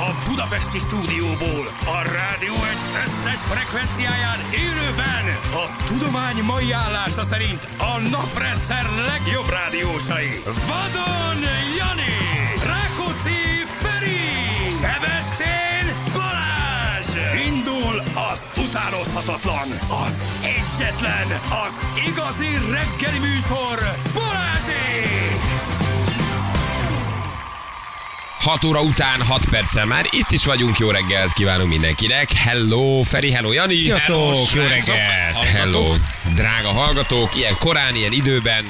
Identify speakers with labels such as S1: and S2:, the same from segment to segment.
S1: a Budapesti stúdióból, a rádió egy összes frekvenciáján élőben a tudomány mai állása szerint a naprendszer legjobb rádiósai. Vadon Jani, Rákóczi Feri, Sebestyén Balázs. Indul az utánozhatatlan, az egyetlen, az igazi reggeli műsor, Balázsék!
S2: 6 óra után 6 perccel már itt is vagyunk, jó reggelt kívánunk mindenkinek. Hello Feri, hello Jani.
S3: Sziasztok, jó reggelt.
S2: Hello drága hallgatók, ilyen korán, ilyen időben.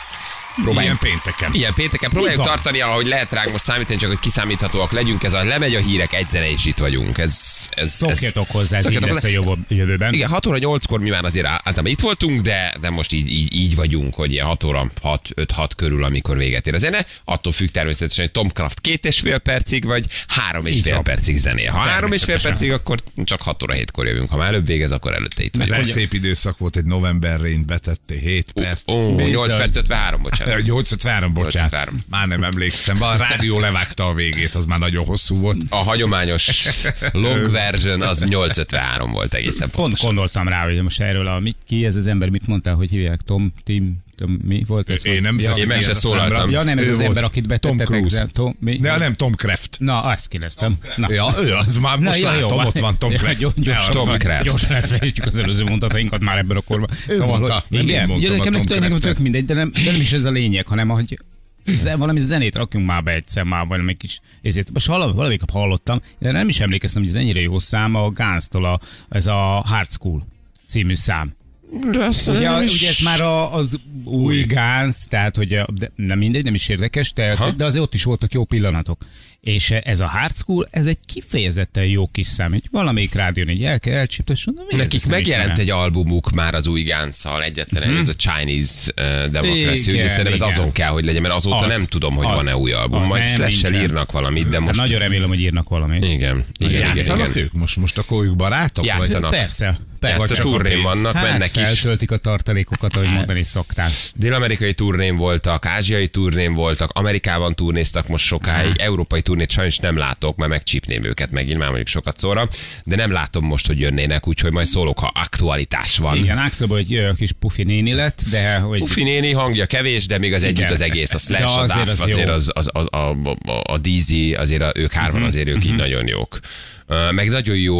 S2: Ilyen pénteken próbáljuk tartani, ahogy lehet ránk most számítani, csak hogy kiszámíthatóak legyünk. Ez a lemegy a hírek, egy zene és itt vagyunk.
S3: Szokjatok hozzá, ez így lesz a jövőben.
S2: Igen, 6 óra 8-kor mi már azért általában itt voltunk, de most így vagyunk, hogy ilyen 6 óra 5-6 körül, amikor véget ér a zene. Attól függ természetesen, hogy Tom Craft 2,5 percig, vagy 3,5 percig zenél. Ha 3,5 percig, akkor csak 6 óra 7-kor jövünk. Ha már előbb végez, akkor előtte itt vagyunk.
S4: Egy szép időszak volt, egy novemberén betetté 7 perc.
S2: 8 perc 53, bocsánat.
S4: 853, bocsánat.
S2: 853.
S4: Már nem emlékszem. A rádió levágta a végét, az már nagyon hosszú volt.
S2: A hagyományos long version az 853 volt egészen pontosan.
S3: Pont gondoltam rá, hogy most erről ki ez az ember, mit mondtál, hogy hívják? Tim, mi volt ez?
S4: Én nem
S2: Én meg se szólaltam.
S3: Ja, nem, ez az ember, akit betettetek.
S4: Nem, Tom Craft.
S3: Na, azt kérdeztem.
S4: Ja, ő az már most látom, ott van Tom Craft.
S3: Gyorsan elfelejtjük az előző mondatainkat már ebben a korban.
S4: Szóval,
S3: nekem tök mindegy, de nem is ez a lényeg, hanem hogy valami zenét rakjunk már be egyszer, már valami kis ezért. Most valamelyik hallottam, de nem is emlékeztem, hogy ez ennyire jó szám a Guns-tól, ez a Hard School című szám. Ugye ez már az új Guns, tehát hogy nem mindegy, nem is érdekes, de azért ott is voltak jó pillanatok. És ez a Hard School, ez egy kifejezetten jó kis szám. Így valamelyik rádión így elcsíptesson.
S2: Nekik megjelent egy albumuk már az új Guns-szal, egyetlen, ez a Chinese Democracy, úgyhogy szerintem ez azon kell, hogy legyen, mert azóta nem tudom, hogy van-e új album. Majd Slash-sel írnak valamit, de most...
S3: Nagyon remélem, hogy írnak valamit.
S2: Igen.
S4: Játszanak ők? Most akkor ők barátok?
S2: Játszanak.
S3: Persze.
S2: Persze, turnén vannak, mennek is.
S3: Feltöltik a tartalékokat, ahogy mondani szoktál.
S2: Dél-amerikai turnén voltak, ázsiai turnén voltak, Amerikában turnéztak most sokáig, európai turnét sajnos nem látok, mert megcsípném őket megint, már mondjuk sokat szóra, de nem látom most, hogy jönnének, úgyhogy majd szólok, ha aktualitás van.
S3: Igen, Ákszóban egy kis Pufi néni lett, de... Hogy...
S2: Pufi néni hangja kevés, de még az együtt az egész, a Slash, a Duff, azért a Dizzy, azért ők hárman, azért ők így nagyon jók. Meg nagyon jó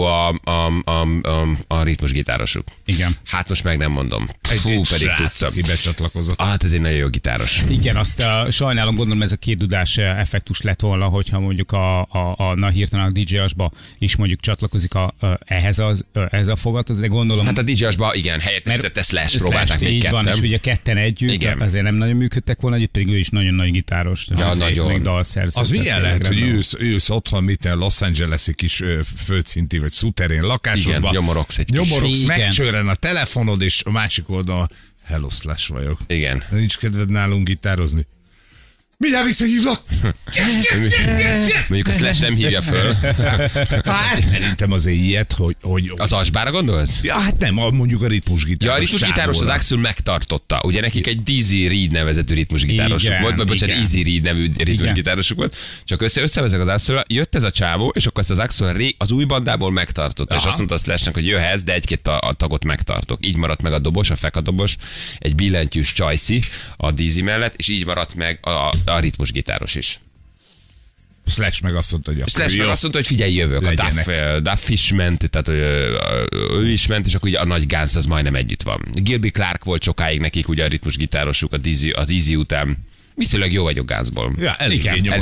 S2: a ritmusgitárosuk.
S3: Igen.
S2: Hát most meg nem mondom. Pedig tudtam.
S4: Ki becsatlakozott.
S2: Hát ez egy nagyon jó gitáros.
S3: Igen, azt sajnálom, gondolom ez a két dudás effektus lett volna, hogyha mondjuk a hirtelen a DJ-asba is mondjuk csatlakozik ehhez a fogathoz, de gondolom...
S2: Hát a DJ-asba igen, helyettesítette Slash, próbálták még ketten.
S3: Van, és ugye ketten együtt, igen. Azért nem nagyon működtek volna együtt, pedig ő is nagyon nagy gitáros.
S2: Ja, nagyon.
S3: Még dalszerző.
S4: Az milyen lehet, hogy ülsz otthon, mint a Los Angeles-i kis földszinti vagy szuterén lakásodban.
S2: Igen, nyomorogsz
S4: megcsörren a telefonod, és a másik oldalon hello Slash vagyok.
S2: Igen.
S4: Nincs kedved nálunk gitározni. Mindjárt visszahívlak!
S2: Mondjuk a Slash nem hívja föl.
S4: Hát szerintem azért ilyet, hogy...
S2: Az Asbára gondolsz?
S4: Ja, hát nem, mondjuk a ritmusgitáros.
S2: Ja, a ritmusgitáros az Axel megtartotta. Ugye nekik egy Dizzy Reed nevezetű ritmusgitárosuk volt, vagy bocsánat, Easy Reed nevű ritmusgitárosuk volt. Csak összevezek az Axel, jött ez a csávó, és akkor ezt az Axel az új bandából megtartotta. És azt mondta a Slashnek, hogy jöhetsz, de egy-két tagot megtartok. Így maradt meg a dobos, a fekadobos, egy billentyűs Csajci a Dizzy mellett, és így maradt meg a ritmusgitáros is.
S4: Slash meg azt mondta,
S2: hogy figyelj, jövök. A Duff is ment, tehát ő is ment, és akkor ugye a nagy Guns az majdnem együtt van. Gilby Clark volt sokáig nekik, ugye a ritmusgitárosuk, az Easy után. Viszonylag jó vagyok Gunsból.
S4: Ja, elég.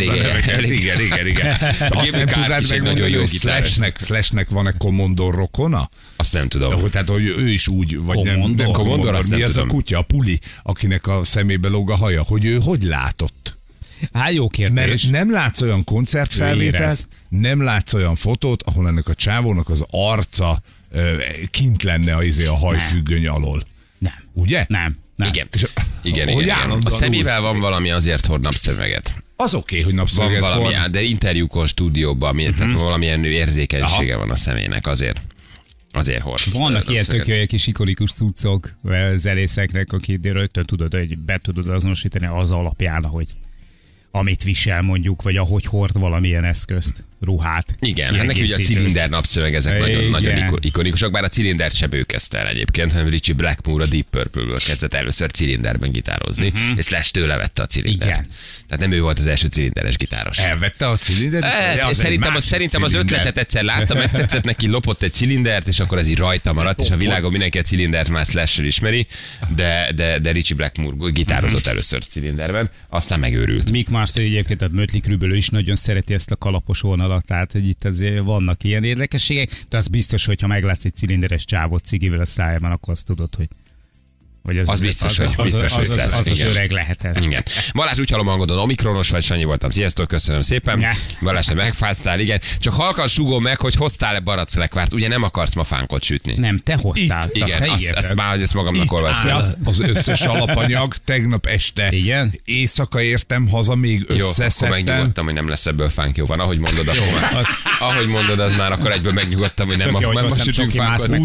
S4: Igen. Azt nem tudnád megmondani, hogy Slashnek van-e Commodore rokona?
S2: Azt nem tudom.
S4: Tehát, hogy ő is úgy, vagy nem
S2: Commodore,
S4: mi az a kutya, a Puli, akinek a szemébe lóg a haja, hogy ő hogy látott?
S3: Hát jó kérdés.
S4: Mert nem látsz olyan koncertfelvételt, nem látsz olyan fotót, ahol ennek a csávónak az arca kint lenne a hajfüggöny alól.
S3: Nem.
S4: Ugye?
S3: Nem.
S2: Igen. A szemével van valami, azért hord napszöveget.
S4: Az oké, hogy napszöveget
S2: van valami, de interjúkon, stúdióban, tehát valamilyen érzékenysége van a személynek, azért hord.
S3: Vannak ilyen tök jó kis ikonikus cuccok zenészeknek, akit rögtön tudod, hogy be tudod azonosítani az alapján, hogy amit visel mondjuk, vagy ahogy hord valamilyen eszközt. ruhát.
S2: Igen, hát neki ugye a cilinder napszöveg, ezek nagyon ikonikusak, bár a cilindert sem ő kezdte el egyébként, hanem Richie Blackmore a Deep Purple-ből kezdett először cilinderben gitározni, és Slash tőle vette a cilindert. Igen. Tehát nem ő volt az első cilinderes gitáros.
S4: Elvette a cilindert?
S2: Szerintem az ötletet egyszer látta, megtetszett neki, lopott egy cilindert, és akkor ez így rajta maradt, és a világon mindenki a cilindert már Slash-sel ismeri, de Richie Blackmore gitározott először cilinderben, aztán megőrült.
S3: Mick Marcy egyébként, tehát Mötley Crüe is nagyon szereti ezt a kalapos vonalat, tehát hogy itt azért vannak ilyen érdekességek, de az biztos, hogy ha meglátsz egy cilinderes csávot cigivel a szájában, akkor azt tudod, hogy
S2: az biztos, hogy
S3: az öreg lehet ez.
S2: Igen. Balázs, úgy hallom hangodon, omikronos vagy, Sanyi voltam. Sziasztok, köszönöm szépen. Balázs, te megfáztál, igen. Csak halkan sugom meg, hogy hoztál-e baracklekvárt. Ugye nem akarsz ma fánkot sütni?
S3: Nem, te hoztál.
S2: Igen, ezt magamnak olvasom.
S4: Az összes alapanyag, tegnap este.
S3: Igen?
S4: Éjszaka értem haza, még összeszedtem.
S2: Akkor megnyugodtam, hogy nem lesz ebből fánk. Jó van, ahogy mondod, ahogy mondod, az már akkor egyből megnyugodtam, hogy nem sütünk fánkot.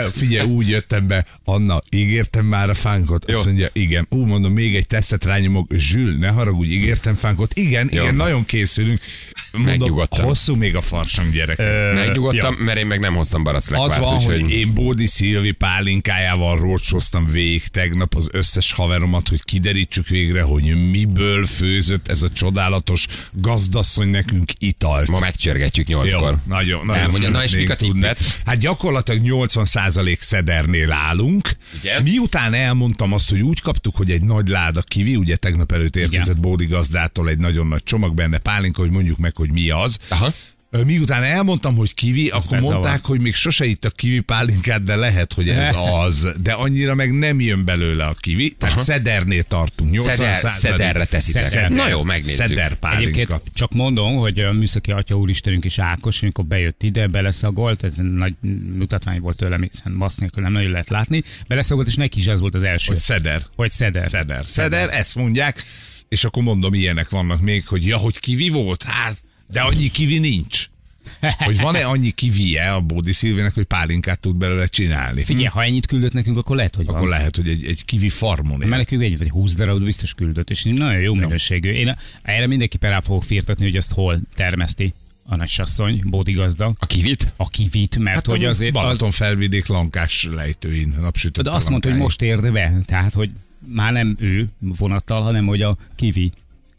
S4: Úgy jöttem be, Anna, ígértem már a fánkot. Azt mondja, igen. Mondom, még egy tesztet rányomok. Zsül, ne haragudj, ígértem fánkot. Igen, nagyon készülünk. Mondom, hosszú még a farsang, gyerek.
S2: Megnyugodtam, mert én meg nem hoztam baracklegvárt.
S4: Az van, hogy én Bódi Szilvi pálinkájával rócsoztam végig tegnap az összes haveromat, hogy kiderítsük végre, hogy miből főzött ez a csodálatos gazdasszony nekünk italt.
S2: Ma megcsörgetjük 8-kor.
S4: Nagyon
S2: mondja, na és mik a tippet?
S4: Hát gyakorlatilag 80% szedernél állunk.
S2: Igen?
S4: Miután elmondtam azt, hogy úgy kaptuk, hogy egy nagy láda kivi, ugye tegnap előtt érkezett Bódi gazdától egy nagyon nagy csomag, benne pálinka, hogy mondjuk meg, hogy mi az.
S2: Aha.
S4: Miután elmondtam, hogy kivi, akkor mondták, hogy még sose ittak kivi pálinkát, de lehet, hogy ez az. De annyira meg nem jön belőle a kivi. Tehát szedernél tartunk.
S2: Szederre teszitek. Na jó, megnézzük.
S4: Szeder pálinka.
S3: Egyébként csak mondom, hogy a műszaki atya úristenünk is Ákos, amikor bejött ide, beleszagolt, ez nagy mutatvány volt tőlem, hiszen basz nélkül nem nagyon lehet látni. Beleszagolt, és neki is ez volt az első.
S4: Hogy szeder, ezt mondják. És akkor mondom, ilyenek vannak még, hogy kivi volt? Hát, de annyi kivi nincs. Hogy van-e annyi kivije a Bódi Szilvének, hogy pálinkát tud belőle csinálni?
S3: Figyelj, ha ennyit küldött nekünk, akkor lehet, hogy van.
S4: Akkor lehet, hogy egy kivi farmon él.
S3: Mert nekünk egy vagy 20 darabot biztos küldött, és nagyon jó minőségű. Én erre mindenképpen rá fogok firtatni, hogy azt hol termeszti a nagysasszony, Bódi gazda.
S2: A kivit?
S3: A kivit, mert hogy azért...
S4: Balaton felvidék Lankás lejtőin napsütött.
S3: De azt mondta, hogy most érde be, tehát hogy már nem ő vonattal, hanem hogy a kivi.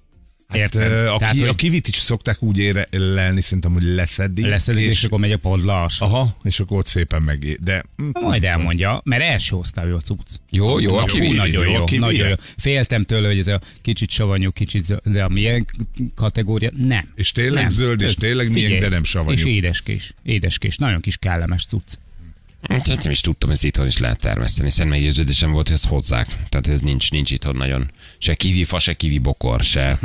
S4: Hát, a kivit is szokták úgy érlelni, szerintem, hogy leszedik.
S3: És akkor megy a padlás.
S4: Aha, és akkor ott szépen meg. De
S3: majd elmondja, mert első osztályú a cucc.
S2: Jó, a kivi.
S3: Nagyon jó. Féltem tőle, hogy ez a kicsit savanyú, de a milyen kategória, nem.
S4: És tényleg nem. Zöld, és tényleg milyen, de nem savanyú.
S3: És édeskés, nagyon kis kellemes cucc.
S2: Ezt nem is tudtam, ezt itthon is lehet termeszteni, hiszen meggyőződésem volt, hogy ezt hozzák. Tehát ez nincs itthon nagyon. Se kivi fa, se kivi bokor, se...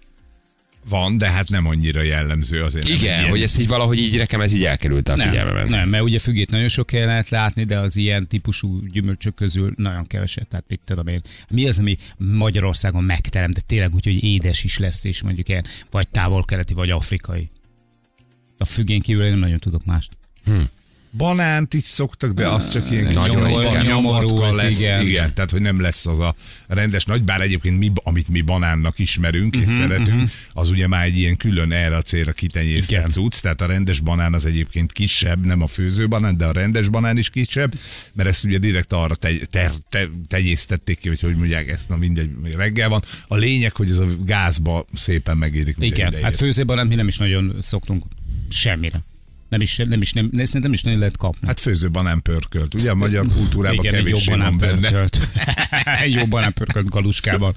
S4: Van, de hát nem annyira jellemző azért.
S2: Igen, hogy ez így valahogy így nekem ez így elkerült a figyelmemben.
S3: Nem, mert ugye fügét nagyon sok helyen lehet látni, de az ilyen típusú gyümölcsök közül nagyon keveset. Tehát mit tudom én. Mi az, ami Magyarországon megterem, de tényleg úgy, hogy édes is lesz, és mondjuk ilyen vagy távol-keleti, vagy afrikai. A fügén kívül én nem nagyon tudok mást.
S4: Banánt is szoktak, de az csak ilyen
S2: nagyon
S4: nyomorú lesz. Igen, tehát hogy nem lesz az a rendes nagy, bár egyébként amit mi banánnak ismerünk és szeretünk, az ugye már egy ilyen külön erre a célra kitenyésztett cucc, tehát a rendes banán az egyébként kisebb, nem a főzőbanán, de a rendes banán is kisebb, mert ezt ugye direkt arra tenyésztették ki, hogy mondják, ezt mindegy, reggel van. A lényeg, hogy ez a gázba szépen megérik.
S3: Igen, hát főzőbanán mi nem is nagyon szoktunk semmire. Szerintem nem is nagyon lehet kapni.
S4: Hát főzőbanán pörkölt, ugye a magyar kultúrában kevéssé van benne.
S3: Jó banánpörkölt galuskában.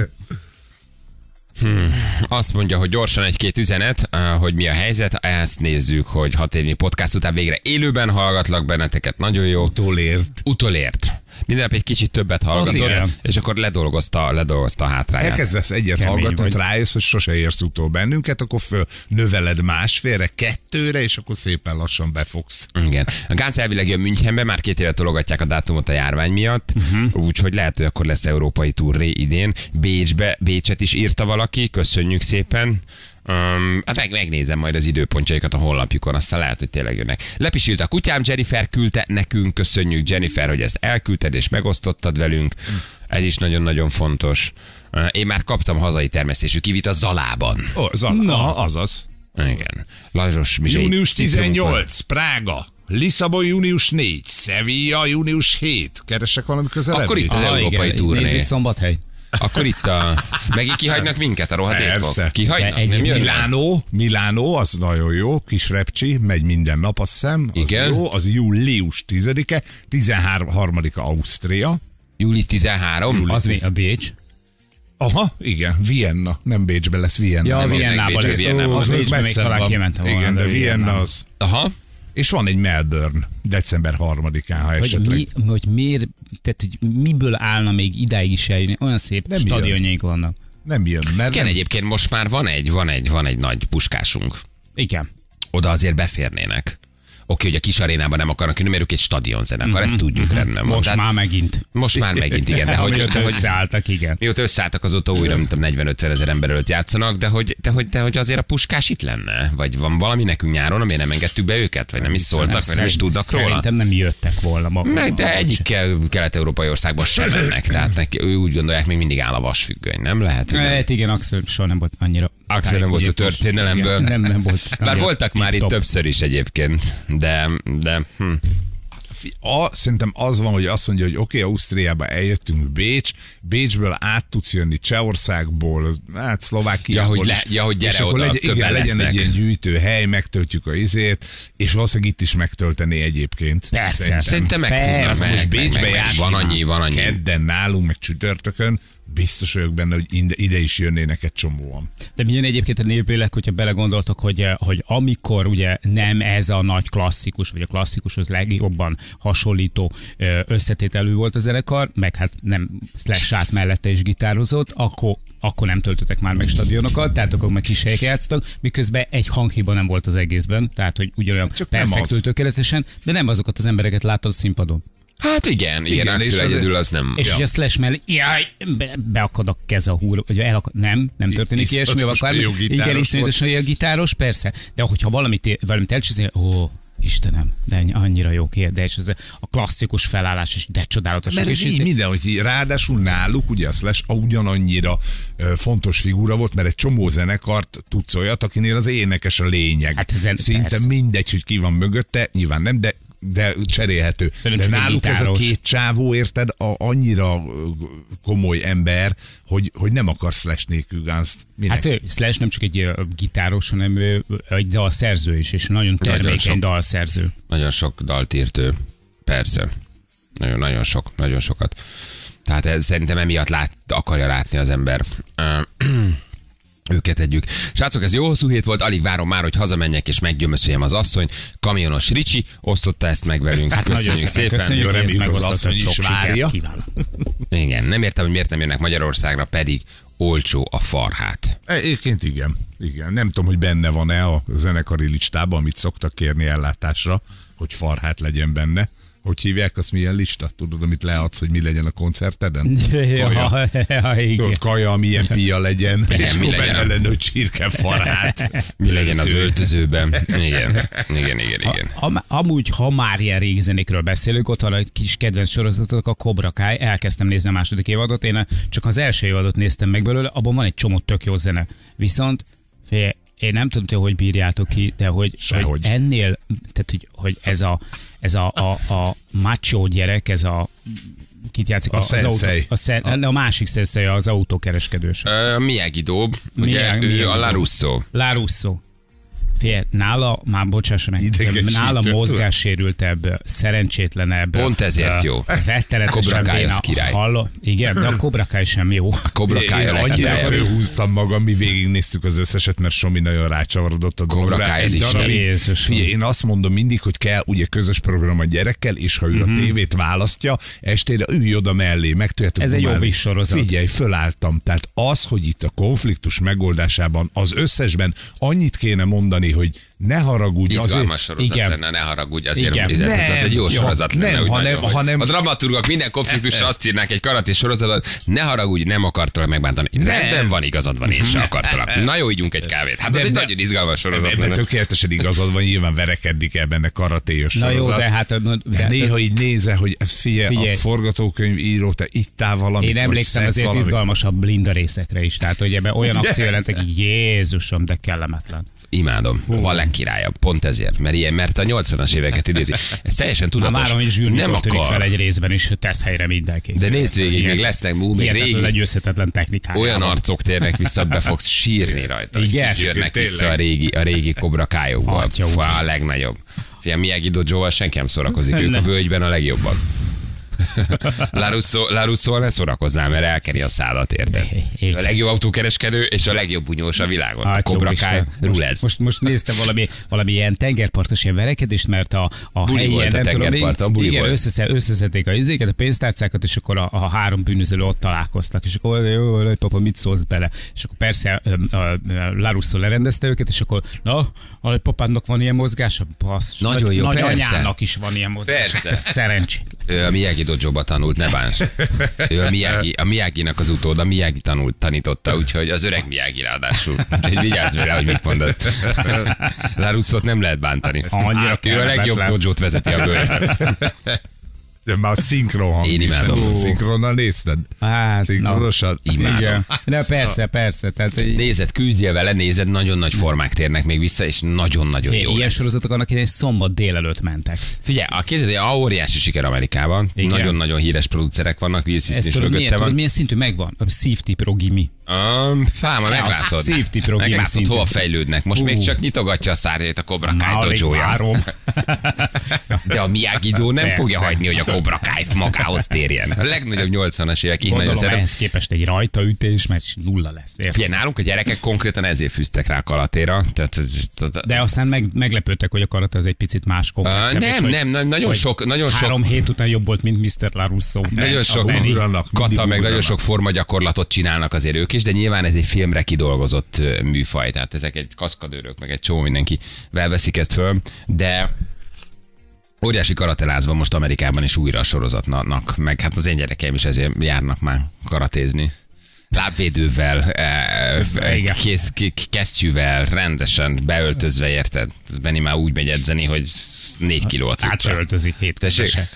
S2: Azt mondja, hogy gyorsan egy-két üzenet, hogy mi a helyzet, ezt nézzük, hogy 6 évnyi podcast után végre élőben hallgatlak benneteket, nagyon jó. Utolért. Minden nap egy kicsit többet hallgatott, és akkor ledolgozta a hátráját.
S4: Elkezdesz egyet hallgatni, rájössz, hogy sose érsz utol bennünket, akkor növeled másfélre, 2-re, és akkor szépen lassan befogsz.
S2: Igen. A Guns elvileg jön Münchenbe, már 2 éve tologatják a dátumot a járvány miatt, úgyhogy lehet, hogy akkor lesz európai turné idén. Bécset is írta valaki, köszönjük szépen. Megnézem majd az időpontjaikat a honlapjukon, aztán lehet, hogy tényleg jönnek. Lepisült a kutyám, Jennifer küldte nekünk, köszönjük Jennifer, hogy ezt elküldted és megosztottad velünk. Ez is nagyon-nagyon fontos. Én már kaptam hazai termesztésű kivit a Zalában.
S4: Azaz.
S2: Igen. Lajos Mizsai.
S4: Június 18, Prága. Lisszabon június 4, Sevilla június 7. Keresek valami közelebb?
S2: Akkor itt az európai turné.
S3: Nézd, Szombathely.
S2: Akkor itt megint kihagynak minket a rohadékok? Kihagynak?
S4: Milánó, az nagyon jó, kis repcsi, megy minden nap, azt hiszem. Az
S2: igen.
S4: Jó, az július 10-e, 13-a Ausztria.
S2: Júli 13?
S3: Az mi? A Bécs?
S4: Aha, igen, Vienna. Nem Bécsben lesz, Vienna.
S3: Ja, Viennában lesz.
S4: Az még messzebb van. Igen, de Vienna az.
S2: Aha.
S4: És van egy Melbourne, december 3-án, ha esetleg.
S3: Hogy miért, tehát hogy miből állna még idáig is eljönni? Olyan szép stadionjaink vannak.
S4: Nem jön, mert
S2: igen, egyébként most már van egy nagy puskásunk.
S3: Igen.
S2: Oda azért beférnének. Oké, hogy a kis arénában nem akarnak jönni, mert ők egy stadionzenekar, ezt tudjuk, rendben van.
S3: Most már megint,
S2: igen. De hogy
S3: összeálltak, igen.
S2: Mióta összeálltak, azóta újra, mint 40-50 ezer ember előtt játszanak, de hogy azért a puskás itt lenne? Vagy van valami nekünk nyáron, amiért nem engedtük be őket? Vagy nem is szóltak, vagy nem is tudnak róla?
S3: Szerintem nem jöttek volna maguk.
S2: De egyik kelet-európai országban sem mennek, tehát ő úgy gondolják, még mindig áll a vasfüggöny, nem lehet?
S3: Hát igen, Axel soha nem volt annyira.
S2: Axel nem volt a történelemből.
S3: Nem volt.
S2: Bár voltak már itt többször is egyébként, de
S4: Szerintem az van, hogy azt mondja, hogy oké, Ausztriába eljöttünk Bécsből át tudsz jönni Csehországból, hát Szlovákiából.
S2: Hogy gyere oda, többen
S4: legyen egy ilyen gyűjtőhely, megtöltjük a izét, és valószínűleg itt is megtölteni egyébként.
S3: Persze.
S2: Szerintem meg tudna.
S4: Most Bécsbe
S2: járni, van annyi.
S4: Kedden nálunk, meg csütörtökön, biztos vagyok benne, hogy ide is jönnének egy csomóan.
S3: De milyen egyébként a népélek, hogyha belegondoltok, hogy amikor ugye nem ez a nagy klasszikus, vagy a klasszikushoz legjobban hasonlító összetételű volt a zenekar, meg hát nem Slash át mellette is gitározott, akkor nem töltöttek már meg stadionokat, tehát akkor meg kis helyek játszottak, miközben egy hanghiba nem volt az egészben, tehát hogy ugyanolyan perfektül tökéletesen, de nem azokat az embereket láttad a színpadon.
S2: Hát igen, Axel egyedül az nem.
S3: És hogy a Slash mellé, beakad a kez a húr, vagy elakad, nem történik ilyesmi, akár igen, iszonyatosan a gitáros, persze, de hogyha valamit elcsinálja, Istenem, de annyira jó kérdés, ez a klasszikus felállás is, de csodálatos.
S4: Mert ez így minden, hogy ráadásul náluk, ugye a Slash ugyanannyira fontos figura volt, mert egy csomó zenekart tudsz olyat, akinél az énekes a lényeg. Hát szinte persze. Mindegy, hogy ki van mögötte, nyilván nem, de cserélhető. De náluk ez a két csávó, érted, annyira komoly ember, hogy nem akar Slash nélkül Guns-t.
S3: Hát Slash nem csak egy gitáros, hanem egy dalszerző is, és nagyon termékeny dalszerző.
S2: Nagyon sok dalt írt ő, persze. Nagyon sokat. Tehát szerintem emiatt akarja látni az ember. Őket együk. Srácok, ez jó hosszú hét volt, alig várom már, hogy hazamenjek és meggyömöszöljem az asszony. Kamionos Ricsi osztotta ezt meg velünk.
S3: Hát köszönjük szépen.
S4: Köszönjük, reméljük, az asszony is várja.
S2: Igen, nem értem, hogy miért nem jönnek Magyarországra, pedig olcsó a farhát.
S4: Egyébként igen. Nem tudom, hogy benne van-e a zenekari listában, amit szoktak kérni ellátásra, hogy farhát legyen benne. Hogy hívják, azt milyen lista? Tudod, amit leadsz, hogy mi legyen a koncerteden? Kaja. Tudod, kaja, milyen pia legyen, és mi legyen benne lenne, hogy csirkefarát.
S2: Mi legyen az öltözőben. Igen.
S3: Amúgy, ha már ilyen régi zenékről beszélünk, ott van egy kis kedvenc sorozatok, a Cobra Kai. Elkezdtem nézni a második évadot, én csak az első évadot néztem meg belőle, abban van egy csomó tök jó zene. Viszont én nem tudom, hogy bírjátok ki, de hogy ennél, tehát hogy ez a macho gyerek, ez a kit játszik? A másik sensei az autókereskedős.
S2: Miyagi-Do, ugye ő a La Russo.
S3: Nála, már bocsásson meg, nála mozgássérültebb, szerencsétlenebb.
S2: Pont ezért jó.
S3: Rettenetesen béna. Igen, de a Cobra Kai sem jó.
S2: A Cobra Kai a
S4: annyira fölhúztam magam, mi végignéztük az összeset, mert Somi nagyon rácsavarodott a
S2: Cobra Kai ez is.
S4: Én azt mondom mindig, hogy kell ugye közös program a gyerekkel, és ha ő a tévét választja, estére ülj oda mellé, megtudjátok.
S3: Ez egy jó vissorozat.
S4: Figyelj, fölálltam. Tehát az, hogy itt a konfliktus megoldásában az összesben annyit kéne mondani, hogy ne haragudj.
S2: Izgalmas sorozat lenne, ne haragudj, azért az egy jó sorozat lenne.
S4: hanem
S2: a dramaturgok minden konfliktusra azt írnák egy karaté sorozatban, ne haragudj, nem akartalak megbántani. Rendben van, igazad van, én se akartalak. Na jó, ígyunk egy kávét. Hát ez egy nagyon izgalmas sorozat lenne.
S4: Tökéletesen igazad van, nyilván verekedni kell benne karatéos sorozat.
S3: Na jó, de
S4: néha így nézel, hogy figyelj, a forgatókönyv író, te ittál valamit.
S3: Én emlékszem azért izgalmasabb Linda részekre is, tehát hogy ebben olyan akció jelentek, Jézusom, de kellemetlen.
S2: Imádom. A legkirályabb. Pont ezért. Mert a 80-as éveket idézi. Ez teljesen tudatos.
S3: Már is nem akar fel egy részben is, tesz helyre mindenki.
S2: De nézd végig, még lesznek még régi.
S3: Egy összetetlen technikával.
S2: Olyan arcok térnek vissza, be fogsz sírni rajta. Igen. Jönnek vissza a régi Cobra Kai-okból. A legnagyobb. Fiam, Miyagi-Dojo-val senki nem szórakozik. Ők a völgyben a legjobbak. Larusso-val ne szórakozzál, mert elkeri a szádat, érted? A legjobb autókereskedő és a legjobb bunyós a világon. A Cobra Kai rulez.
S3: Most néztem valami ilyen tengerpartos ilyen verekedést, mert a
S2: buli volt a tengerparton, buli
S3: igen,
S2: volt.
S3: összeszedték a izéket, a pénztárcákat, és akkor a három bűnöző ott találkoztak, és akkor jó, papa, mit szólsz bele? És akkor persze Larusso lerendezte őket, és akkor a papádnak van ilyen mozgása?
S2: Nagyon jó,
S3: nagy
S2: persze.
S3: Anyának is van ilyen mozgása. Persze. Szerencsétlen.
S2: A Miyagi-Dojo-ba tanult, ne bánts. Ő a Miyagi-nak az utóda, Miyagi tanította, úgyhogy az öreg Miyagi ráadásul. Úgyhogy vigyázz vele, hogy mit mondod. Larussot nem lehet bántani. Ő a legjobb dojót vezeti a völgyben.
S4: De már szinkron hang.
S2: Én imádom.
S4: Szinkronnal nézted?
S3: Hát,
S4: szinkronosan?
S2: Imádom.
S3: De persze. Tehát, hogy...
S2: Nézed, küzdjél vele, nézed, nagyon nagy formák térnek még vissza, és nagyon-nagyon jó
S3: ilyen
S2: lesz.
S3: sorozatok annak idején szombat délelőtt mentek.
S2: Figyelj, a kézed, a óriási siker Amerikában. Nagyon-nagyon híres producerek vannak, Will Smith is mögötte van.
S3: Milyen szintű megvan? A Safety Pro Gimi.
S2: Már meglátod.
S3: Safety Pro Gimi
S2: meglátod, hova fejlődnek. Most még csak nyitogatja a szárnyait a Cobra Kai dojója. De a Miyagi-Do nem fogja hagyni, hogy a Cobra Kai magához térjen. A legnagyobb 80-as évek.
S3: Gondolom, ehhez képest egy rajtaütés, mert nulla lesz.
S2: Figyelj, nálunk a gyerekek konkrétan ezért fűztek rá a karatéra.
S3: De aztán meglepődtek, hogy a karate az egy picit más koncepció.
S2: Nem, nagyon sok.
S3: 3 hét után jobb volt, mint Mr. Larusso.
S2: Nagyon sok kata, meg nagyon sok formagyakorlatot csinálnak azért ők is, de nyilván ez egy filmre kidolgozott műfaj. Tehát ezek egy kaszkadőrök, meg egy csomó mindenki veszik ezt föl, de óriási karateláz van most Amerikában is újra a sorozatnak, meg hát az én gyerekeim is ezért járnak már karatézni. Lábvédővel, kesztyűvel, rendesen beöltözve, érted? Benni már úgy megy edzeni, hogy 4 kiló a cucca.
S3: Átöltözik 7 közöse.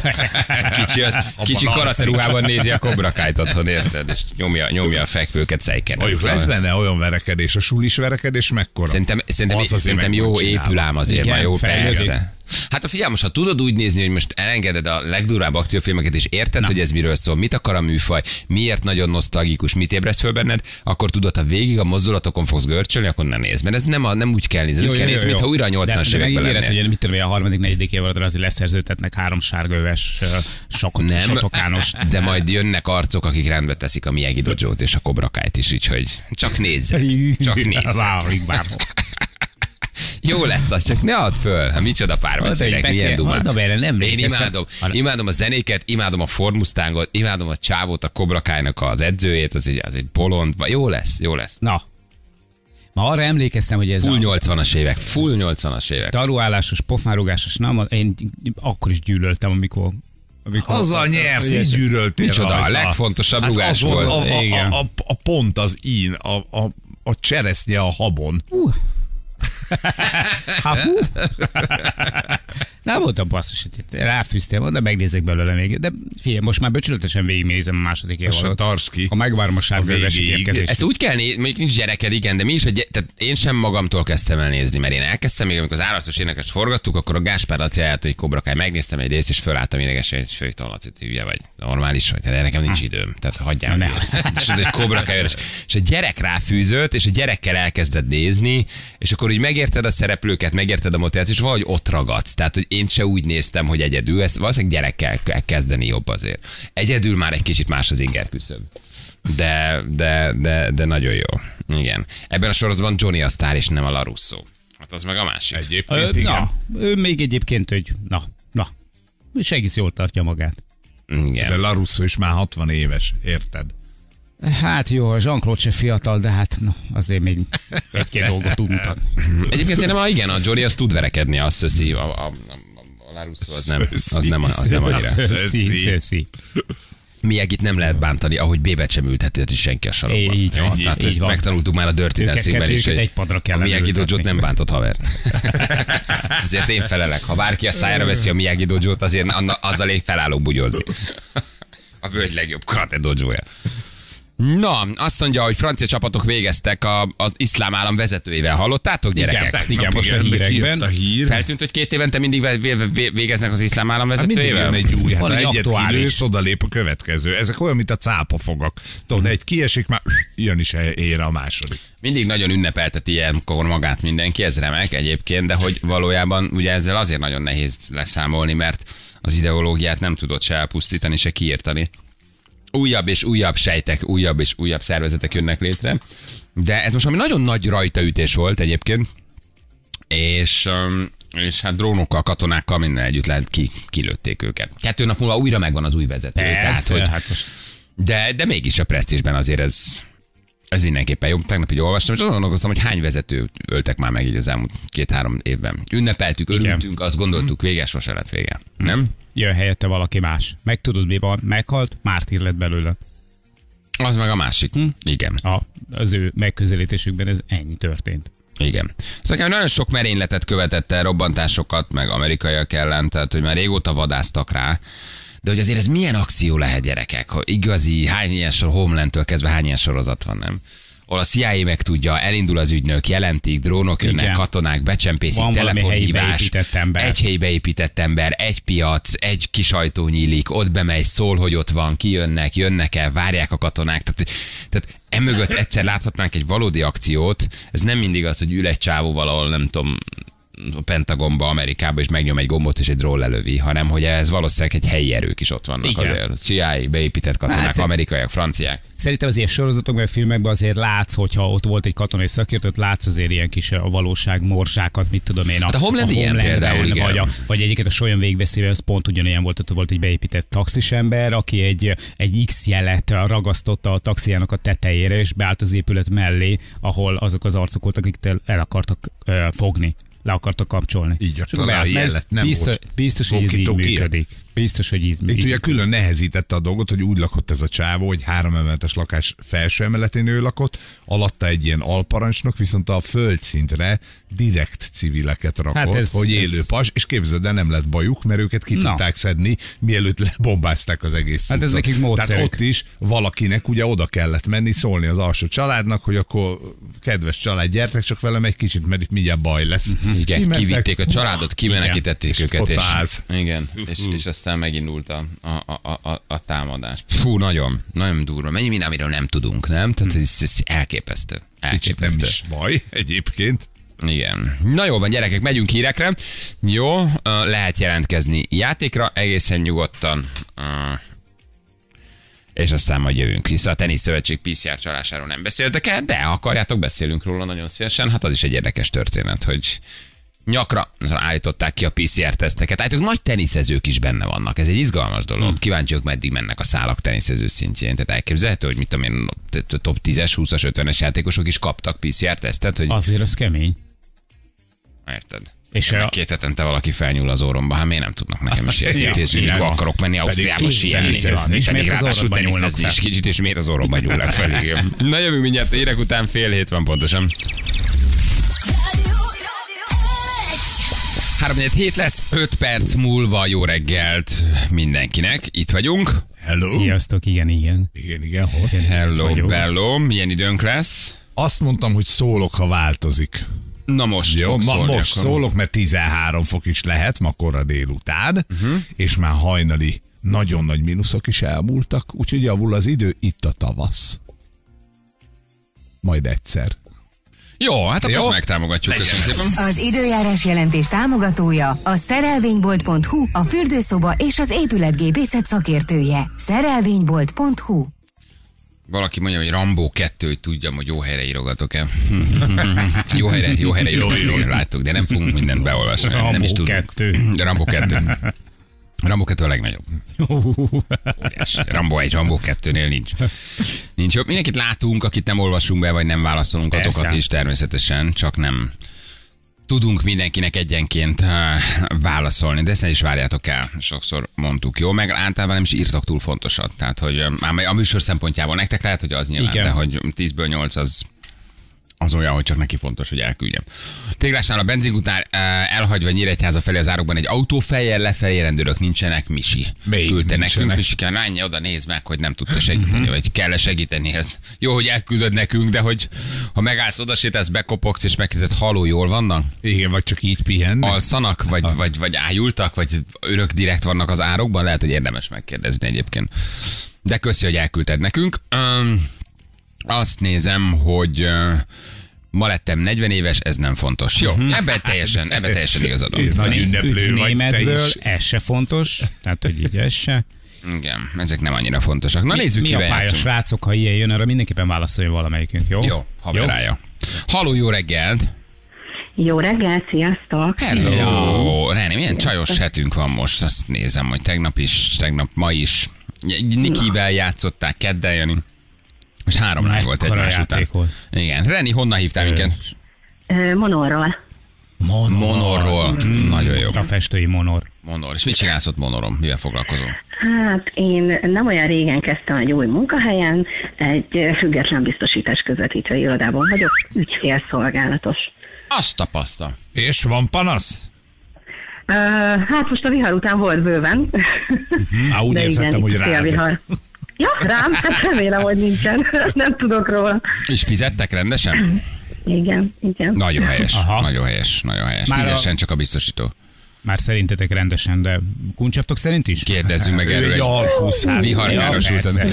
S2: Kicsi karateruhában nézi a Cobra Kai-t otthon, érted? És nyomja a fekvőket szejken.
S4: Mondjuk lesz benne olyan verekedés, a sulis verekedés mekkora?
S2: Szerintem jó épül ám azért, már jó persze. Hát figyelj, most ha tudod úgy nézni, hogy most elengeded a legdurvább akciófilmeket, és érted, hogy ez miről szól, mit akar a műfaj, miért nagyon nosztalgikus, mit ébreszt föl benned, akkor tudod, ha végig a mozdulatokon fogsz görcsölni, akkor ne nézd. Mert ez nem úgy kell nézni, úgy kell nézni, mintha újra a 80-as években lennél.
S3: Hogy mit tudom, a harmadik, negyedik évadra azért leszerződtetnek 3 sárgaöves sotokános.
S2: De majd jönnek arcok, akik rendbe teszik a Miyagi-Dojót és a Cobra Kai-t is, úgyhogy csak nézzek. Jó lesz az, csak ne add föl. Hát micsoda párbeszédek, milyen dumák. Én imádom a zenéket, imádom a Ford Mustangot, imádom a csávót, a Cobra Kai-nak az edzőjét, az egy bolond. Jó lesz.
S3: Na. Ma arra emlékeztem, hogy ez
S2: full 80-as évek.
S3: Taruálásos, pofárugásos, én akkor is gyűlöltem, amikor
S4: azzal nyert, így gyűlöltél.
S2: Micsoda, a legfontosabb rugás volt.
S4: A pont az ín, a cseresznye a habon.
S3: Nem voltam basszus, hogy ráfűztél, de megnézek belőle még. De figyelj, most már becsületesen végignézem a második évadot.
S4: A
S3: megvárom a sárgővesik érkezést.
S2: Ezt úgy kell nézni, mondjuk nincs gyereked, igen, de mi is, tehát én sem magamtól kezdtem el nézni, mert én elkezdtem, még amikor az Árasztos énekest forgattuk, akkor a Gáspár Laci ajánlott, hogy Cobra Kai, megnéztem egy részt, és fölálltam idegesen, hogy főítom, Laci, hülye vagy, normális vagy, de nekem nincs időm, tehát hagyjál meg. És egy Cobra Kai, és a gyerek ráfűzött, és a gyerekkel elkezdett nézni, és akkor úgy megérted a szereplőket, megérted a motivációt, és valahogy ott ragadsz. Tehát, hogy én se úgy néztem, hogy egyedül, ezt valószínűleg gyerekkel kell kezdeni jobb azért. Egyedül már egy kicsit más az inger küszöb. De nagyon jó. Igen. Ebben a sorozatban Johnny a sztár, és nem a Larusso. Hát az meg a másik.
S4: Egyébként igen.
S3: Ő még egyébként, hogy na. És egész jól tartja magát.
S2: Igen.
S4: De Larusso is már 60 éves, érted?
S3: Hát jó, a Jean-Claude se fiatal, de hát no, azért még egy-két dolgot tud mutatni.
S2: Egyébként szerintem, igen, a Jory az tud verekedni, a Szöszi, a Larusso az nem annyira.
S3: Szöszi.
S2: Miyagit nem lehet bántani, ahogy B-bet sem ültheti senki a sarokban. Tehát ezt megtanultuk már a Dirty Dancingben is, hogy a Miyagi Dojot nem bántott haver. Azért én felelek. Ha bárki a szájára veszi a Miyagi Dojot, azért azzal én felállok bugyozni. A völgy legjobb karate dojója. Na, azt mondja, hogy francia csapatok végeztek az iszlám állam vezetőjével. Hallottátok, gyerekek?
S3: Igen, most a hírekben.
S4: A hír.
S2: Feltűnt, hogy 2 évente mindig végeznek az iszlám állam vezetőjével?
S4: Mindig jön egy új, hát egyet kilősz, odalép a következő. Ezek olyan, mint a cápafogak. Tudod, egy kiesik, már jön is ére a második.
S2: Mindig nagyon ünnepelteti ilyenkor magát mindenki, ez remek egyébként, de hogy valójában ugye ezzel azért nagyon nehéz leszámolni, mert az ideológiát nem tudod se elpusztítani, se kiírtani. Újabb és újabb sejtek, újabb és újabb szervezetek jönnek létre. De ez most ami nagyon nagy rajtaütés volt egyébként, és hát drónokkal, katonákkal minden együtt kilőtték őket. 2 nap múlva újra megvan az új vezető.
S3: Persze,
S2: tehát, hogy,
S3: hát most...
S2: de mégis a presztízsben azért ez mindenképpen jó. Tegnap így olvastam, és azon gondolkoztam, hogy hány vezetőt öltek már meg így az elmúlt 2-3 évben. Ünnepeltük, örültünk, azt gondoltuk, vége, sose lett vége. Nem?
S3: Jön helyette valaki más. Meg tudod, mi van? Meghalt, mártír lett belőle.
S2: Az meg a másik. Igen.
S3: Az ő megközelítésükben ez ennyi történt.
S2: Igen. Szóval nagyon sok merényletet követett el, robbantásokat, meg amerikaiak ellen, tehát hogy már régóta vadásztak rá. De hogy azért ez milyen akció lehet, gyerekek? Ha igazi, hány ilyen Homelandtől kezdve hány ilyen sorozat van, nem? Ahol a CIA megtudja, elindul az ügynök, jelentik, drónok jönnek, igen. Katonák becsempészik,
S3: van
S2: telefonhívás, egy helyi beépített ember, egy piac, egy kis ajtó nyílik, ott bemegy, szól, hogy ott van, jönnek el, várják a katonák. Tehát emögött egyszer láthatnánk egy valódi akciót, ez nem mindig az, hogy ül egy csávó valahol, nem tudom, a Pentagonba, Amerikába, és megnyom egy gombot, és egy drón lelövi, hanem hogy ez valószínűleg egy helyi erők is ott vannak. A CIA, beépített katonák, hát, amerikaiak, franciák.
S3: Szerintem az ilyen sorozatokban, filmekben azért látsz, hogyha ott volt egy katonai szakértő, ott azért ilyen kis a valóság morsákat, mit tudom én.
S2: Hát a Homeland ilyen például, igen.
S3: Vagy egyiket a Solyon végbeszélve, az pont ugyanilyen volt, ott volt egy beépített taxisember, aki egy X jelet ragasztotta a taxijának a tetejére, és beállt az épület mellé, ahol azok az arcok voltak, akiket el akartak fogni. Le akartak kapcsolni.
S4: Így a jelet nem
S3: biztos, hogy ez így működik. Biztos, hogy így működik.
S4: Itt ugye külön nehezítette a dolgot, hogy úgy lakott ez a csávó, hogy 3 emeletes lakás felső emeletén ő lakott, alatta egy ilyen alparancsnok, viszont a földszintre direkt civileket rakott, hát hogy élő pas, és képzeld el, nem lett bajuk, mert őket ki tudták szedni, mielőtt lebombázták az egész
S3: hát ez nekik módszerek.
S4: Tehát ott is valakinek ugye oda kellett menni, szólni az alsó családnak, hogy akkor kedves család, gyertek csak velem egy kicsit, mert itt mindjárt baj lesz.
S2: Igen, kivitték a családot, kimenekítették őket, és aztán megindult a támadás. Fú, nagyon durva. Mennyi minden, amiről nem tudunk, nem? Tehát ez elképesztő.
S4: Kicsit nem is baj egyébként.
S2: Igen. Na jó van, gyerekek, megyünk hírekre. Jó, lehet jelentkezni játékra egészen nyugodtan. És aztán majd jövünk vissza. A Teniszszövetség PCR csalásáról nem beszéltek el, de ha akarjátok, beszélünk róla nagyon szívesen. Hát az is egy érdekes történet, hogy nyakra állították ki a PCR-teszteket. Hát ők nagy teniszezők is benne vannak. Ez egy izgalmas dolog. Kíváncsiak, meddig mennek a szálak teniszező szintjén. Tehát elképzelhető, hogy mit tudom én, top 10-es, 20-as, 50-es játékosok is kaptak PCR-tesztet. Hogy...
S3: Azért az kemény.
S2: Érted? És 2 hetente valaki felnyúl az orromba, hát miért nem tudnak nekem is intézmények, akarok menni Ausztriába síelni. És pedig ráadásul teniszezni is kicsit, és miért az orromba nyúlnak felé. Na jövünk mindjárt, érek után 6:30 van pontosan. 3-4 lesz, 5 perc múlva jó reggelt mindenkinek. Itt vagyunk.
S4: Hello.
S3: Sziasztok, igen.
S4: Igen, hol?
S2: Hello. Milyen időnk lesz?
S4: Azt mondtam, hogy szólok, ha változik.
S2: Na most
S4: jó, most szólok, mert 13 fok is lehet ma kora délután, és már hajnali nagyon nagy mínuszok is elmúltak, úgyhogy javul az idő, itt a tavasz. Majd egyszer.
S2: Jó, hát akkor megtámogatjuk. Köszönöm szépen.
S5: Az időjárás jelentés támogatója a szerelvénybolt.hu, a fürdőszoba és az épületgépészet szakértője. Szerelvénybolt.hu.
S2: Valaki mondja, hogy Rambo 2, hogy tudjam, hogy jó helyre írogatok-e. jó helyre írogatok, láttuk, de nem fogunk mindent beolvasni.
S3: Rambo
S2: nem is
S3: 2.
S2: Rambo 2. Rambo 2 a legnagyobb. Óriási. Rambo 1, Rambo 2-nél nincs. Nincs jobb. Mindenkit látunk, akit nem olvasunk be, vagy nem válaszolunk, azokat
S3: Persze.
S2: is természetesen, csak nem tudunk mindenkinek egyenként válaszolni, de ezt ne is várjátok el, sokszor mondtuk, jó? Meg általában nem is írtak túl fontosat, tehát hogy a műsor szempontjából nektek lehet, hogy az nyilván,
S3: Igen.
S2: de hogy 10-ből 8 az olyan, hogy csak neki fontos, hogy elküldjem. Téglásnál a benzinkután elhagyva Nyíregyháza felé az árokban egy autófejjel lefelé rendőrök nincsenek, Misi.
S4: Még
S2: Küldte
S4: nincsenek.
S2: nekünk, Misi, kell, menj oda, nézd meg, hogy nem tudsz segíteni, vagy kell segíteni ez. Jó, hogy elküldöd nekünk, de hogy ha megállsz, odasétálsz, bekopogsz, és megkezded, haló, jól vannak?
S4: Igen, vagy csak így pihennek.
S2: Alszanak, vagy ájultak, vagy önök direkt vannak az árokban? Lehet, hogy érdemes megkérdezni egyébként. De köszi, hogy elküldted nekünk. Azt nézem, hogy ma lettem 40 éves, ez nem fontos. Jó, ebben teljesen igazad van.
S4: Nagy ünneplő vagy te
S3: Németből,
S4: is.
S3: ez se fontos, tehát hogy így ez se.
S2: Igen, ezek nem annyira fontosak. Na nézzük,
S3: Mi a
S2: kivel
S3: pálya,
S2: játszunk.
S3: srácok, ha ilyen jön, arra mindenképpen válaszoljon valamelyikünk, jó?
S2: Jó, haverája. Haló, jó reggelt!
S6: Jó reggel, sziasztok!
S2: Hello! Reni, milyen csajos hetünk van most? Azt nézem, hogy tegnap, ma is. Nikivel játszották, kedden, Jani. Most 3 lány volt
S3: Mekkora
S2: egymás után.
S3: játék volt.
S2: Igen. Reni, honnan hívtál minket?
S6: Monorról.
S2: Monorról. Nagyon jó.
S3: A festői monor.
S2: Monor. És mit csinálsz ott Monoron? Mivel foglalkozol?
S6: Hát én nem olyan régen kezdtem egy új munkahelyen, egy független biztosítás közvetítő irodában vagyok, ügyfélszolgálatos.
S2: Azt a paszta.
S4: És van panasz?
S6: Hát most a vihar után volt bőven.
S4: Úgy
S6: De
S4: érzettem, hogy
S6: itt a
S4: rád.
S6: szélvihar. Ja, rám? Hát remélem, hogy nincsen. Nem tudok róla.
S2: És fizettek rendesen?
S6: Igen.
S2: Nagyon helyes.
S3: Aha.
S2: Nagyon helyes.
S3: Már
S2: Fizessen csak a biztosító.
S3: Már szerintetek rendesen, de kuncsaftok szerint is?
S2: Kérdezzünk meg
S4: Ő
S2: erről
S4: egy
S2: egy
S4: alkuszát.
S2: viharkárosultan.
S3: persze.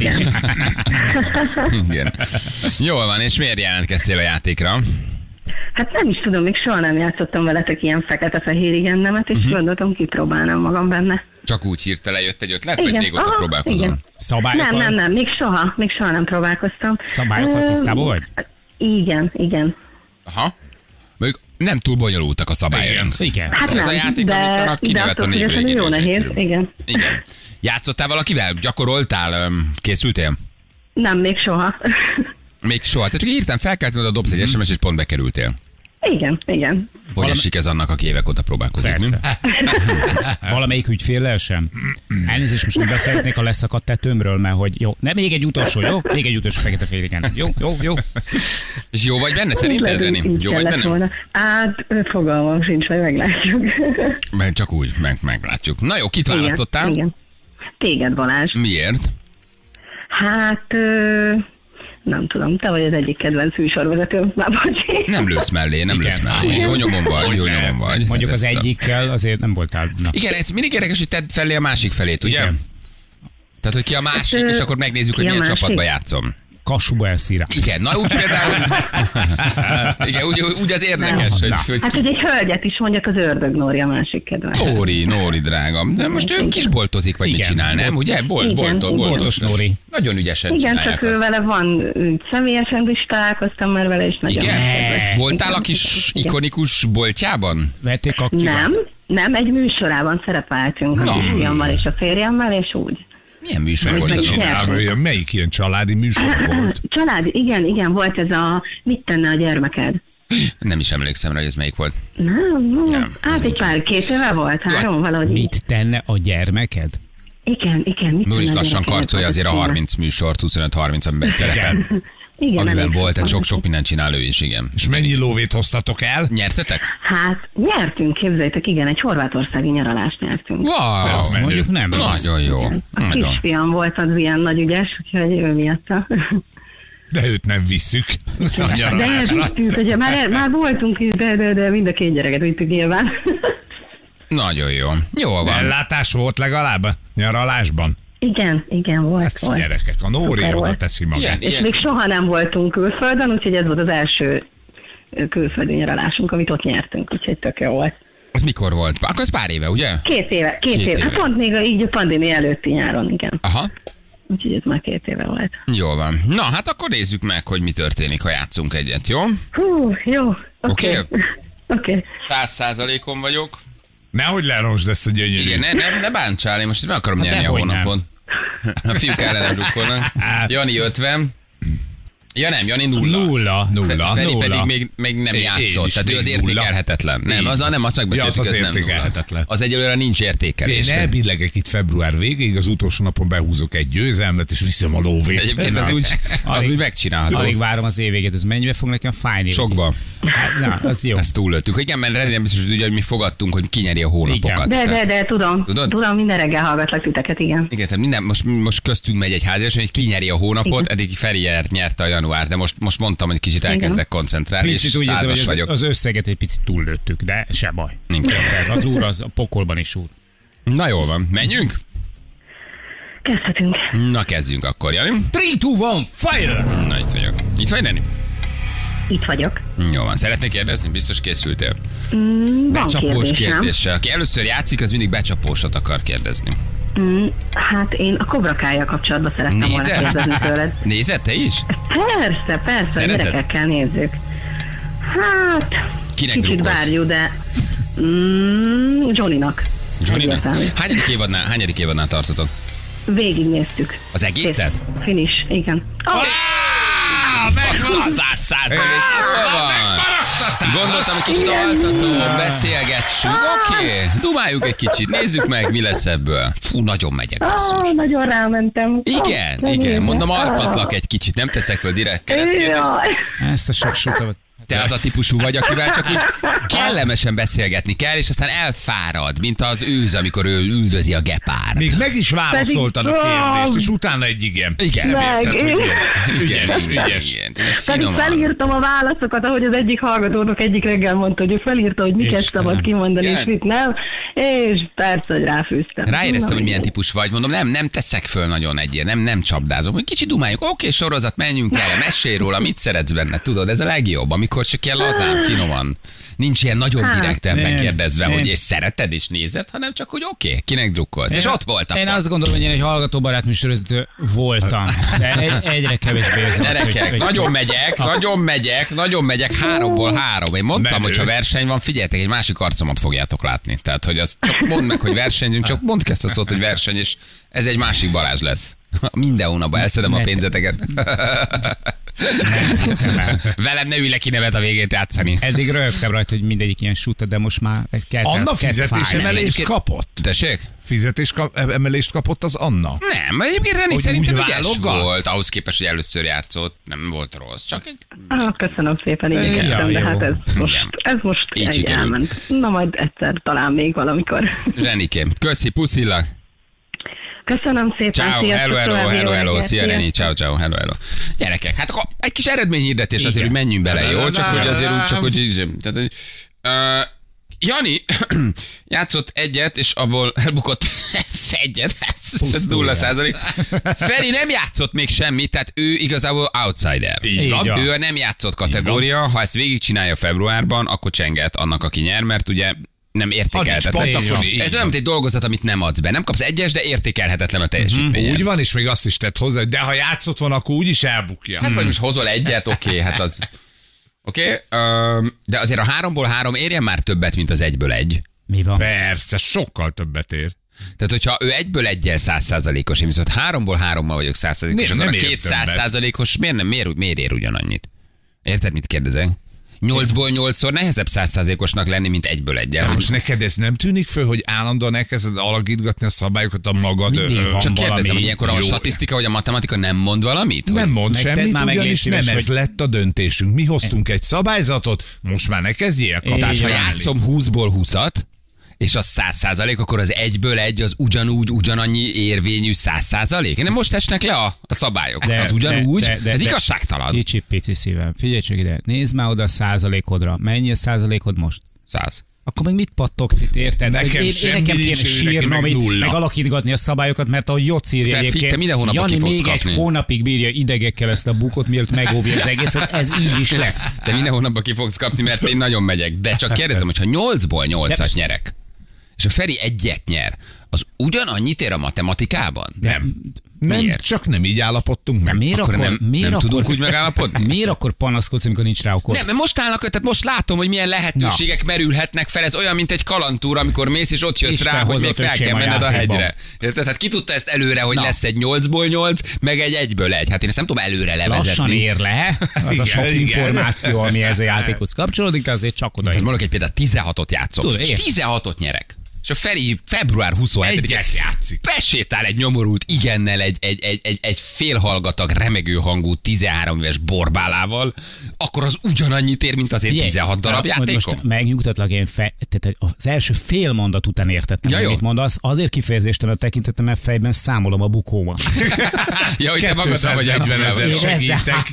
S2: Igen. Jól van, és miért jelentkeztél a játékra?
S6: Hát nem is tudom, még soha nem játszottam veletek ilyen fekete-fehér igennemet, és gondoltam, kipróbálnám magam benne.
S2: Csak úgy hirtelen jött egy ötlet, vagy
S6: Igen.
S2: régóta
S6: Aha,
S2: próbálkozol?
S6: igen.
S3: Szabályokkal,
S6: Nem, még soha nem próbálkoztam.
S3: szabályokkal tisztában vagy?
S6: Igen.
S2: Aha. Még nem túl bonyolultak a szabályok.
S3: Igen.
S6: Hát
S2: Ez a
S6: nem,
S2: játék,
S6: de
S2: amit kinevet a
S6: attól
S2: névről,
S6: függetlenül jó
S2: egyébként
S6: nehéz,
S2: egyszerű.
S6: igen.
S2: Igen. Játszottál valakivel? Gyakoroltál? Készültél?
S6: Nem, még soha.
S2: Még soha. Tehát csak hirtelen felkeltél, oda dobsz egy SMS, és pont bekerültél.
S6: Igen.
S2: Hogy esik ez annak, aki évek óta próbálkozik, mi?
S3: Persze. Valamelyik ügyféllel sem? Elnézést, most nem beszélnék a leszakadt tetőmről, mert hogy jó, nem, még egy utolsó, jó? Még egy utolsó fekete-fehér igen. Jó.
S2: És jó vagy benne, szerinted, Reni?
S6: Így
S2: Jó vagy
S6: kellett
S2: benne?
S6: volna. Hát, fogalmam sincs, majd meglátjuk.
S2: Mert csak úgy, meglátjuk. Na jó, kit választottál?
S6: Igen. Téged, Balázs.
S2: Miért?
S6: Hát, nem tudom, te vagy az egyik kedvenc műsorvezetőm. Már bocsi.
S2: Nem lősz mellé. Jó nyomon vagy.
S3: Mondjuk
S2: Tehát
S3: az
S2: ezt a-
S3: egyikkel azért nem voltál. Na.
S2: Igen, ez mindig érdekes, hogy tedd felé a másik felét, ugye?
S3: Igen.
S2: Tehát, hogy ki a másik, és akkor megnézzük, hogy
S6: ki a
S2: milyen
S6: másik?
S2: csapatba játszom.
S3: Kassuba elszíra.
S2: Igen, na úgy például... Igen, úgy az érdekes,
S3: Na.
S2: hogy
S6: Hát, hogy egy hölgyet is mondjak, az ördög Nóri a másik kedvenc.
S2: Nóri drágam. De most ő kisboltozik, vagy mit
S3: Igen.
S2: csinál, nem? Ugye?
S6: Igen,
S3: Boltos Nóri.
S2: Nagyon ügyesen
S6: Igen,
S2: csinálják
S6: csak ő
S2: azt.
S6: vele van, személyesen is találkoztam már vele, és nagyon
S2: Igen?
S6: kedves.
S2: Voltál a kis
S6: Igen.
S2: ikonikus boltjában?
S3: Vették aktívan.
S6: Nem, egy műsorában szerepeltünk
S2: Na.
S6: a fiammal és a férjemmel, és úgy.
S2: Milyen műsor volt az?
S6: Meg-
S4: Melyik ilyen családi műsor volt?
S6: Család, igen, volt ez a mit tenne a gyermeked?
S2: Nem is emlékszem rá, hogy ez melyik volt.
S6: Nem,
S2: ez
S6: hát egy
S2: nincs.
S6: pár, 2 éve volt, 3, valahogy így.
S3: Mit tenne a gyermeked?
S6: Igen, mit
S2: Nóri
S6: tenne
S2: is
S6: a
S2: lassan
S6: gyereked?
S2: karcolja azért a 30 műsort, 25-30, amiben szerepel.
S6: Igen,
S2: Amiben
S6: elég
S2: volt, tehát
S6: sok
S2: sok mindent csinál ő is, igen.
S4: És mennyi lóvét hoztatok el?
S2: Nyertetek?
S6: Hát nyertünk, képzeljétek, igen, egy horvátországi nyaralást nyertünk.
S2: Wow!
S3: Azt mondjuk nem rossz.
S2: Nagyon jó.
S6: A
S2: Nagyon.
S6: kisfiam volt az ilyen nagy ügyes, úgyhogy ő miatta.
S4: De őt nem visszük a
S6: De
S4: nyaralásra.
S6: vittünk, ugye már voltunk is, de mind a 2 gyereket vittük nyilván.
S2: Nagyon jó. Jól van.
S4: Ellátás volt legalább a nyaralásban?
S6: Igen, volt.
S4: Gyerekek, a Nóri
S6: Szuper
S4: oda
S6: volt.
S4: teszi
S2: Igen,
S4: magát.
S6: És
S2: ilyen.
S6: még soha nem voltunk külföldön, úgyhogy ez volt az első külföldi nyaralásunk, amit ott nyertünk, úgyhogy tök jó volt.
S2: Ez mikor volt? Akkor ez pár éve, ugye?
S6: 2 éve.
S2: éve.
S6: Hát pont még így a pandémia előtti nyáron, igen.
S2: Aha.
S6: Úgyhogy ez már 2 éve volt.
S2: Jól van. Na, hát akkor nézzük meg, hogy mi történik, ha játszunk egyet, jó?
S6: Hú, jó.
S2: Oké.
S6: Oké.
S2: 100%-on vagyok.
S4: Nehogy leronsd ezt a gyönyörű.
S2: Igen, ne bántsál, én most meg akarom nyerni a hónapon. A fiúk ellen drukkolnak. Jani 50. Ja nem, Jani 0. Feri pedig még nem játszott, tehát ő az értékelhetetlen. Nem, azt megbeszéltük, ez nem 0. Az egyelőre nincs értékelés.
S4: Én elbillegek itt február végéig, az utolsó napon behúzok egy győzelmet, és viszem a lóvét.
S2: Egyébként az úgy megcsinálható.
S3: Alig várom az év végét, ez mennyibe fog nekem fájni?
S2: Sokba.
S3: Na, az jó.
S2: Ezt túllőttük. Igen, mert Reni nem biztos, hogy mi fogadtunk, hogy kinyeri a hónapokat.
S6: De tudom, minden reggel hallgatlak titeket, igen.
S2: Igen, tehát most köztünk megy egy házas, hogy kinyeri a hónapot, eddig Feri nyerte a január, de most mondtam, hogy kicsit elkezdek koncentrálni,
S3: picit
S2: és százas vagyok.
S3: Az összeget egy picit túllőttük, de se baj. Tehát az úr az a pokolban is úr.
S2: Na jól van, menjünk?
S6: Kezdhetünk.
S2: Na kezdjünk akkor, Jani.
S3: 3, 2, 1, fire!
S2: Na itt vagyok. Itt vagy, Reni?
S6: Itt vagyok.
S2: Jó van, szeretnék kérdezni? Biztos készültél?
S6: Becsapós
S2: kérdéssel. Aki először játszik, az mindig becsapósat akar kérdezni.
S6: Hát én a Cobra Kai-jal kapcsolatban szeretném volna kérdezni tőled.
S2: Nézed te is?
S6: Persze, gyerekekkel nézzük. Hát,
S2: kinek
S6: kicsit
S2: drukkolsz?
S6: várjuk, de Johnnynak.
S2: Hányadik évadnál tartotok?
S6: Végignéztük.
S2: Az egészet?
S6: Finish, igen.
S2: Megvan! 100%. Gondoltam, hogy kicsit altatom, beszélgessünk. Oké, dumáljuk egy kicsit, nézzük meg, mi lesz ebből. Fú, nagyon megyek basszus.
S6: Nagyon rámentem.
S2: Igen, mondom, arpatlak egy kicsit, nem teszek föl direkt keresztkérdést.
S3: Ezt a sok sokat.
S2: Te az a típusú vagy, akivel csak úgy kellemesen beszélgetni kell, és aztán elfárad, mint az őz, amikor ő üldözi a gepár.
S4: Még meg is válaszoltad a kérdést, és utána egy igen.
S2: Igen.
S6: Pedig felírtam a válaszokat, ahogy az egyik hallgatónak egyik reggel mondta, hogy ő felírta, hogy miket szabad kimondani, és mit nem, és persze, hogy ráfűztem.
S2: Ráéreztem, hogy milyen típus vagy, mondom, nem teszek föl nagyon nem csapdázom, hogy kicsit dumáljunk, oké, sorozat, menjünk erre, mesélj róla, mit szeretsz benne, tudod, ez a legjobb, amikor csak ilyen lazán, finoman. Nincs ilyen nagyon direkten megkérdezve, hogy és szereted és nézed, hanem csak, hogy oké, kinek drukkolsz. És ott voltam.
S3: Én azt gondolom, hogy én egy hallgatóbarát műsorvezető voltam, de egyre kevésbé érzem azt,
S2: hogy... Nagyon megyek, 3-ból 3. Én mondtam, hogy ha verseny van, figyeljetek, egy másik arcomat fogjátok látni. Tehát, hogy az csak mondd meg, hogy versenyünk, csak mondd ki ezt a szót, hogy verseny, és ez egy másik Balázs lesz. Minden hónapban elszedem a pénzeteket.
S3: Nem hiszem el.
S2: Velem ne ülj le, ki nevet a végét játszani.
S3: Eddig rögtem rajta, hogy mindegyik ilyen suta, de most már
S4: Anna fizetésemelést kapott?
S2: Tessék?
S4: Fizetésemelést kapott az Anna?
S2: Nem, egyébként Reni szerintem ügyes volt, ahhoz képest, hogy először játszott, nem volt rossz, csak egy...
S6: Köszönöm szépen, igyekeztem, de hát ez most egy elment. Na majd egyszer, talán még valamikor.
S2: Renikém, köszi, puszillak.
S6: Köszönöm szépen.
S2: Ciao, hello. Szia, Reni, ciao, hello. Gyerekek, hát akkor egy kis eredményhirdetés azért, hogy menjünk bele, jó? Csak hogy azért úgy, Jani játszott egyet, és abból elbukott egyet, ez 0%. Feri nem játszott még semmit, tehát ő igazából outsider. Ő a nem játszott kategória, ha ezt végigcsinálja februárban, akkor csenget annak, aki nyer, mert ugye nem értékelhetetlen. Ez olyan, mint egy dolgozat, amit nem adsz be. Nem kapsz egyes, de értékelhetetlen a teljesítmény.
S4: Úgy van, és még azt is tett hozzá, de ha játszott van, akkor úgyis elbukja.
S2: Hát vagy most hozol egyet, oké, hát az... Oké, de azért a 3-ból 3 érjen már többet, mint az 1-ből 1.
S3: Mi van?
S4: Persze, sokkal többet ér.
S2: Tehát, hogyha ő 1-ből 1-jel 100%-os, én viszont 3-ból 3-mal vagyok 100%-os, akkor a 200%-os miért ér ugyanannyit? Érted, mit kérdezek? 8-ból 8-szor nehezebb 100%-osnak lenni, mint 1-ből 1-el.
S4: Most neked ez nem tűnik föl, hogy állandóan elkezded alakítgatni a szabályokat a magad?
S2: Csak kérdezem, hogy ilyenkor a statisztika vagy a matematika nem mond valamit?
S4: Nem mond semmit, ugyanis nem ez lett a döntésünk. Mi hoztunk egy szabályzatot, most már ne kezdjél kapni.
S2: Ha játszom 20-ból 20-at, és az 100%, akkor az 1-ből 1 az ugyanannyi érvényű 100%? Nem most esnek le a szabályok. Az ugyanúgy? Ez igazságtalan.
S3: Kicsi pici szívem. Figyelj csak ide, nézd már oda a százalékodra. Mennyi a százalékod most?
S2: 100.
S3: Akkor még mit pattogsz itt, érted?
S4: Nekem
S3: kéne sírnom, meg alakítgatni a szabályokat, mert ahogy Jocz írja egyébként,
S2: te minden hónapban ki fogsz
S3: még
S2: kapni.
S3: egy hónapig bírja idegekkel ezt a bukot, mielőtt megóvja az egészet, ez így is lesz.
S2: Te minden hónapban ki fogsz kapni, mert én nagyon megyek. De csak kérdezem, hogy ha 8-ból 8-at nyerek, és a Feri egyet nyer, az ugyanannyit ér a matematikában?
S4: Nem. Nem, csak nem így állapodtunk meg.
S3: Miért
S2: akkor nem tudunk úgy megállapodni?
S3: Miért akkor panaszkodsz, amikor nincs rá okod?
S2: Nem, mert most állnak, tehát most látom, hogy milyen lehetőségek merülhetnek fel. Ez olyan, mint egy kalandtúra, amikor mész, és ott jössz rá, hogy még fel kell menned a hegyre. Érted? Hát ki tudta ezt előre, hogy lesz egy 8-ból 8, meg egy 1-ből 1. Hát én ezt nem tudom előre levezetni.
S3: Lassan ér le, az a sok információ, ami ez a játékhoz kapcsolódik, azért csak oda.
S2: Mondok egy példát, 16-ot játszok, és 16-ot nyerek. És a Feri február 27-én besétál egy nyomorult igennel, egy félhallgatag, remegő hangú 13 éves borbálával, akkor az ugyanannyit ér, mint az én 16 darab játékom.
S3: Most megnyugtatlak, én tehát az első fél mondat után értettem, amit mondasz. Azért kifejezéstelen tekintettem, mert fejben számolom a bukómat.
S2: Ja, hogy te magad vagy
S4: 40 000 segítek.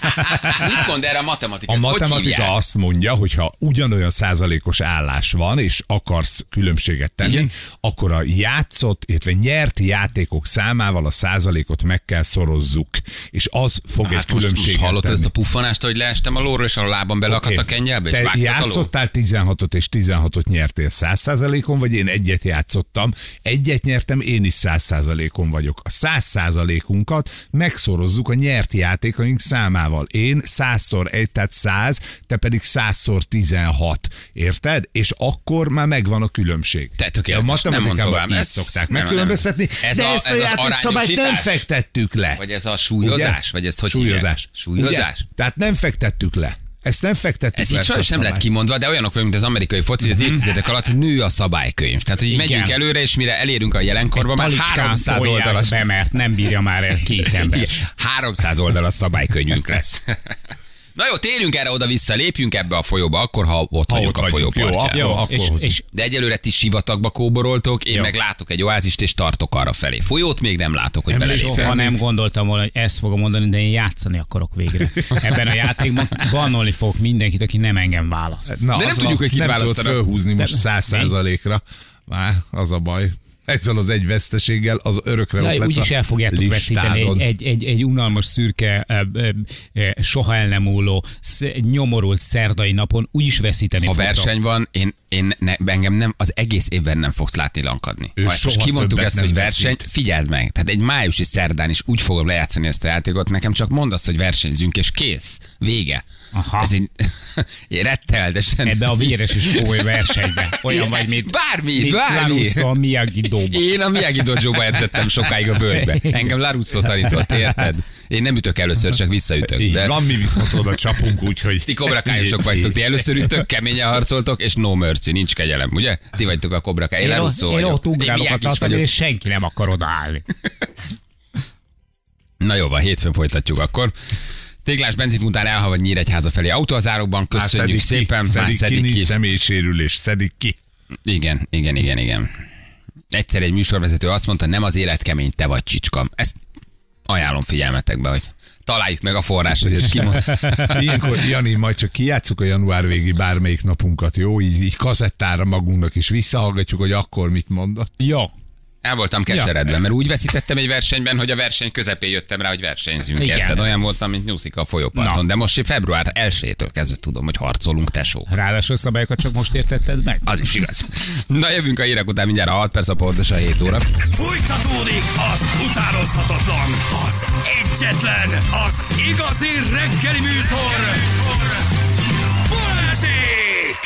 S2: Mit mond erre a matematika?
S4: A matematika azt mondja, hogy ha ugyanolyan százalékos állás van, és akarsz különbséget tenni, igen, akkor a játszott, illetve nyert játékok számával a százalékot meg kell szorozzuk, és az fog egy különbséget
S2: most hallottad
S4: tenni.
S2: Ezt a puffanást, hogy leestem a lóról, és a lábam belakadt a kengyelbe, és vágtad a ló?
S4: Játszottál 16-ot, és 16-ot nyertél 100%-on, vagy én egyet játszottam, egyet nyertem, én is 100%-on vagyok. A 100%-unkat megszorozzuk a nyert játékaink számával. Én 100x1, tehát 100, te pedig 100x16. Érted? És akkor már megvan a különbség. A matematikában így szokták megkülönböztetni, de ezt a játékszabályt nem fektettük le.
S2: Vagy ez a súlyozás? Vagy ez hogy
S4: súlyozás.
S2: Súlyozás?
S4: Tehát nem fektettük le. Ezt nem fektettük
S2: le. Ez itt sajnos nem lett kimondva, de olyanok vagyunk, mint az amerikai foci, hogy az évtizedek alatt nő a szabálykönyv. Tehát, hogy megyünk előre, és mire elérünk a jelenkorba, már 300 oldalas.
S3: Be, mert nem bírja már el 2 ember.
S2: 300 oldalas szabálykönnyünk lesz. Na jó, térjünk erre oda-vissza, lépjünk ebbe a folyóba, akkor, ha ott vagyunk a folyópartján.
S4: Jó,
S2: de egyelőre ti sivatagba kóboroltok, én meg látok egy oázist, és tartok arra felé. Folyót még nem látok, hogy belelépünk.
S3: Soha nem gondoltam volna, hogy ezt fogom mondani, de én játszani akarok végre. Ebben a játékban bannolni fogok mindenkit, aki nem engem választ.
S4: De nem tudjuk, hogy kit választanak. Nem tudod fölhúzni most 100%-ra. Már az a baj. Ezzel az egy veszteséggel az örökre ott lesz
S3: úgyis el fogjátok veszíteni egy unalmas, szürke, soha el nem múló, nyomorult szerdai napon úgyis veszíteni
S2: fogtok. Ha verseny van, engem nem, az egész évben nem fogsz látni lankadni. Ha ezt most kimondtuk ezt, hogy verseny, figyeld meg. Tehát egy májusi szerdán is úgy fogom lejátszani ezt a játékot, nekem csak mondd azt, hogy versenyzünk, és kész. Vége.
S3: Aha.
S2: Ez én rettenetesen.
S3: Ebbe a véres és komoly versenyben. Olyan vagy, mint
S2: bármi.
S3: Larusso a Miyagi-dóba.
S2: Én a Miyagi-dóba edzettem sokáig a bölgybe. Engem Larusso tanított, érted? Én nem ütök először, csak visszaütök.
S4: De... Van, mi viszont oda csapunk, úgyhogy...
S2: Ti kobrakályosok vagytok, ti először ütök, keményen harcoltok, és no mercy, nincs kegyelem, ugye? Ti vagytok a kobrakály. Én Larusso vagyok.
S3: Én ott ugrálok a tartalmi, és senki nem akar odaállni.
S2: Na jó van, hétfőn folytatjuk akkor. Téglás benzinpuntán elhalad Nyíregyháza felé autózárokban. Köszönjük szépen.
S4: Szedik ki. Személysérülés, szedik ki.
S2: Igen. Egyszer egy műsorvezető azt mondta, nem az élet kemény, te vagy csicska. Ezt ajánlom figyelmetekbe, hogy találjuk meg a forrás, hogy ezt kimond.
S4: Ilyenkor, Jani, majd csak kijátszuk a január végi bármelyik napunkat, jó? Így kazettára magunknak is visszahallgatjuk, hogy akkor mit mondott.
S3: Jó.
S2: El voltam keseredve, mert úgy veszítettem egy versenyben, hogy a verseny közepén jöttem rá, hogy versenyzünk. Érted? Olyan voltam, mint nyuszika a folyóparton. De most február 1-től kezdve tudom, hogy harcolunk, tesó.
S3: Ráadásul szabályokat csak most értetted meg?
S2: Az is igaz. Na jövünk a hírek után mindjárt a 6 perc, a pontosan 7 óra.
S1: Folytatódik az utánozhatatlan, az egyetlen, az igazi reggeli műsor. Balázsék!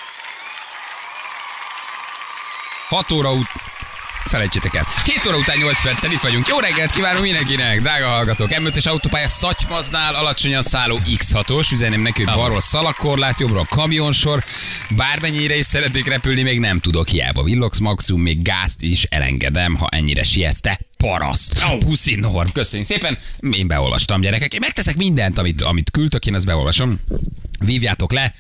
S2: 6 óra felejtsétek el. 7 óra után 8 perccel itt vagyunk. Jó reggelt kívánunk mindenkinek, drága hallgatók. M5-es autópálya Szatymaznál alacsonyan szálló X6-os. Üzeném neki, hogy balról szalagkorlát, jobbról kamionsor. Bármennyire is szeretnék repülni, még nem tudok, hiába villogsz, maximum még gázt is elengedem, ha ennyire sietsz, te paraszt. Puszi Norm. Köszönjük szépen. Én beolvastam, gyerekek. Én megteszek mindent, amit küldtök, én azt beolvasom. Vívjátok le.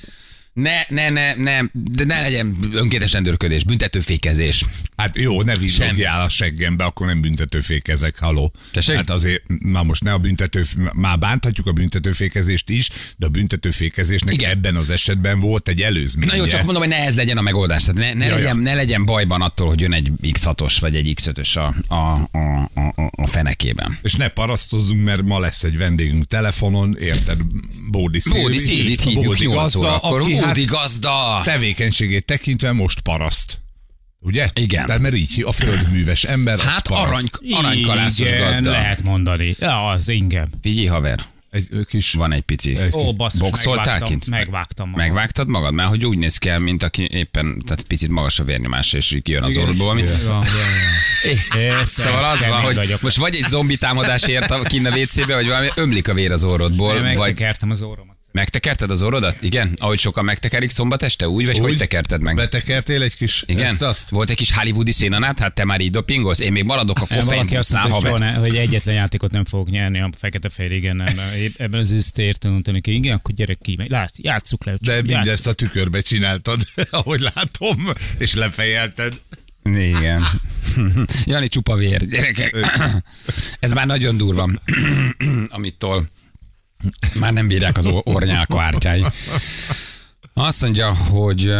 S2: De ne legyen önkéntes rendőrködés, büntetőfékezés.
S4: Hát jó, ne vízlogjál a seggembe, akkor nem büntetőfékezek, haló.
S2: Tessék?
S4: Hát azért, na most ne a már bánthatjuk a büntetőfékezést is, de a büntetőfékezésnek igen, ebben az esetben volt egy előzménye.
S2: Na jó, csak mondom, hogy ne ez legyen a megoldás. Tehát ne legyen bajban attól, hogy jön egy X6-os vagy egy X5-ös a fenekében.
S4: És ne parasztozzunk, mert ma lesz egy vendégünk telefonon, érted? Bódi
S2: Szilvit hívjuk 8 órakor.
S4: Bódi gazda. Tevékenységét tekintve most paraszt. Ugye?
S2: Igen.
S4: Tehát mert így a földműves ember.
S2: Hát aranykalászos gazda.
S3: Lehet mondani. Ja, az ingem.
S2: Figyelj, haver.
S4: Egy kis...
S2: Van egy pici.
S3: Ó, basszus,
S2: boxoltál kint?
S3: Megvágtam magam.
S2: Megvágtad magad? Mert hogy úgy néz ki, mint aki éppen, tehát picit magas a vérnyomás, és így kijön az orrodból. Ami... Szóval az van, hogy most vagy egy zombi támadás ért kinn a WC-be, vagy valami ömlik a vér az orrodból.
S3: Megtekertem az orromat.
S2: Megtekerted az orrodat? Igen? Ahogy sokan megtekerik szombat este? Úgy? Vagy hogy tekerted meg?
S4: Betekertél egy kis
S2: igen?
S4: Azt?
S2: Volt egy kis hollywoodi szénanát? Hát te már így dopingolsz? Én még maradok a koffeinbusznál,
S3: haver. Hogy egyetlen játékot nem fogok nyerni a fekete-fehér, igen, ebben az összeértőn, hogy igen, akkor gyerek ki, játsszuk le.
S4: De mindezt a tükörbe csináltad, ahogy látom, és lefejelted.
S2: Igen. Jani csupa vér, gyerekek. Ez már nagyon durva, amitől már nem bírják az ornyálka ártyái. Azt mondja, hogy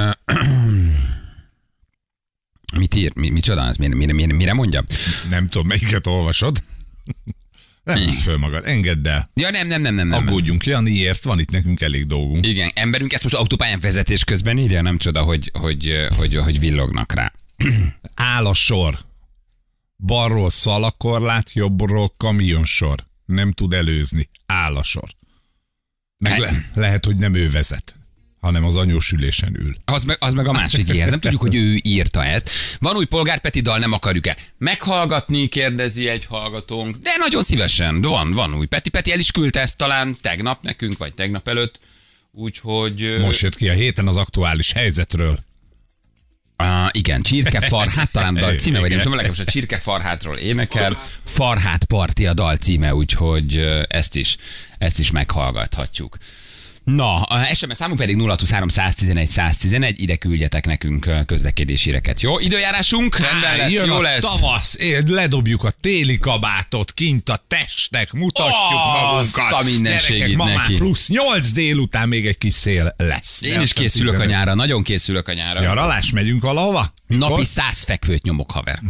S2: mit ír? Micsoda az? Mire mondja?
S4: Nem tudom, melyiket olvasod. Nem hisz föl magad, engedd el.
S2: Ja, nem.
S4: Aggódjunk, Janiért, van itt nekünk elég dolgunk.
S2: Igen, emberünk ezt most autópályán vezetés közben írja, nem csoda, hogy villognak rá.
S4: Áll a sor. Balról szalakorlát, jobbról kamionsor. Nem tud előzni. Áll a sor. Meg lehet, hogy nem ő vezet, hanem az anyós ülésen ül.
S2: Az meg a másik éhez. Nem tudjuk, hogy ő írta ezt. Van új Polgárpeti dal, nem akarjuk-e meghallgatni, kérdezi egy hallgatónk. De nagyon szívesen. Van új Peti el is küldte ezt talán tegnap nekünk, vagy tegnap előtt. Úgyhogy...
S4: Most jött ki a héten az aktuális helyzetről.
S2: Igen, Csirkefarhát, talán dal címe, vagy nem tudom, legalábbis a Csirkefarhátról énekel. Farhát parti a dal címe, úgyhogy ezt is meghallgathatjuk. Na, a SMS számunk pedig 023 111 111, ide küldjetek nekünk közlekedési híreket. Jó, időjárásunk, rendben lesz, jó lesz.
S4: Tavasz, ledobjuk a téli kabátot, kint a testnek, mutatjuk magunkat.
S2: A mindenségét
S4: ma
S2: neki.
S4: Már plusz 8 délután még egy kis szél lesz.
S2: Én is készülök a nyára, nagyon készülök a nyára.
S4: Nyaralás, megyünk valahova?
S2: Napi 100 fekvőt nyomok, haver.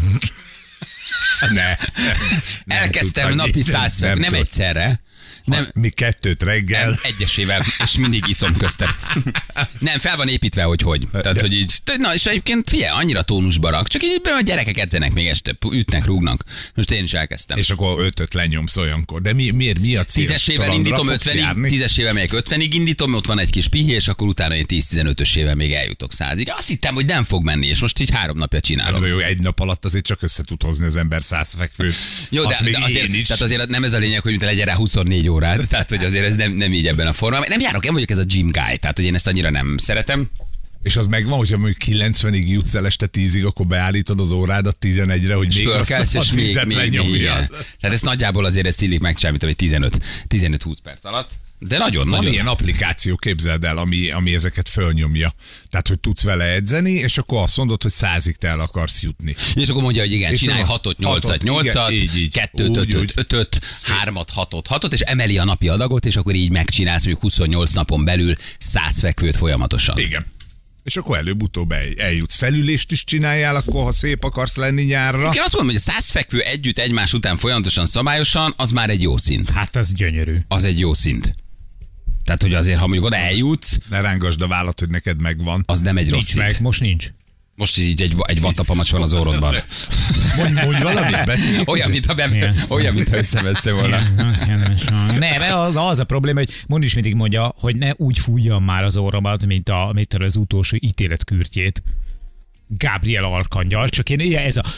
S4: Ne.
S2: Elkezdtem napi 100 fekvőt, nem egyszerre. Nem,
S4: mi 2 reggel.
S2: Egyesével, és mindig iszom köztem. Nem, fel van építve, hogy. Tehát, hogy így, na és egyébként figyelj, annyira tónusba rak, csak így a gyerekek edzenek még este, ütnek, rúgnak. Most én is elkezdtem.
S4: És akkor 5-öt lenyomsz olyankor. De miért mi a cél?
S2: 10-esével indítom 50-ig, 10-esével megyek 50-ig indítom, ott van egy kis pihi, és akkor utána én 10-15-ösével még eljutok 100-ig. Azt hittem, hogy nem fog menni, és most így 3 napja csinálom.
S4: Jó, egy nap alatt azért csak össze tud hozni az ember 100 fekvőt.
S2: Jó, de azért nem ez a lényeg, hogy legyen rá 24 órát, tehát hogy azért ez nem így ebben a formában. Nem járok, én vagyok ez a gym guy, tehát hogy én ezt annyira nem szeretem.
S4: És az megvan, hogyha mondjuk 90-ig jutsz el este 10-ig, akkor beállítod az órádat 11-re, hogy még azt a 10-et lenyomja.
S2: Tehát ez nagyjából azért ezt illik megcsinálni, hogy 15-20 perc alatt. De nagyon.
S4: Ilyen applikáció, képzeld el, ami ezeket fölnyomja. Tehát, hogy tudsz vele edzeni, és akkor azt mondod, hogy 100-ig te el akarsz jutni.
S2: És akkor mondja, hogy igen, csinálj 6-ot, 8-at, 8-at, 2-t, 5-öt, 3-at, 6-ot, 6-ot, és emeli a napi adagot, és akkor így megcsinálsz mondjuk 28 napon belül 100 fekvőt folyamatosan.
S4: Igen. És akkor előbb-utóbb eljutsz. Felülést is csináljál, akkor ha szép akarsz lenni nyárra.
S2: Én azt mondom, hogy a 100 fekvő együtt egymás után folyamatosan, szabályosan, az már egy jó szint.
S3: Hát az gyönyörű.
S2: Az egy jó szint. Tehát, hogy azért, ha mondjuk oda eljutsz...
S4: Ne rángasd a vállat, hogy neked megvan.
S2: Az nem egy rossz szint.
S3: Meg, most nincs.
S2: Most így egy vattapamacs van az orrodban.
S4: Mondj valamit, beszélj.
S2: Olyan, mintha összeveszte volna.
S3: Nem, az a probléma, hogy Mond is mindig mondja, hogy ne úgy fújjam már az orromat, mint az utolsó ítéletkürtjét. Gabriel Arkangyal, csak én ez a...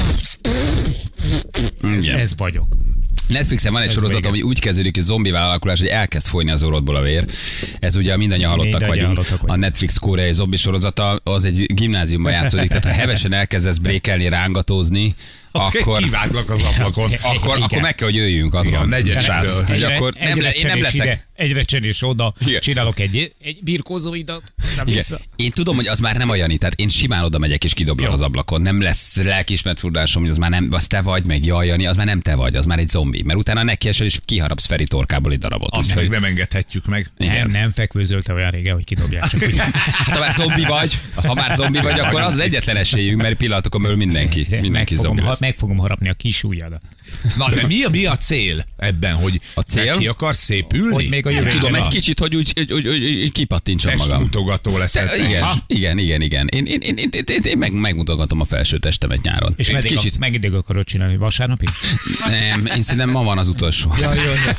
S3: Ez vagyok.
S2: Netflixen van egy sorozat, ami úgy kezdődik, hogy zombivá alakulás, hogy elkezd folyni az orrodból a vér. Ez ugye mindannyian halottak vagyunk. A Netflix koreai zombi sorozata az egy gimnáziumban játszódik, tehát ha hevesen elkezdesz brékelni, rángatózni, akkor
S4: kiváglak az ablakon.
S2: Akkor meg kell, hogy jöjjünk azon.
S3: Nem leszek. Egyre csenés oda, csinálok egy birkózóidat, aztán vissza.
S2: Én tudom, hogy az már nem a Jani, tehát én simán oda megyek és kidoblak az ablakon. Nem lesz lelkiismert furdalásom, hogy az már nem, az te vagy, meg jaj, Jani, az már nem te vagy, az már egy zombi. Mert utána nekiesel és kiharapsz Feri torkából egy darabot.
S4: Azt meg nem engedhetjük meg.
S3: Nem fekvőzölte olyan régen, hogy kidobják.
S2: Hát, ha már zombi vagy, akkor az egyetlen esélyünk, mert pillanatokon belül mindenki zombi lesz.
S3: Meg fogom harapni a kis ujjadat.
S4: Na, de mi a cél ebben, hogy
S2: a cél?
S4: ki akarsz szépülni?
S3: Hogy még a
S2: Nem tudom, egy kicsit, hogy úgy kipattintsam magam.
S4: Testmutogató leszel.
S2: Igen. Én megmutogatom a felső testemet nyáron.
S3: És meddig akarod csinálni? Vasárnapig?
S2: Nem, én szerintem ma van az utolsó.
S3: Jó.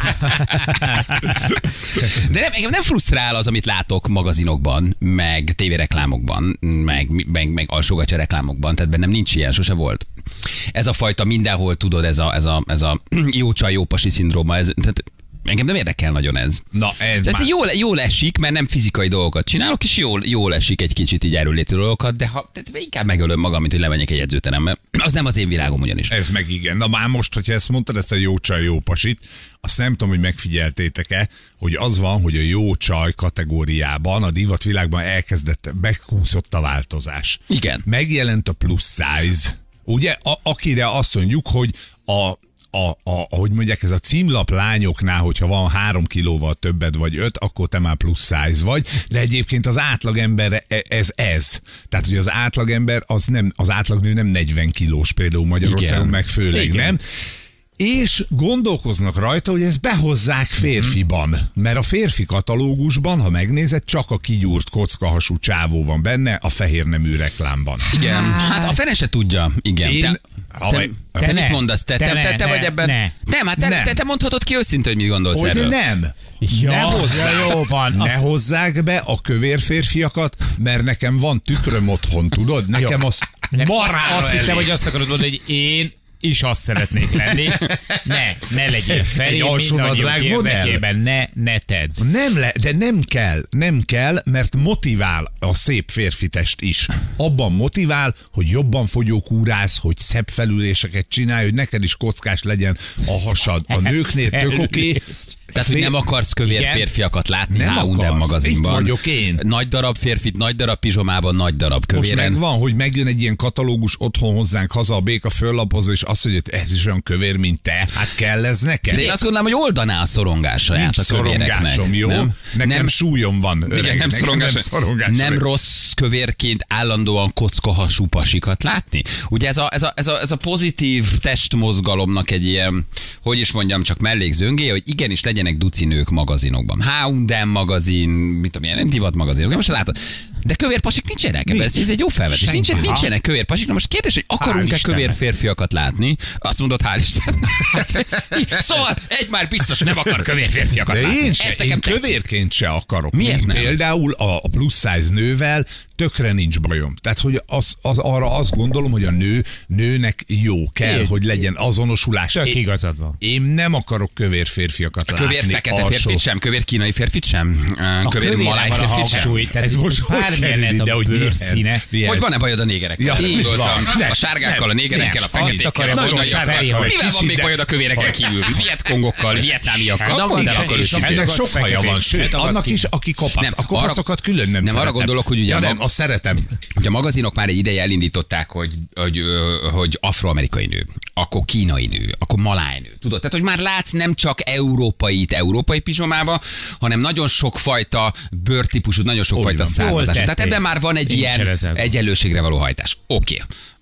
S2: De engem nem frusztrál az, amit látok magazinokban, meg tévéreklámokban, meg alsógatya reklámokban, tehát bennem nincs ilyen, sose volt. Ez a fajta mindenhol, tudod, ez a jó csaj, jó pasi szindróma, tehát engem nem érdekel nagyon ez.
S4: Na,
S2: tehát jól esik, mert nem fizikai dolgokat csinálok, és jól esik egy kicsit így erőlétű dolgokat, de tehát inkább megölöm magam, mint hogy lemenjek egy edzőterembe. Az nem az én világom ugyanis.
S4: Ez meg igen. Na már most, hogyha ezt mondtad, ezt a jó csaj, jó pasit, azt nem tudom, hogy megfigyeltétek-e, hogy az van, hogy a jó csaj kategóriában, a divatvilágban meghúzott a változás.
S2: Igen.
S4: Megjelent a plus size, ugye, akire azt mondjuk, hogy ahogy mondják, ez a címlap lányoknál, hogyha van 3 kilóval többed vagy 5, akkor te már plusz size vagy, de egyébként az átlagember ez. Tehát, hogy az átlagember az átlagnő nem 40 kilós például Magyarországon, meg főleg nem. És gondolkoznak rajta, hogy ezt behozzák férfiban. Mert a férfi katalógusban, ha megnézed, csak a kigyúrt kockahasú csávó van benne a fehér nemű reklámban.
S2: Igen, hát a fene se tudja. Igen. Te mit mondasz? Te vagy ebben? Nem, te mondhatod ki őszintén, hogy mit gondolsz erről.
S4: Nem. Ne hozzák be a kövér férfiakat, mert nekem van tükröm otthon, tudod? Nekem az marhára
S3: azt hittem, hogy azt akarod mondani, hogy én is azt szeretnék lenni. Ne legyél felé, mindannyiunk érdekében, ne tedd.
S4: De nem kell, mert motivál a szép férfitest is. Abban motivál, hogy jobban fogyókúráz, hogy szebb felüléseket csinálj, hogy neked is kockás legyen a hasad. A nőknél tök oké.
S2: Tehát, hogy nem akarsz kövér férfiakat látni H&M magazinban.
S4: Itt vagyok én.
S2: Nagy darab férfit, nagy darab pizsomában, nagy darab kövéren.
S4: Most megvan, hogy megjön egy ilyen katalógus otthon hozzánk haza, a béka föllapozó, és azt mondja, hogy ez is olyan kövér, mint te. Hát kell ez neked?
S2: De én azt gondolom, hogy oldaná a szorongás saját a kövéreknek.
S4: Jó? Nekem súlyom van.
S2: Igen, nem szorongás. Nem rossz kövérként állandóan kockahasú pasikat látni? Ugye ez a pozitív testmozgalomnak egy ilyen, hogy is mondjam, csak mellékzöngé, hogy igenis legyenek duci nők magazinokban. H&M magazin, mit tudom, ilyen divat magazinok. Most látod. De kövér pasik nincsenek. Ez egy jó felvetés. Nincsenek kövér pasik. Na most kérdés, hogy akarunk-e kövér férfiakat látni? Azt mondod, hál' Isten. Szóval egy már biztos nem akar kövér férfiakat látni.
S4: Én kövérként se akarok.
S2: Miért nem?
S4: Például a plusz size nővel tökre nincs bajom. Tehát, hogy arra azt gondolom, hogy a nőnek jó kell, hogy legyen azonosulás.
S3: Tök igazad van.
S4: Én nem akarok kövér férfiakat látni.
S2: Kövér fekete férfit sem, kövér kínai férfit sem, kövér maláj férfit sem.
S4: Ez most bármilyen lehet a bőrszíne.
S2: Hogy van-e bajod a négerekkel? A sárgákkal, a négerekkel, a feketékkel, a vonaljakkal. Mivel van még bajod a kövérekkel kívül? Vietkongokkal, vietnámiakkal?
S4: Ennek sok haja van, sőt, annak is, aki kopasz. A kopaszokat külön nem
S2: szeretem. Arra gondolok, hogy ugye
S4: azt szeretem.
S2: Ugye a magazinok már egy ideje elindították, hogy afroamerikai nő, akkor kínai nő, akkor maláj nő. Tudod? Tehát, hogy már látsz nem csak európai pizsomába, hanem nagyon sokfajta bőrtípusú, nagyon sokfajta származás. Tehát ebben már van egy ilyen egyenlőségre való hajtás. Oké.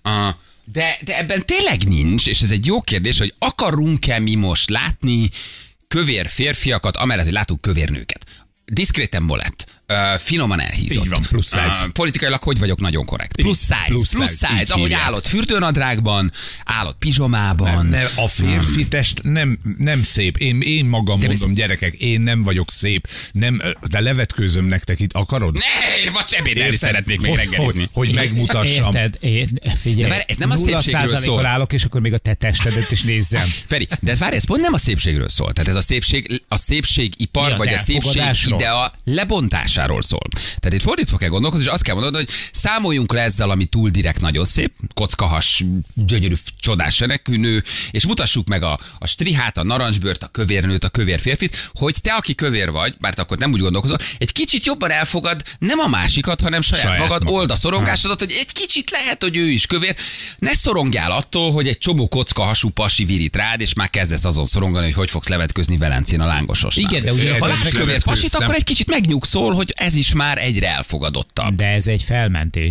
S2: De ebben tényleg nincs, és ez egy jó kérdés, hogy akarunk-e mi most látni kövér férfiakat, amellett, hogy látunk kövér nőket. Diszkréten bolett. Finoman elhízott.
S4: Így van, plusz size.
S2: Politikailag hogy vagyok nagyon korrekt. Plusz size. Ahogy állott fürdőnadrágban, állott pizsomában.
S4: Nem, a férfi test nem szép. Én magam mondom, gyerekek, én nem vagyok szép. De levetkőzöm nektek itt, akarod?
S2: Ne, én vagy ebédelni szeretnék még reggelizni.
S4: Hogy megmutassam.
S3: Érted, figyelj.
S2: De ez nem a szépségről szól.
S3: állok, és akkor még a te testedet is nézzem.
S2: Feri, de ez pont nem a szépségről szól. Tehát ez a szépségipar, vagy a szépség idea lebontásáról szól. Tehát itt fordítva kell gondolkozni, és azt kell mondani, hogy számoljunk le ezzel, ami túl direkt nagyon szép, kockahas, gyönyörű, csodás fenekű nő, és mutassuk meg a strihát, a narancsbőrt, a kövérnőt, a kövér férfit, hogy te, aki kövér vagy, bár akkor nem úgy gondolkozol, egy kicsit jobban elfogad nem a másikat, hanem saját magad, old a szorongásodat, hogy egy kicsit lehet, hogy ő is kövér. Ne szorongjál attól, hogy egy csomó kockahasú pasi virít rád, és már kezdesz azon szorongani, hogy hogy fogsz levetközni Velencén a lángososnál.
S3: Igen, de ugye
S2: ha látsz kövér pasit, akkor egy kicsit megnyugszol, hogy ez is már egyre elfogadottabb.
S3: De ez egy felmentés.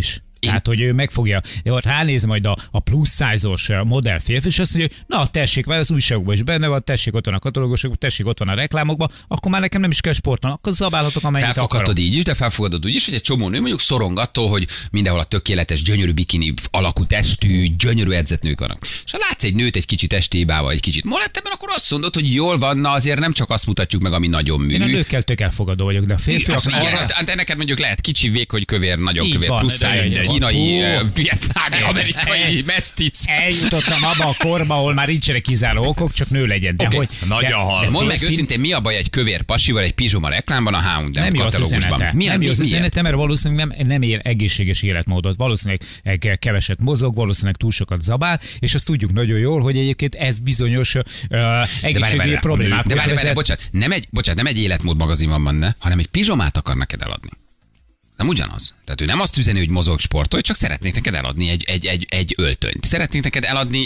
S3: Tehát, hogy ő megfogja, ránéz majd a plusz size-os modell férfi, és azt mondja, hogy na tessék, vagy az újságokban is benne van, tessék ott van a katalógusokban, tessék ott van a reklámokban, akkor már nekem nem is kell sportolni, akkor zabálhatok, amennyit akarok.
S2: Felfoghatod így is, de felfogadod úgy is, hogy egy csomó nő mondjuk szorong attól, hogy mindenhol a tökéletes, gyönyörű bikini alakú testű, gyönyörű edzett nők vannak. És ha látsz egy nőt egy kicsit testébával, egy kicsit moletteben, akkor azt mondod, hogy jól van, na azért nem csak azt mutatjuk meg, ami nagyon mű.
S3: Én a nőkkel tök elfogadó vagyok, de a férfiak
S2: de neked mondjuk lehet kicsi, vékony, kövér, nagyon kövér, plusz size, kínai, vietnámi, amerikai, mesztic.
S3: Eljutottam abba a korba, ahol már nincsenek kizáró okok, csak nő legyen. De hogy,
S2: mondd meg őszintén, mi a baj egy kövér pasival, egy pizsoma reklámban a H&M katalógusban?
S3: Nem jó az üzenete, mert valószínűleg nem él egészséges életmódot. Valószínűleg keveset mozog, valószínűleg túl sokat zabál, és azt tudjuk nagyon jól, hogy egyébként ez bizonyos egészségügyi problémákhoz vezet.
S2: Bocsánat, nem egy életmód magazin van benne, hanem egy pizsomát akar neked eladni. Nem ugyanaz. Tehát ő nem azt üzeni, hogy mozog, sportolj, csak szeretnék neked eladni egy öltönyt. Szeretnék neked eladni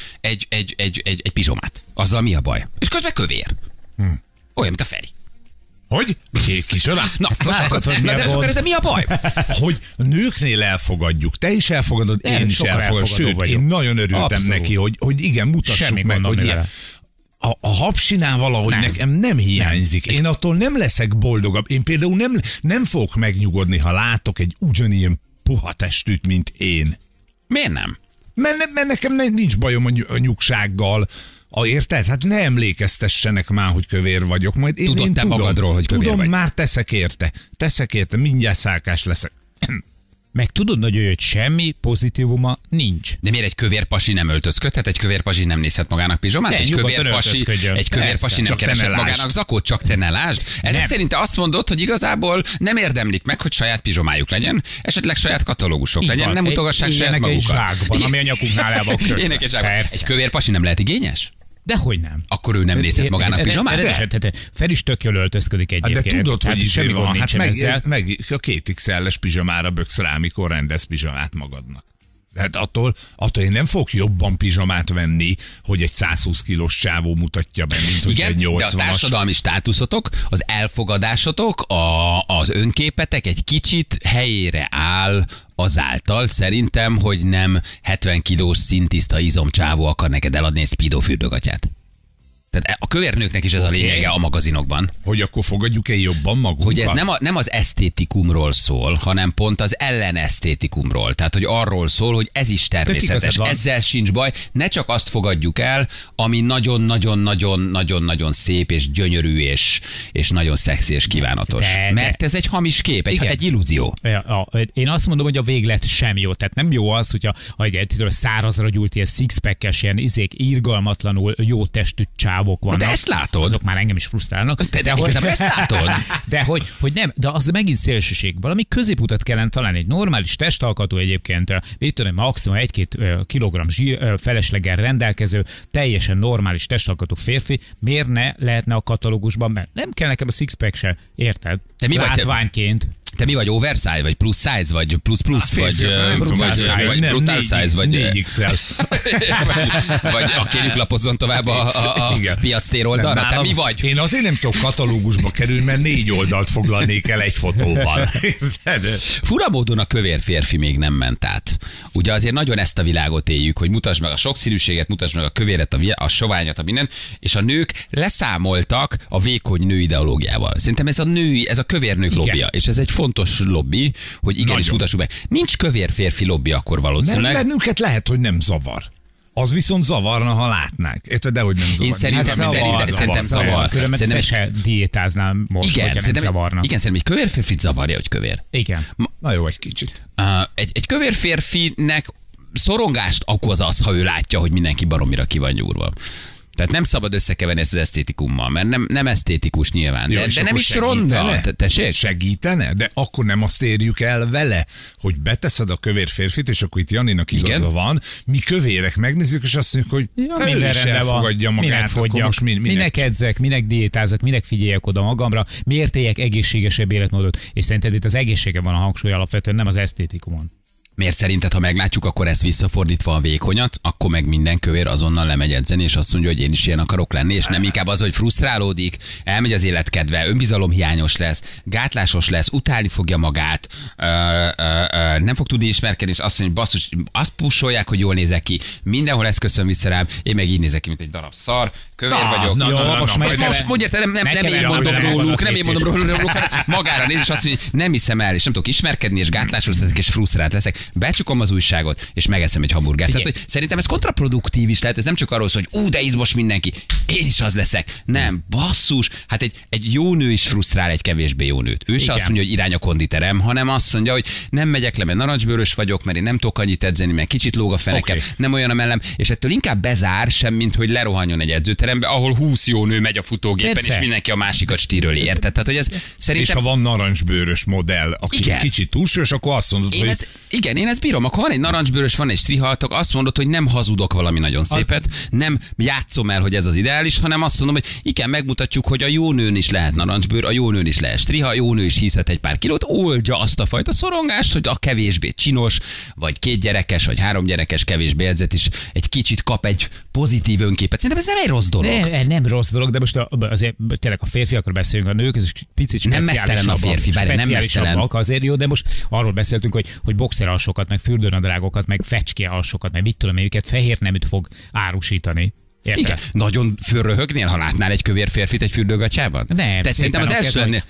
S2: egy pizsomát. Azzal mi a baj? És közben kövér. Olyan, mint a Feri.
S4: Hogy? Kicsoda?
S2: Na de akkor ez mi a baj?
S4: Hogy nőknél elfogadjuk. Te is elfogadod, én is elfogadom. Sőt, én nagyon örültem neki, hogy igen, mutassuk meg, hogy ilyen. A hapsinál valahogy nekem nem hiányzik. Én attól nem leszek boldogabb. Én például nem fogok megnyugodni, ha látok egy ugyanilyen puha testűt, mint én.
S2: Miért nem?
S4: Mert nekem nincs bajom a nyugsággal. Érted? Hát ne emlékeztessenek már, hogy kövér vagyok. Majd én
S2: tudod te
S4: tudom,
S2: magadról, hogy kövér vagy.
S4: Már teszek érte, mindjárt szálkás leszek.
S3: Meg tudod nagyon, hogy semmi pozitívuma nincs.
S2: De miért egy kövér pasi nem öltözködhet? Egy kövér pasi nem nézhet magának pizsomát? Egy kövér pasi nem keresett magának zakót, csak te ne lásd. Ezek szerint te azt mondod, hogy igazából nem érdemlik meg, hogy saját pizsomájuk legyen, esetleg saját katalógusok legyen, nem mutogassák saját magukat.
S3: Zsákban, ami a nyakunknál el van kötve.
S2: Egy kövér pasi nem lehet igényes?
S3: Dehogy nem.
S2: Akkor ő nem nézhet magának pizsomát?
S3: Fel is tök jól öltözködik egyébként.
S4: De tudod, hogy
S3: semmi gond nincsen ezzel.
S4: Meg a 2XL-es pizsomára böksz rá, amikor rendez pizsomát magadnak. Tehát attól én nem fogok jobban pizsomát venni, hogy egy 120 kilós csávó mutatja be, mint hogy egy 80-as.
S2: De a társadalmi státuszotok, az elfogadásotok, az önképetek egy kicsit helyére áll azáltal szerintem, hogy nem 70 kilós szintiszta izomcsávó akar neked eladni egy Speedo fürdőgatyát. Tehát a kövérnőknek is ez a lényege a magazinokban.
S4: Hogy akkor fogadjuk-e jobban magunkat?
S2: Hogy ez nem az esztétikumról szól, hanem pont az ellenesztétikumról. Tehát, hogy arról szól, hogy ez is természetes. Ezzel sincs baj. Ne csak azt fogadjuk el, ami nagyon-nagyon-nagyon-nagyon-nagyon szép és gyönyörű és nagyon szexi és kívánatos. Mert ez egy hamis kép, egy illúzió.
S3: Én azt mondom, hogy a véglet sem jó. Tehát nem jó az, hogyha szárazra gyúlt ilyen six-pack-es, ilyen irgalmatlanul jó testű csávok vannak.
S2: De ezt látod.
S3: Azok már engem is frusztrálnak.
S2: De hogy ezt látod.
S3: De hogy nem, de az megint szélsőség. Valami középutat kellene találni. Egy normális testalkatú egyébként, mit tudom, maximum 1-2 kilogramm felesleggel rendelkező, teljesen normális testalkatú férfi, miért ne lehetne a katalógusban? Mert nem kell nekem a six-pack se, érted?
S2: De mi
S3: látványként.
S2: Te mi vagy, oversize, vagy plus size, vagy plus, vagy brutal size, vagy
S4: 4XL.
S2: Vagy kérjük lapozzon tovább a piac téroldalra. Te mi vagy?
S4: Én azért nem tudok katalógusba kerülni, mert 4 oldalt foglalnék el egy fotóval.
S2: Fura módon a kövér férfi még nem ment át. Ugye azért nagyon ezt a világot éljük, hogy mutasd meg a sokszínűséget, mutasd meg a kövéret, a soványat, a minden, és a nők leszámoltak a vékony nő ideológiával. Szerintem ez a kövérnők lobbija, és ez egy fontos lobby, hogy igenis mutassuk meg. Nincs kövér férfi lobby akkor valószínűleg.
S4: Mert bennünket lehet, hogy nem zavar. Az viszont zavarna, ha látnák. Érted, de hogy nem zavar.
S2: Én szerintem zavar.
S3: Szerintem te se diétáznál most, hogyha nem zavarna.
S2: Igen, szerintem egy kövér férfit zavarja, hogy kövér.
S3: Igen.
S4: Na jó, egy kicsit.
S2: Egy kövér férfinek szorongást okoz az, ha ő látja, hogy mindenki baromira ki van gyúrva. Tehát nem szabad összekeverni ezt az esztétikummal, mert nem esztétikus nyilván.
S4: Ja,
S2: de nem is ronda.
S4: Segítene? De akkor nem azt érjük el vele, hogy beteszed a kövér férfit, és akkor itt Janinak igaza van, mi kövérek megnézzük, és azt mondjuk, hogy ő is elfogadja magát. Akkor most
S3: minek edzek, minek diétázok, minek figyeljek oda magamra, miért éljek egészségesebb életmódot, és szerinted itt az egészsége van a hangsúly alapvetően, nem az esztétikumon.
S2: Miért szerinted, ha meglátjuk, akkor ezt visszafordítva a vékonyat, akkor meg minden kövér azonnal lemegy edzeni, és azt mondja, hogy én is ilyen akarok lenni, és nem inkább az, hogy frusztrálódik, elmegy az életkedve, önbizalomhiányos lesz, gátlásos lesz, utálni fogja magát, nem fog tudni ismerkedni, és azt mondja, hogy basszus, azt pusolják, hogy jól nézek ki, mindenhol ezt köszön vissza rám, én meg így nézek ki, mint egy darab szar, kövér vagyok. Most mondja, nem én mondom róluk, magára néz, és azt mondja, hogy nem hiszem el, és nem tudok ismerkedni, és gátlásos leszek, és frusztrált leszek. Becsukom az újságot, és megeszem egy hamburgert. Tehát, hogy szerintem ez kontraproduktív is lehet, ez nem csak arról szól, hogy de izmos mindenki, én is az leszek. Nem, basszus, hát egy jó nő is frusztrál egy kevésbé jó nőt. Ő se azt mondja, hogy irány a konditerem, hanem azt mondja, hogy nem megyek le, mert narancsbőrös vagyok, mert én nem tudok annyit edzeni, mert kicsit lóg a fenekem, nem olyan a mellem, és ettől inkább bezár sem, mint hogy lerohanjon egy edzőterembe, ahol 20 jó nő megy a futógépen, persze. És mindenki a másikat stíröli, érted? Tehát, hogy ez szerintem...
S4: És ha van narancsbőrös modell, aki kicsit túlsős, akkor azt mondod, hogy...
S2: Igen, én ezt bírom. Akkor van egy narancsbőrös, van egy strihaltok, azt mondod, hogy nem hazudok valami nagyon szépet, nem játszom el, hogy ez az ideális, hanem azt mondom, hogy igen, megmutatjuk, hogy a jó nőn is lehet narancsbőr, a jó nőn is lehet striha, a jó nő is hiszhet egy pár kilót, oldja azt a fajta szorongást, hogy a kevésbé csinos, vagy 2 gyerekes, vagy 3 gyerekes, kevésbé edzett is egy kicsit kap egy pozitív önképet. Szerintem ez nem egy rossz dolog.
S3: Nem rossz dolog, de most azért tényleg a férfiakról beszélünk, a nők, ez picit speciálisabbak. Nem mesztelen a férfi, nem mesztelen. Azért jó, de most arról beszéltünk, hogy boxeralsokat, meg fürdőnadrágokat, meg fecské alsokat, meg mit tudom, melyiket fehér neműt fog árusítani. Érted?
S2: Igen. Nagyon fölröhögnél, ha látnál egy kövér férfit egy fürdőgatyában?
S3: Nem.
S2: Te szerintem az első lennél.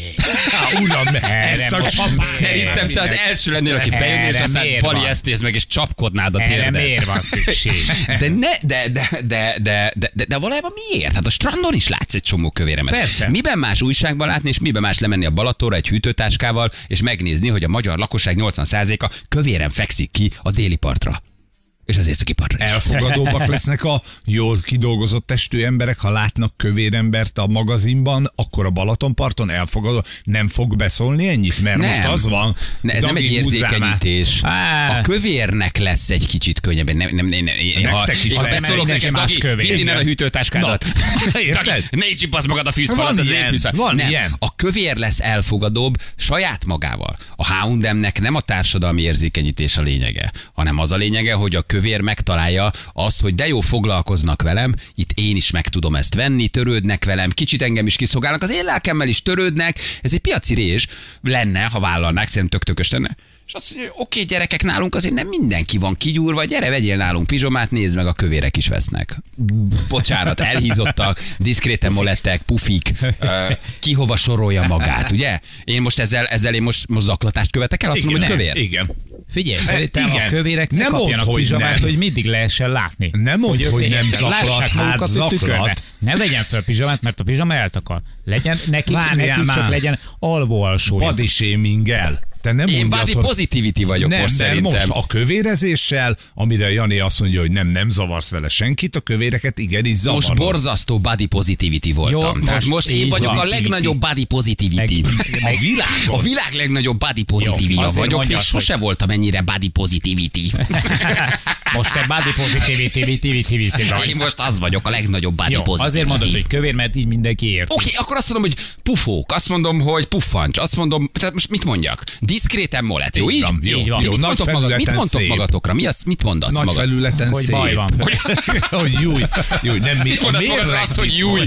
S2: Szerintem te az első lennél, aki bejönni, és aztán poliesztéz meg, és csapkodnád a térdet.
S3: Erre miért van szükség?
S2: De valójában miért? Hát a strandon is látsz egy csomó kövéremet.
S3: Persze.
S2: Miben más újságban látni, és miben más lemenni a Balatonra egy hűtőtáskával, és megnézni, hogy a magyar lakosság 80%-a kövéren fekszik ki a déli partra. És az északi partra is.
S4: Elfogadóbbak lesznek a jól kidolgozott testű emberek, ha látnak kövér embert a magazinban, akkor a Balatonparton elfogadó nem fog beszólni ennyit, mert nem. Most az van.
S2: Ez nem egy érzékenyítés. A kövérnek lesz egy kicsit könnyebb. Ha beszólok neked, Dagi, vidd innen a hűtőtáskádat. Ne így csipassz magad a fűzfalat, az én fűzfalat.
S4: Van ilyen.
S2: A kövér lesz elfogadóbb saját magával. A H&M-nek nem a társadalmi érzékenyítés a lényege, hanem az a lényege, hogy a kövér megtalálja azt, hogy de jó, foglalkoznak velem, itt én is meg tudom ezt venni, törődnek velem, kicsit engem is kiszolgálnak, az én lelkemmel is törődnek, ez egy piaci rés lenne, ha vállalnák, szerintem tökös lenne. És azt mondja, hogy oké, gyerekek, nálunk azért nem mindenki van kigyúrva, gyere, vegyél nálunk pizsomát, nézd meg, a kövérek is vesznek. Bocsánat, elhízottak, diszkréten molettek, pufik, ki hova sorolja magát, ugye? Én most ezzel én most zaklatást követek el, azt mondom, hogy kövér.
S4: Igen.
S3: Figyelj, szerintem a kövérek ne kapjanak pizsamát, hogy mindig lehessen látni.
S4: Nem mondd, hogy nem zaklat, hát zaklat.
S3: Ne vegyen fel pizsamát, mert a pizsama eltakar. Legyen nekik csak legyen alvó-alsója.
S4: Body shaming-el.
S2: Én body positivity vagyok most szerintem.
S4: Most a kövérezéssel, amire Jani azt mondja, hogy nem zavarsz vele senkit, a kövéreket igenis zavarod.
S2: Most borzasztó body positivity voltam. Jó, tehát most én vagyok a legnagyobb body positivity. A világ legnagyobb body positivity vagyok, és sose voltam ennyire body positivity.
S3: Most te body positivity vagy.
S2: Én most az vagyok, a legnagyobb body positivity.
S3: Azért mondod, hogy kövér, mert így mindenki ért.
S2: Oké, akkor azt mondom, hogy pufók, azt mondom, hogy puffancs, azt mondom, tehát most mit mondjak? Diszkréten molet, jó? Így van.
S4: Jó,
S2: mit mondtok magatokra? Mit mondasz
S4: nagy
S2: magad?
S4: Nagy felületen
S3: hogy
S4: szép.
S3: Baj van.
S4: Hogy júj, nem mi.
S2: Mit mondasz magadra azt, hogy júj?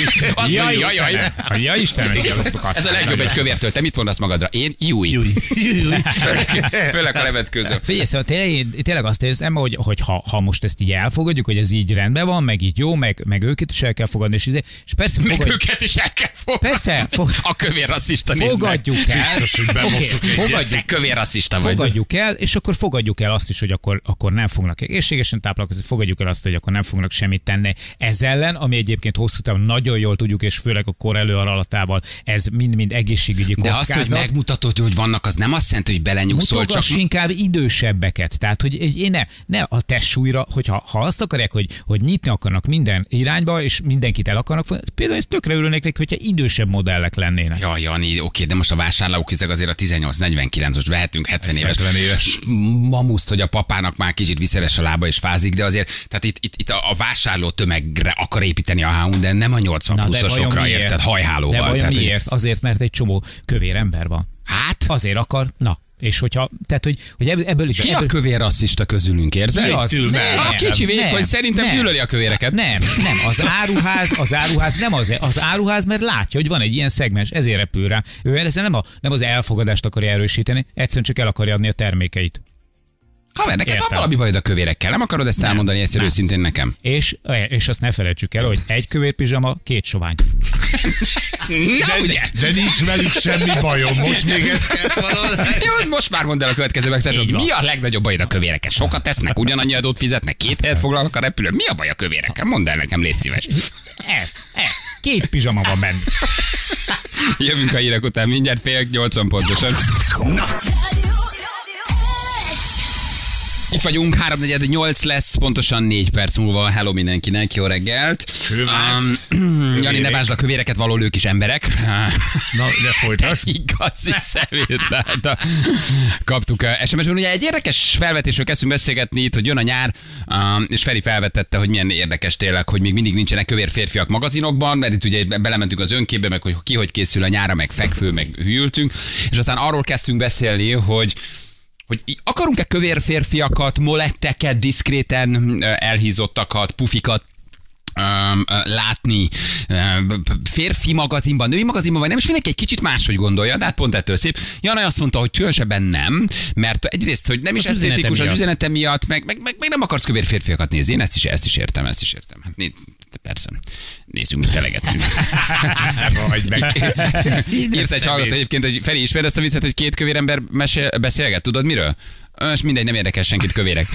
S3: Ja, Istenem,
S2: ez a legjobb egy kövértől. Te mit mondasz magadra? Én júj. Főleg a levetkőzöm.
S3: Figyelj, szóval tényleg azt érzem, hogy ha most ezt így elfogadjuk, hogy ez így rendben van, meg így jó, meg őket is el kell fogadni, és persze
S2: meg őket is el kell fogadni.
S3: Persze.
S2: A kövér rasszista nézd meg.
S3: Fogadjuk el.
S2: Kövér rasszista vagy.
S3: Fogadjuk el, és akkor fogadjuk el azt is, hogy akkor nem fognak egészségesen táplálkozni, fogadjuk el azt, hogy akkor nem fognak semmit tenni ez ellen, ami egyébként hosszú távon nagyon jól tudjuk, és főleg a kor előaratával ez mind egészségügyi kockázat.
S2: De az, hogy megmutatod, hogy vannak, az nem azt jelenti, hogy belenyugszol,
S3: csak inkább idősebbeket. Tehát, hogy én ne a testsúlyra, hogyha azt akarják, hogy nyitni akarnak minden irányba, és mindenkit el akarnak, például ezt tökre örülnék, hogyha idősebb modellek lennének.
S2: Ja, Jani, oké, de most a vásárlók azért a 18-49, most vehetünk 70 éves mamuszt, hogy a papának már kicsit viszeres a lába és fázik, de azért, tehát itt a vásárló tömegre akar építeni a H&M, de nem a 80 pluszosokra, érted, hajhálóval.
S3: De vajon miért? Azért, mert egy csomó kövér ember van.
S2: Hát?
S3: Azért akar, És hogyha, tehát, hogy ebből is...
S2: Ki a kövér rasszista közülünk, érzed? A kicsi vékony szerintem gyűlöli a kövéreket.
S3: Nem, az áruház nem az áruház, mert látja, hogy van egy ilyen szegmens, ezért repül rá. Ő ezzel nem az elfogadást akarja erősíteni, egyszerűen csak el akarja adni a termékeit.
S2: Haver, neked van valami bajod a kövérekkel, nem akarod ezt elmondani ezt őszintén nekem?
S3: És azt ne felejtsük el, hogy egy kövér pizsama, 2 sovány.
S4: De nincs velük semmi bajom, most még ezt kellett valahogy.
S2: Jó, most már mondd el a következő megszerzőt, mi a legnagyobb bajod a kövérekkel? Sokat tesznek, ugyanannyi adót fizetnek, 2 helyet foglalnak a repülőn. Mi a baj a kövérekkel? Mondd el nekem, légy szíves.
S3: Ez. 2 pizsama van benne.
S2: Jövünk a hírek után, mindjárt 7:80 pontosan. Na. Itt vagyunk, 3:48 lesz, pontosan 4 perc múlva. Hello mindenkinek, jó reggelt. Jani, ne básd a kövéreket, való ők is emberek.
S4: Na, de folytasd.
S2: Igazi szemét kaptuk SMS-ben. Ugye egy érdekes felvetésről kezdtünk beszélgetni itt, hogy jön a nyár, és Feri felvetette, hogy milyen érdekes tényleg, hogy még mindig nincsenek kövér férfiak magazinokban, mert itt ugye belementünk az önképbe, meg hogy készül a nyára, meg fekvő, meg hűltünk, és aztán arról kezdtünk beszélni, hogy akarunk-e kövér férfiakat, moletteket, diszkréten elhízottakat, pufikat látni férfi magazinban, női magazinban, vagy nem, és mindenki egy kicsit máshogy gondolja, de hát pont ettől szép. Jana azt mondta, hogy különösebben nem, mert egyrészt, hogy nem is esztétikus az üzenete miatt, meg nem akarsz kövér férfiakat nézni. Én ezt is értem. Hát persze, nézzünk, mit telegetünk. Írt egy hallgató egyébként, hogy Feri, ismered ezt a viccet, hogy 2 kövér ember beszélget, tudod miről? És mindegy, nem érdekes senkit, kövérek.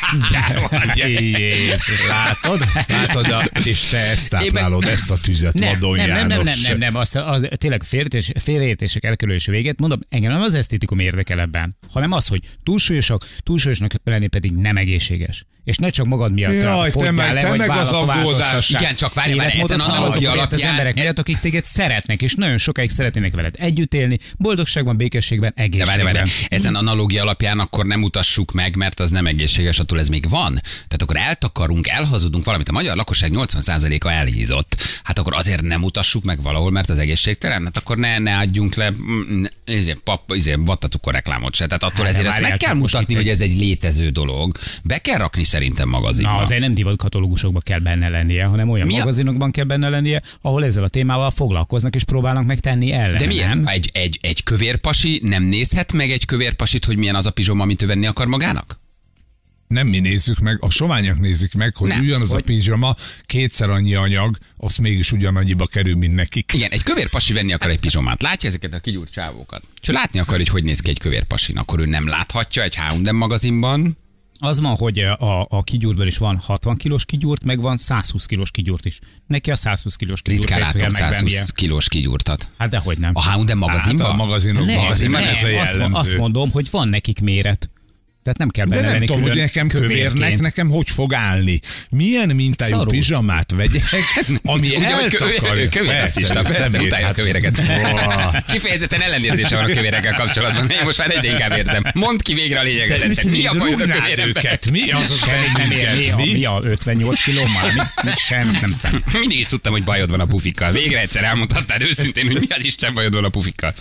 S4: Látod, és te ezt táplálod, ezt a tüzet, Vadon János.
S3: Nem, tényleg félreértések elkerülése véget, mondom, engem nem az esztétikum érdekel ebben, hanem az, hogy túlsúlyosnak lenni pedig nem egészséges. És ne csak magad miatt fogyjál le, vagy
S4: vállalkozás.
S2: Igen, csak várj már, ezen analógia alapján.
S3: Az emberek miatt, akik téged szeretnek, és nagyon sokáig szeretnének veled együtt élni, boldogságban, békességben, egészségben.
S2: Várj. Ezen analógia alapján akkor nem mutassuk meg, mert az nem egészséges, attól ez még van. Tehát akkor eltakarunk, elhazudunk valamit. A magyar lakosság 80%-a elhízott. Hát akkor azért nem mutassuk meg valahol, mert az egészségtelen. Hát akkor ne adjunk le vattacukor reklámot se. Tehát attól ezért ezt meg kell mutatni, hogy ez egy létező dolog. Be kell rakni szerintem magazinba.
S3: Na, de nem divatkatalógusokban kell benne lennie, hanem olyan magazinokban kell benne lennie, ahol ezzel a témával foglalkoznak és próbálnak megtenni ellen.
S2: De miért? Egy kövér pasi nem nézhet meg egy kövér pasit, hogy milyen az a pizsoma, amit ő venni akar magának?
S4: Nem mi nézzük meg, a soványak nézik meg, hogy ugyanaz a pizsama, 2-szer annyi anyag, az mégis ugyanannyiba kerül, mint nekik.
S2: Igen, egy kövér pasi venni akar egy pizsomát. Látja ezeket a kigyúrt csávókat. És látni akar, hogy néz ki egy kövér pasin, akkor ő nem láthatja egy H&M magazinban.
S3: Az van, hogy a kigyúrtban is van 60 kilós kigyúrt, meg van 120 kilós kigyúrt is. Neki a 120 kilós kigyúrt.
S2: Ritkán látok 120 kilós kigyúrtat.
S3: Hát dehogy nem.
S2: A H&M magazinban?
S4: Hát a magazinokban ez a jellemző.
S3: Azt mondom, hogy van nekik méret. Tehát nem kell benne
S4: lenni.
S3: De
S4: nem tudom, hogy nekem kövérnek, nekem hogy fog állni. Milyen mintájú pizsamát vegyek, ami eltakarja.
S2: Persze, utálja a kövéreket. Kifejezetten ellenérzése van a kövérekkel kapcsolatban. Én most már egyre inkább érzem. Mondd ki végre a lényeget. Mi a bajod a kövérekkel?
S4: Mi az az bennünket?
S3: Mi a 58 kiló már? Semmit nem számít.
S2: Mindig is tudtam, hogy bajod van a pufikkal. Végre egyszer elmondhattad őszintén, hogy mi az Isten bajod van a pufikkal.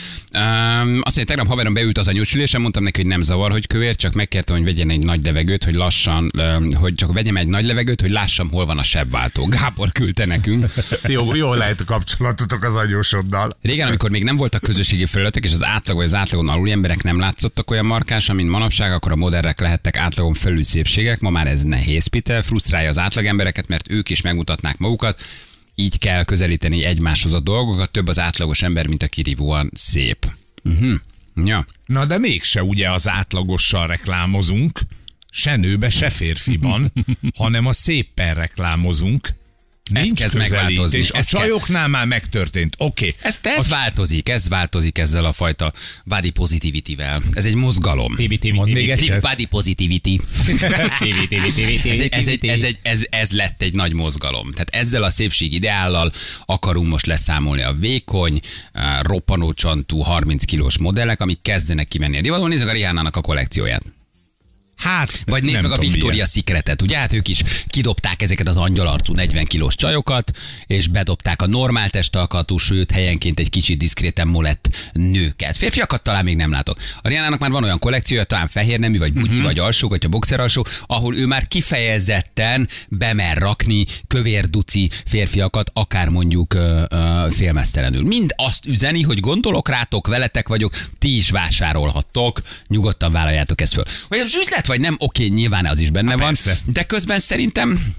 S2: Azt mondja, tegnap haverom beült az anyósülésen, mondtam neki, hogy nem zavar, hogy kövér, csak megkértem, hogy vegyen egy nagy levegőt, hogy lassan, hogy csak vegyem egy nagy levegőt, hogy lássam, hol van a sebváltó. Gábor küldte nekünk.
S4: Jó lehet a kapcsolatotok az anyósoddal.
S2: Régen, amikor még nem voltak közösségi felületek, és az átlag vagy az átlagon aluli emberek nem látszottak olyan markánsan, mint manapság, akkor a modellek lehettek átlagon felül szépségek. Ma már ez nehéz, Peter, frusztrálja az átlag embereket, mert ők is megmutatnák magukat. Így kell közelíteni egymáshoz a dolgokat, több az átlagos ember, mint a kirívóan szép. Ja.
S4: Na de mégse ugye az átlagossal reklámozunk, se nőbe, se férfiban, hanem a széppen reklámozunk. Nincs közelítés. A csajoknál már megtörtént. Oké.
S2: Ez változik ezzel a fajta body positivity-vel. Ez egy mozgalom.
S4: Mondd még egyszer.
S2: Body positivity. Ez lett egy nagy mozgalom. Tehát ezzel a szépség ideállal akarunk most leszámolni a vékony, roppanócsantú 30 kilós modellek, amik kezdenek kimenni a divatból. Nézzük a Rihannának a kollekcióját.
S4: Hát,
S2: vagy nézd meg a Victoria's Secretet, ugye? Hát ők is kidobták ezeket az angyalarcú 40 kilós csajokat, és bedobták a normál testalkatú, sőt helyenként egy kicsit diszkréten molett nőket. Férfiakat talán még nem látok. A Rihannának már van olyan kollekciója, talán fehér nemű, vagy bugyi, vagy alsó, vagy a boxer alsó, ahol ő már kifejezetten bemer rakni kövér duci férfiakat, akár mondjuk félmeztelenül. Mind azt üzeni, hogy gondolok rátok, veletek vagyok, ti is vásárolhattok, nyugodtan vállaljátok ezt föl. Hogy az üzlet vagy nem, oké, nyilván az is benne van, persze. De közben szerintem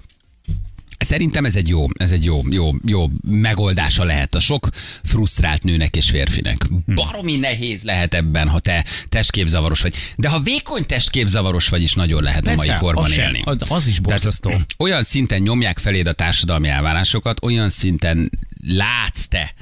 S2: ez egy jó megoldása lehet a sok frusztrált nőnek és férfinek. Baromi nehéz lehet ebben, ha te testképzavaros vagy. De ha vékony testképzavaros vagy is, nagyon lehet a mai korban élni.
S3: Az is borzasztó.
S2: Tehát olyan szinten nyomják feléd a társadalmi elvárásokat, olyan szinten látsz te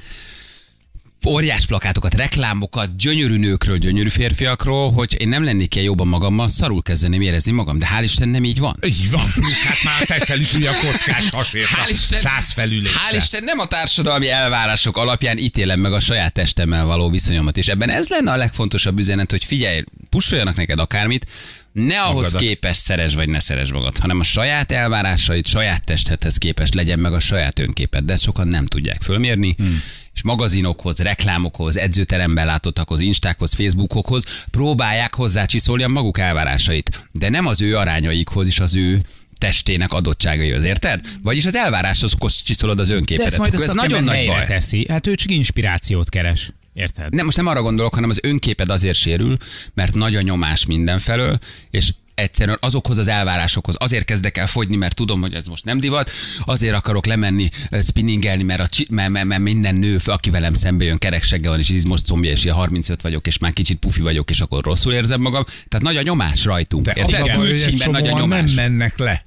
S2: óriás plakátokat, reklámokat, gyönyörű nőkről, gyönyörű férfiakról, hogy én nem lennék ilyen jobban magammal, szarul kezdeném érezni magam, de hál' Isten nem így van.
S4: Így van, plusz hát már teszel is ugye a kockás hasért, 100 felüléssel.
S2: Hál' Isten nem a társadalmi elvárások alapján ítélem meg a saját testemmel való viszonyomat, és ebben ez lenne a legfontosabb üzenet, hogy figyelj, pusoljanak neked akármit, ne ahhoz képest szeresd vagy ne szeresd magad, hanem a saját elvárásait, saját testedhez képest legyen meg a saját önképed, de ezt sokan nem tudják fölmérni, és magazinokhoz, reklámokhoz, edzőteremben látottakhoz, instákhoz, facebookokhoz próbálják hozzácsiszolni a maguk elvárásait, de nem az ő arányaikhoz és az ő testének adottságaihoz, érted? Vagyis az elváráshoz csiszolod az önképedet.
S3: De ez nagyon nagy baj. Teszi. Hát ő csak inspirációt keres. Érted?
S2: Nem, most nem arra gondolok, hanem az önképed azért sérül, mert nagy a nyomás mindenfelől, és egyszerűen azokhoz az elvárásokhoz azért kezdek el fogyni, mert tudom, hogy ez most nem divat, azért akarok lemenni, spinningelni, mert minden nő, aki velem szembe jön, kereksegge van, és izmos combja, és 35 vagyok, és már kicsit pufi vagyok, és akkor rosszul érzem magam. Tehát nagy a nyomás rajtunk.
S4: De az a baj, hogy egy csomóan nem mennek le.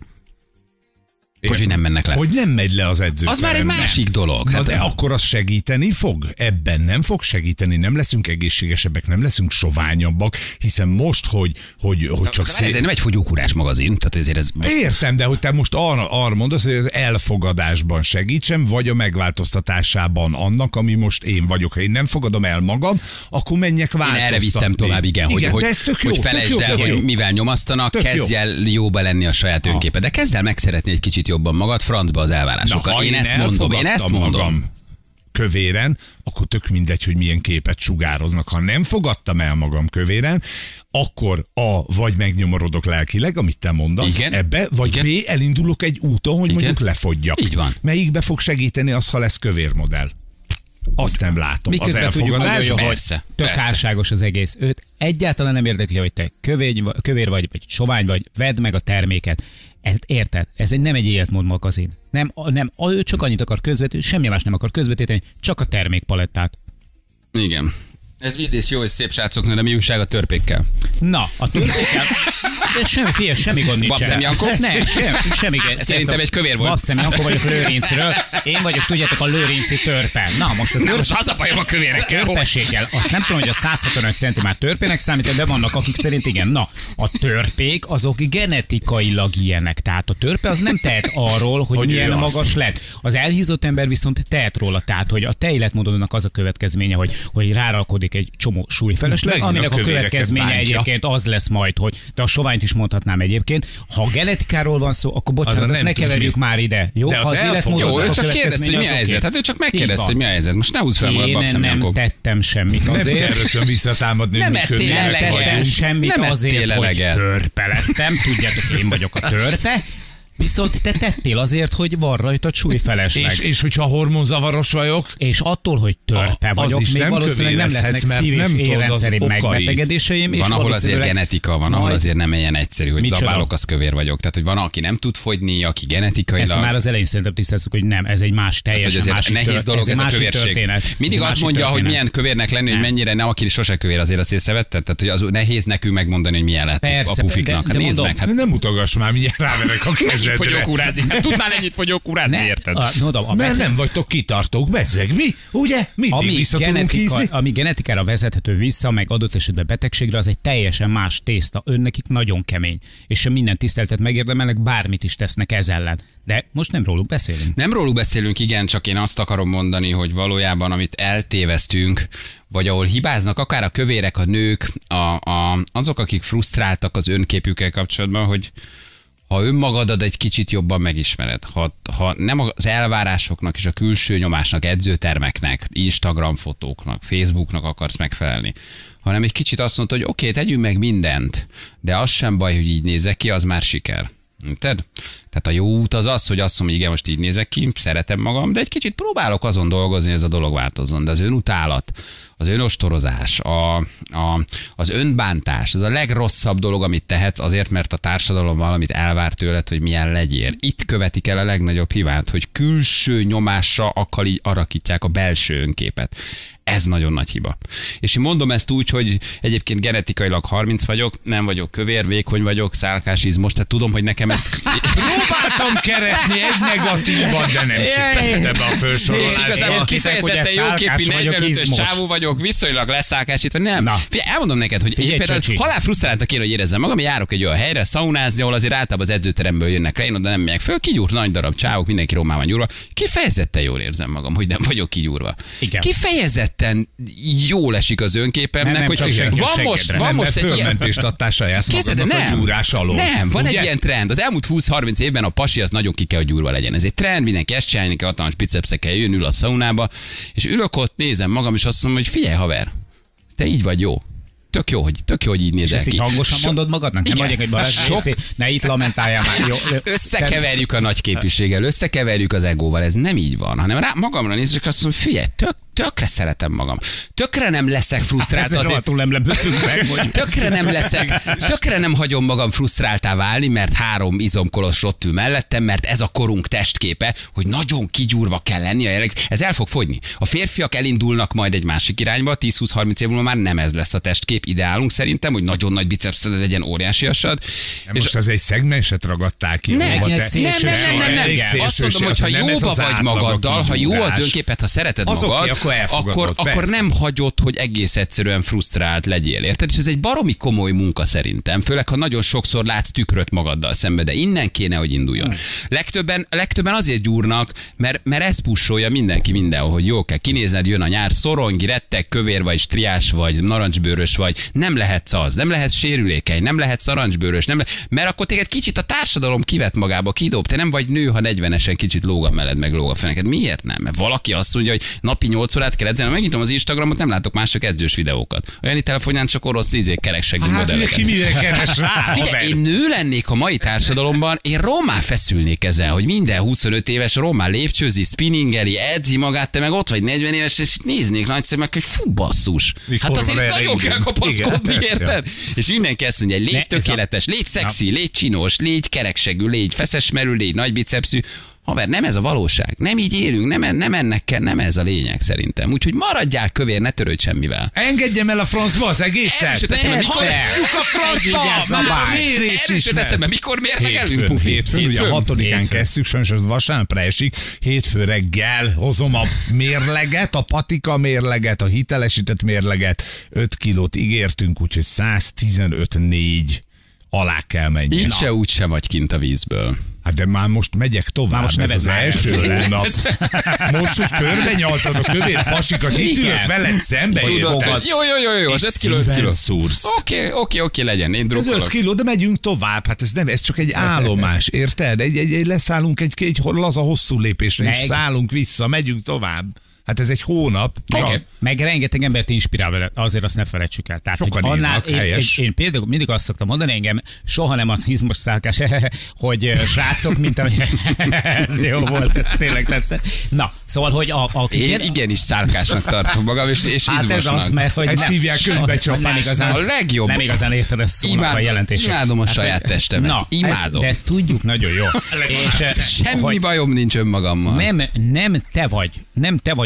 S2: Hogy nem mennek le.
S4: Hogy nem megy le az edzőterembe.
S2: Az már egy másik dolog.
S4: Na de akkor az segíteni fog? Ebben nem fog segíteni, nem leszünk egészségesebbek, nem leszünk soványabbak, hiszen most, hogy csak
S2: Ez nem egy fogyókúrás magazin, tehát ezért ez...
S4: Értem, de hogy te most arra mondasz, hogy az elfogadásban segítsem, vagy a megváltoztatásában annak, ami most én vagyok. Ha én nem fogadom el magam, akkor menjek változtatni. Én
S2: erre vittem tovább, igen, hogy felejtsd el, hogy mivel nyomasztanak, kezdj el jóba lenni a saját önképed. De kezd el megszeretni egy kicsit jobban magad, francba az elvárásokat.
S4: Na, én ezt mondom. Kövéren, akkor tök mindegy, hogy milyen képet sugároznak. Ha nem fogadtam el magam kövéren, akkor vagy megnyomorodok lelkileg, amit te mondasz, igen, ebbe, vagy igen, B, elindulok egy úton, hogy igen, mondjuk lefogyjak.
S2: Így van.
S4: Melyikbe fog segíteni az, ha lesz közérmodell? Azt nem látom.
S3: Miközben tudjuk, hogy tök álságos az egész. Őt egyáltalán nem érdekli, hogy te kövér vagy sovány vagy, vedd meg a terméket. Érted? Ez nem egy életmód magazin. Nem, ő csak annyit akar közvetíteni, semmi más nem akar közvetíteni, csak a termékpalettát.
S2: Igen. Ez vidész jó és szép srácoknak, de mi újság a törpékkel?
S3: Na, a törpékkel... semmi gond nincs.
S2: Babszem Jankó?
S3: Nem, semmi.
S2: Szerintem egy kövér volt.
S3: Babszem Jankó vagyok Lőrincről. Én vagyok, tudjátok, a lőrinci törpe. Na, most
S2: az a bajom a kövérekkel.
S3: Törpességgel. Azt nem tudom, hogy a 165 centi már törpének számít, de vannak, akik szerint igen. Na, a törpék azok genetikailag ilyenek. Tehát a törpe az nem tehet arról, hogy milyen magas lett. Az elhízott ember viszont tehet róla. Tehát, hogy a te életmódodnak az a következménye, hogy ráralkodik egy csomó súlyfelesleg, aminek a következménye egyébként az lesz majd, hogy de a soványt is mondhatnám egyébként. Ha genetikáról van szó, akkor bocsánat, azt ne keverjük már ide. Jó,
S4: de
S3: ha az életmódot,
S2: ő csak kérdezte, hogy mi a helyzet. Hát ő csak megkérdezte, hogy mi a helyzet. Most ne húzz fel magad, Babszem Jankó.
S3: Én nem tettem semmit azért.
S4: Nem kell rögtön visszatámadni,
S3: nem tettem semmit azért, hogy törpe lettem. Tudjátok, én vagyok a törpe. Viszont te tettél azért, hogy van rajta súlyfelesleg.
S4: És hogyha hormonzavaros vagyok?
S3: És attól, hogy törpe vagyok, még valószínűleg nem lesznek szív- és érrendszeri megbetegedéseim.
S2: Van, ahol azért genetika, van, ahol azért nem ilyen egyszerű, hogy zabálok, az kövér vagyok. Tehát, hogy van, aki nem tud fogyni, aki genetikailag...
S3: Ezt már az elején szerintem tisztáztuk, hogy nem, ez egy más teljesen másik
S2: nehéz dolog ez a kövérség. Mindig azt mondja, hogy milyen kövérnek lenni, hogy mennyire ne, aki sose kövér, azért azt észrevetted. Tehát, hogy az nehéz nekünk megmondani, hogy milyen lett a pufiknak.
S4: Nem mutogass már, mindjárt ráverek a kezed.
S3: fogyókúrázni. Hát tudnál ennyit fogyókúrázni, érted?
S4: Mert nem vagytok kitartók, bezzeg. Mi? Ugye? Mindig vissza tudunk hízni.
S3: Ami genetikára vezethető vissza, meg adott esetben betegségre, az egy teljesen más tészta. Önnekik nagyon kemény. És minden tiszteletet megérdemelnek, bármit is tesznek ez ellen. De most nem róluk beszélünk.
S7: Nem róluk beszélünk, igen, csak én azt akarom mondani, hogy valójában, amit eltéveztünk, vagy ahol hibáznak akár a kövérek, a nők, azok, akik frusztráltak az önképükkel kapcsolatban, hogy ha önmagadat egy kicsit jobban megismered, ha nem az elvárásoknak és a külső nyomásnak, edzőtermeknek, Instagram fotóknak, Facebooknak akarsz megfelelni, hanem egy kicsit azt mondod, hogy oké, tegyünk meg mindent, de az sem baj, hogy így nézek ki, az már siker. Érted? Tehát a jó út az az, hogy azt mondom, hogy igen, most így nézek ki, szeretem magam, de egy kicsit próbálok azon dolgozni, hogy ez a dolog változzon. De az önutálat, az önostorozás, az önbántás, az a legrosszabb dolog, amit tehetsz azért, mert a társadalom valamit elvár tőled, hogy milyen legyél. Itt követik el a legnagyobb hibát, hogy külső nyomásra alakítják a belső önképet. Ez nagyon nagy hiba. És én mondom ezt úgy, hogy egyébként genetikailag 30 vagyok, nem vagyok kövér, vékony vagyok, szálkás izmos, tehát tudom, hogy nekem ez...
S4: Próbáltam keresni egy negatívan, de nem sikerült ebbe a felsorolásba.
S7: És igazából kifejezetten jóképi 45-ös csávó vagyok, viszonylag leszálkásítva, nem. Figyelj, elmondom neked, hogy én például halál frusztráltak én, hogy érezzem magam, járok egy olyan helyre, szaunázni, ahol azért általában az edzőteremből jönnek le, én oda nem megyek föl, kigyúrt nagy darab csávok, mindenki rommá van gyúrva. Kifejezetten jól érzem magam, hogy nem vagyok kigyúrva. Kifejezetten jól esik az önképemnek, hogy van most egy ilyen
S4: mentést adtál saját magadnak a gyúrás alól.
S7: Nem, van egy ilyen trend. Az elmúlt 20-30 évben a pasi az nagyon ki kell, hogy gyúrva legyen. Ez egy trend, mindenki ezt csinálni, hatalmas bicepszekkel jön, ül a szaunába, és ülök ott, nézem magam, és azt mondom, hogy figyelj haver, te így vagy jó. Tök jó, hogy így nézel ki. És
S3: ezt így hangosan mondod magadnak? Nem vagyok egy Balázs, ne itt lamentáljál már. Jó.
S7: Összekeverjük a nagyképűséggel, összekeverjük az egóval, ez nem így van, hanem magamra nézek, és azt mondom, figyelj, tökre szeretem magam. Tökre nem leszek frusztrált.
S3: Hát azért túl nem lepődtünk meg.
S7: Tökre nem hagyom magam frusztráltá válni, mert 3 izomkolos ott ül mellettem, mert ez a korunk testképe, hogy nagyon kigyúrva kell lenni. Ez el fog fogyni. A férfiak elindulnak majd egy másik irányba, 10-20-30 év múlva már nem ez lesz a testkép. Ideálunk szerintem, hogy nagyon nagy bicepszed legyen, óriásiasad.
S4: Most az egy szegmenset ragadtál ki.
S7: Nem. Azt mondom, hogy ha jóba vagy magaddal, ha jó az önképet, ha szereted magad, akkor nem hagyod, hogy egész egyszerűen frusztrált legyél, érted? És ez egy baromi komoly munka szerintem, főleg ha nagyon sokszor látsz tükröt magaddal szembe, de innen kéne, hogy induljon. Legtöbben azért gyúrnak, mert ez pusolja mindenki mindenhol, hogy jó kell kinézned, jön a nyár, szorongi, retteg, kövér vagy, striás vagy, narancsbőrös vagy, nem lehetsz az, nem lehetsz sérülékeny, nem lehetsz narancsbőrös, mert akkor téged kicsit a társadalom kivet magába, kidob, te nem vagy nő, ha 40-esen kicsit lóg a melled, meg lóg a feneked. Miért nem? Mert valaki azt mondja, hogy napi 8 órát kell edzeni, megnyitom az Instagramot, nem látok mások edzős videókat. Olyan telefonján csak orosz kereksegű modelleket.
S4: Ki mire keres rá?
S7: Figyelj, én nő lennék a mai társadalomban, én rommá feszülnék ezzel, hogy minden 25 éves rommá lépcsőzi, spinningeli, edzi magát, te meg ott vagy 40 éves, és néznék nagy szemek, hogy fú basszus. Hát azért nagyon kell kapaszkodni, érted? És mindenki ezt mondja, légy tökéletes, légy szexi, légy csinos, légy kereksegű, légy feszesmerő, légy nagy bicepszű. Haver, nem ez a valóság. Nem így élünk, nem ennek kell, nem ez a lényeg szerintem. Úgyhogy maradjál kövér, ne törődj semmivel.
S4: Engedjem el a francba az egészet.
S7: Mikor mérlegelünk, Pufi?
S4: Hétfőn, ugye a 6-án kezdtük, sajnos az vasárnapra esik. Hétfő reggel hozom a mérleget, a patika mérleget, a hitelesített mérleget. 5 kilót ígértünk, úgyhogy 115,4 alá kell menni.
S7: Így se úgy sem vagy kint a vízből.
S4: Hát de már most megyek tovább, most ez az első hónap. Most, hogy körbenyaltad a kövér pasikat, itt ülök veled szembe.
S7: Jó, az 5 kiló. Oké, legyen, én drukkolok.
S4: Ez 5 kiló, de megyünk tovább, hát ez csak egy állomás, érted? Leszállunk egy laza hosszú lépésre, és szállunk vissza, megyünk tovább. Hát ez egy hónap.
S3: Okay. Meg rengeteg embert inspirál vele, azért azt ne felejtsük el. Tehát,
S4: sokan írnak, helyes.
S3: Én például mindig azt szoktam mondani, engem soha nem az izmos szálkás, hogy srácok, mint ami ez jó volt, ez tényleg tetszett. Na, szóval, hogy
S7: én igenis szálkásnak tartom magam, és izmosnak.
S3: Hát ez az, mert hogy
S4: ezt hívják könyvbecsapásnak.
S7: A legjobb.
S3: Nem igazán érted ezt szónak a jelentését.
S7: Imádom a saját testemet.
S3: Na,
S7: imádom.
S3: De ezt tudjuk nagyon jó.
S7: Semmi bajom nincs önmagammal.
S3: Nem te vagy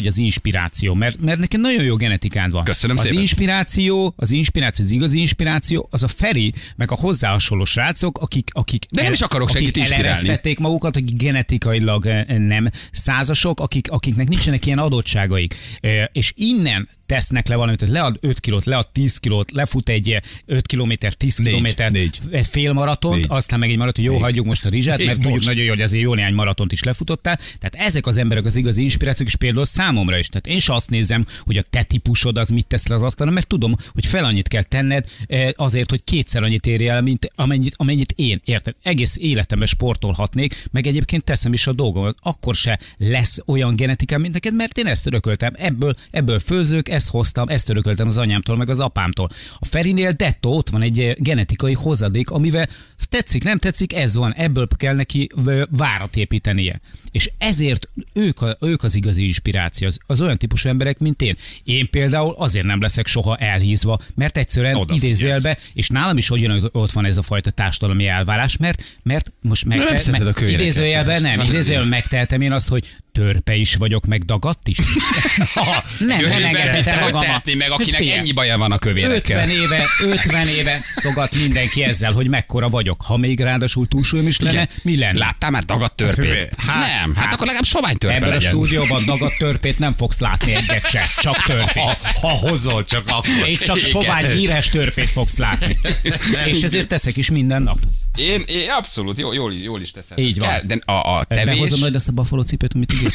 S3: az inspiráció, mert neked nagyon jó genetikád van.
S2: Köszönöm
S3: az
S2: szépen.
S3: Az igazi inspiráció, az a Feri, meg a hozzá hasonló srácok, akik
S2: De nem is akarok senkit inspirálni.
S3: eleresztették magukat, akik genetikailag nem százasok, akiknek nincsenek ilyen adottságaik. És innen tesznek le valamit, hogy lead 5 kilót, lead 10 kilót, lefut egy 5 kilométer, 10 kilométer, egy fél maratont, aztán meg egy maraton, hogy jó, hagyjuk most a rizsát, mert tudjuk nagyon jó, hogy azért jó néhány maratont is lefutottál. Tehát ezek az emberek az igazi inspirációk, és például számomra is. Tehát én is azt nézem, hogy a te típusod az mit tesz le az asztalon, meg tudom, hogy fel annyit kell tenned azért, hogy kétszer annyit érj el, mint amennyit én. Érted? Egész életemben sportolhatnék, meg egyébként teszem is a dolgomat. Akkor se lesz olyan genetikám, mint neked, mert én ezt örököltem. Ebből főzők, ezt hoztam, ezt örököltem az anyámtól, meg az apámtól. A Ferinél dettó, ott van egy genetikai hozadék, amivel tetszik, nem tetszik, ez van, ebből kell neki várat építenie. És ezért ők az igazi inspiráció, az olyan típusú emberek, mint én. Én például azért nem leszek soha elhízva, mert egyszerűen idézőjelbe, és nálam is ott van ez a fajta társadalmi elvárás, mert most idézőjelben megtehetem én azt, hogy törpe is vagyok, meg dagadt is. nem engedhetem magam.
S2: Tehetné meg, akinek ennyi baja van a kövérekkel.
S3: 50 éve szogat mindenki ezzel, hogy mekkora vagyok. Ha még ráadásul túlsúlyom is lenne, mi lenne?
S2: Láttál már dagadt törpét? Nem, hát akkor legalább sovány törpe
S3: legyen.
S2: legyen.
S3: Ebben a stúdióban dagadt törpét nem fogsz látni egyet se, csak törpét.
S4: Ha hozol, csak akkor.
S3: Én csak sovány híres törpét fogsz látni. És ezért teszek is minden nap.
S2: Én abszolút, jól is teszem.
S3: Így van.
S2: De a tevés...
S3: Behozom majd azt a buffalo cipőt, amit ígért.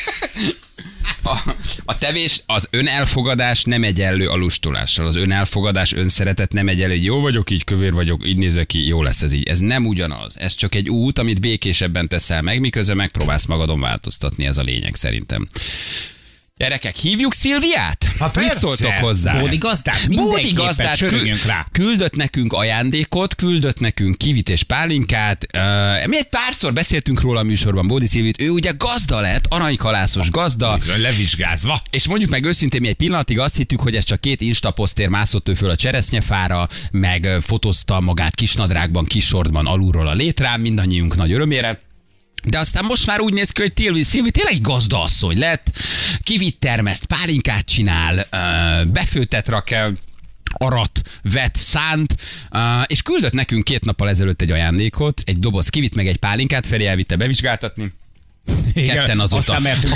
S2: A tevés, az önelfogadás nem egyenlő a lustolással. Az önelfogadás, önszeretet nem egyenlő, hogy jó vagyok, így kövér vagyok, így nézek ki, jó lesz ez így. Ez nem ugyanaz. Ez csak egy út, amit békésebben teszel meg, miközben megpróbálsz magadon változtatni, ez a lényeg szerintem. Gyerekek, hívjuk Szilviát?
S4: Mit
S2: szóltok hozzá?
S3: Bódi gazdát, csörögjünk rá.
S2: Küldött nekünk ajándékot, küldött nekünk kivit és pálinkát. Mi egy párszor beszéltünk róla a műsorban, Bódi Szilvit. Ő ugye gazda lett, aranykalászos gazda.
S4: Levizsgázva.
S2: És mondjuk meg őszintén, mi egy pillanatig azt hittük, hogy ez csak 2 instaposztér mászott ő föl a cseresznyefára, meg fotózta magát kisnadrágban, kisortban alulról a létrán, mindannyiunk nagy örömére. De aztán most már úgy néz ki, hogy Szilvi tényleg gazdaasszony lett, kivit termeszt, pálinkát csinál, befőtet rak el, arat, vet, szánt, és küldött nekünk 2 nappal ezelőtt egy ajándékot, egy doboz kivit, meg egy pálinkát, Feri elvitte bevizsgáltatni. Ketten azóta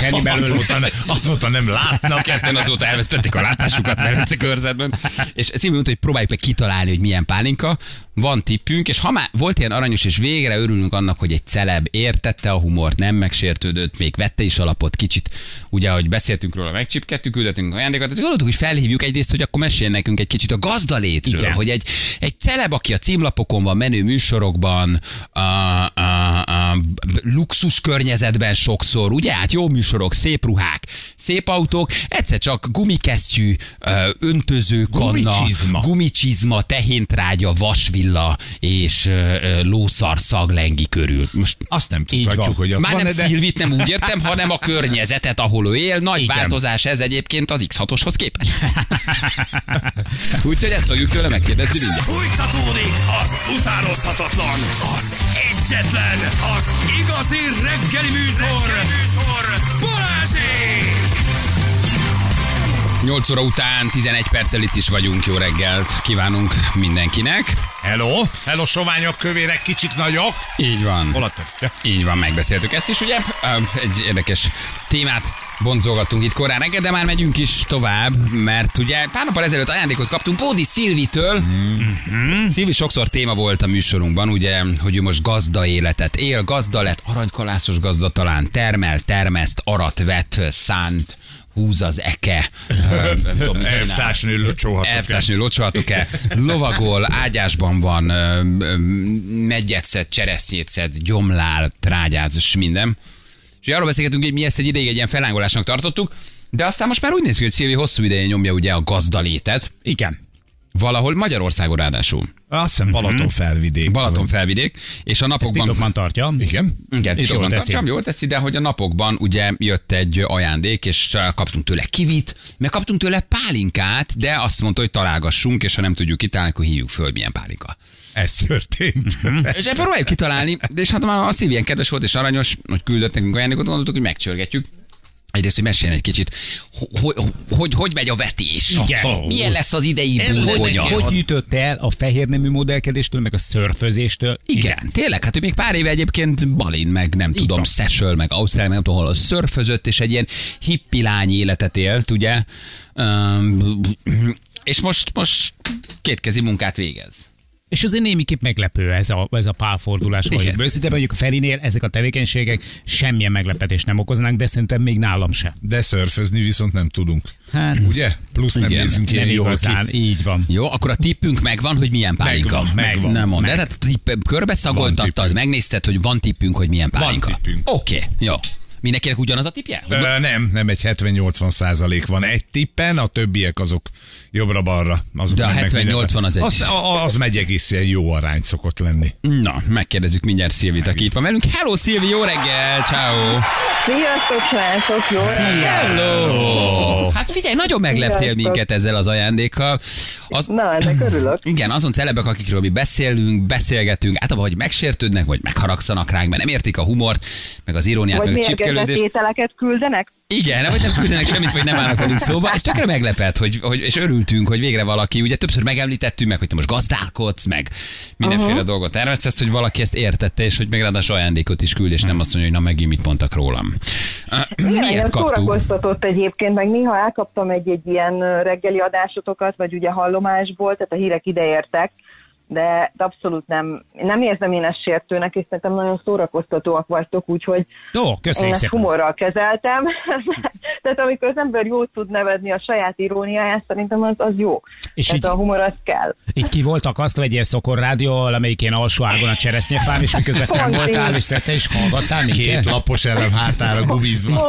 S4: nem látnak.
S2: Ketten azóta elvesztették a látásukat Velence körzetben. És Szilvi mondta, hogy próbáljuk meg kitalálni, hogy milyen pálinka. Van tippünk, és ha már volt ilyen aranyos, és végre örülünk annak, hogy egy celeb értette a humort, nem megsértődött, még vette is alapot kicsit. Ugye, ahogy beszéltünk róla, megcsipkedtük, küldetünk ajándékot, ezért gondoltuk, hogy felhívjuk egyrészt, hogy akkor mesélj nekünk egy kicsit a gazdalétről. Igen. Hogy egy celeb, aki a címlapokon van, menő műsorokban, luxus környezetben sokszor, ugye? Hát jó műsorok, szép ruhák, szép autók, egyszer csak gumikesztyű, öntözőkanna, gumicsizma, tehéntrágya, vasvilla és lószar szaglengi körül. Most
S4: azt nem tudhatjuk, hogy az
S2: már
S4: van,
S2: nem Szilvit nem úgy értem, hanem a környezetet, ahol ő él. Nagy változás ez egyébként az X6-oshoz képest. Úgyhogy ezt fogjuk tőle megkérdezni mindjárt.
S1: Fújtatódik az utánozhatatlan, az egyetlen, az igazi reggeli műsor, Balázsék!
S2: 8 óra után 11 perccel itt is vagyunk. Jó reggelt kívánunk mindenkinek.
S4: Hello, soványok, kövérek, kicsik, nagyok.
S2: Így van.
S4: Hol a több?
S2: Így van, megbeszéltük ezt is, ugye? Egy érdekes témát boncolgattunk itt korán reggel, de már megyünk is tovább, mert ugye pár nappal ezelőtt ajándékot kaptunk Bódi Szilvitől. Szilvi sokszor téma volt a műsorunkban, ugye, hogy ő most gazda életet él, gazda lett, aranykalászos gazda talán, termel, termeszt, arat, vet, szánt, húz az eke.
S4: Elvtársnő
S2: locsolhatok-e. Lovagol, ágyásban van, meggyet szed, cseresznyét szed, gyomlál, trágyáz, és minden. És arról beszélgetünk, hogy mi ezt egy ideig egy ilyen fellángolásnak tartottuk, de aztán most már úgy néz ki, hogy Szilvi hosszú ideje nyomja ugye a gazdalétet.
S3: Igen.
S2: Valahol Magyarországon ráadásul.
S4: Azt hiszem Balatonfelvidék.
S2: Balatonfelvidék, és a napokban...
S3: Ezt titokban tartja.
S4: Igen,
S2: titokban tartja, jól teszi, de hogy a napokban ugye jött egy ajándék, és kaptunk tőle kivit, meg kaptunk tőle pálinkát, de azt mondta, hogy találgassunk, és ha nem tudjuk kitalálni, akkor hívjuk föl, milyen pálinka.
S4: Ez történt.
S2: És ebből próbáljuk kitalálni, de és hát már a Szilvi ilyen kedves volt és aranyos, hogy küldött nekünk ajándékot, gondoltuk, hogy megcsörgetjük.
S7: Egyrészt, hogy meséljen egy kicsit, hogy megy a vetés?
S3: Igen.
S7: Milyen lesz az idei búgonya?
S3: Hogy jutott el a fehérnemű modellkedéstől, meg a szörfözéstől?
S7: Igen, tényleg, hát ő még pár éve egyébként Balin, meg nem tudom, Szesöl, meg Ausztrál, meg nem tudom hol, szörfözött, és egy ilyen hippi lány életet élt, ugye? És most kétkezi munkát végez.
S3: És azért némiképp meglepő ez a pálfordulás. Őszintén mondjuk a Ferinél ezek a tevékenységek semmilyen meglepetést nem okoznak, de szerintem még nálam se.
S4: De szörfözni viszont nem tudunk.
S3: Hát,
S4: ugye? Plusz nem nézünk ilyen jól
S3: igazán,
S4: ki.
S3: így van.
S7: Jó, akkor a tippünk megvan, hogy milyen pálinka.
S4: Megvan.
S7: Nem mondd, de hát körbeszagoltattad, megnézted, hogy van tippünk, hogy milyen pálinka.
S4: Van tippünk.
S7: Oké, jó. Mindenkinek ugyanaz a tippje?
S4: Nem, egy 70-80% van egy tippen, a többiek azok jobbra-balra.
S7: De a 70-80 az egy...
S4: Az megy egészen jó arány szokott lenni.
S7: Na, megkérdezzük mindjárt Szilvit, aki itt van velünk. Hello, Szilvi, jó reggel, ciao.
S8: Sziasztok, srácok, jó reggel.
S7: Hello. Hát figyelj, nagyon megleptél minket ezzel az ajándékkal.
S8: Na, ennek örülök.
S7: Igen, azon celebek, akikről mi beszélgetünk, általában vagy megsértődnek, vagy megharagszanak ránk, mert nem értik a humort, meg az iróniát,
S8: vagy
S7: meg a csipkelődést.
S8: ételeket küldenek?
S7: Igen, vagy nem küldenek semmit, vagy nem állnak velünk szóba, és tökre meglepett, és örültünk, hogy végre valaki, ugye többször megemlítettük meg, hogy te most gazdálkodsz, meg mindenféle dolgot terveztesz, hogy valaki ezt értette, és hogy meg ráadásul ajándékot is küld, és nem azt mondja, hogy na megint mit mondtak rólam. Miért kaptuk?
S8: Szórakoztatott egyébként, meg néha elkaptam egy ilyen reggeli adásotokat, vagy ugye hallomásból, tehát a hírek ideértek, de abszolút nem érzem én ezt sértőnek, és szerintem nagyon szórakoztatóak vagytok, úgyhogy én ezt humorral kezeltem. Tehát amikor az ember jót tud nevedni a saját iróniáját, szerintem az jó. És tehát a humor az kell.
S3: Így ki volt akasztva egy ilyen szokorrádió, amelyik ilyen alsó ágon a cseresznyefán, és miközben fenn voltál, és szerte is hallgattál minket?
S4: 2 lapos elem hátára gumizva.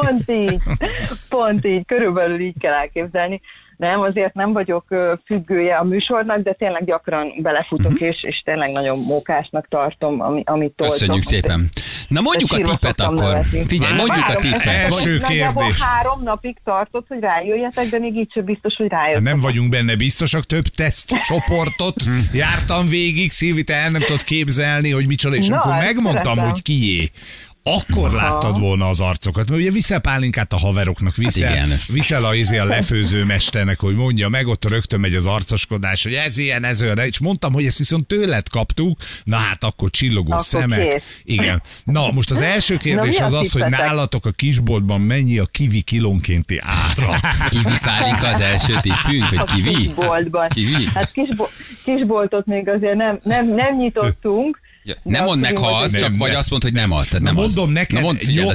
S8: Pont így, körülbelül így kell elképzelni. Nem, azért nem vagyok függője a műsornak, de tényleg gyakran belefutok, és tényleg nagyon mókásnak tartom, amit toltok.
S7: Köszönjük szépen. Na mondjuk a tippet akkor. Figyelj, mondjuk a tippet.
S4: Első kérdés.
S8: 3 napig tartott, hogy rájöjjetek, de még így sem biztos, hogy rájöttek.
S4: Nem vagyunk benne biztosak, több tesztcsoportot jártam végig, Szilvi, te el nem tudod képzelni, hogy micsoda, és akkor megmondtam, hogy kié. Akkor láttad volna az arcokat, mert ugye viszel pálinkát a haveroknak, viszel a lefőző mesternek, hogy mondja meg, ott rögtön megy az arcoskodás, hogy ez ilyen, ez olyan, és mondtam, hogy ezt viszont tőled kaptuk, na hát akkor csillogó akkor szemek. Kész. Igen. Na most az első kérdés az, hogy nálatok a kisboltban mennyi a kiwi kilónkénti ára?
S7: Kiwi pálinka az első tippünk, hogy kiwi?
S8: Kisboltban.
S7: Kiwi?
S8: Hát kisboltot még azért nem nyitottunk.
S7: Nem mondd meg, ha az, csak vagy azt mondd, hogy nem az. Tehát nem
S4: mondom neked, jó,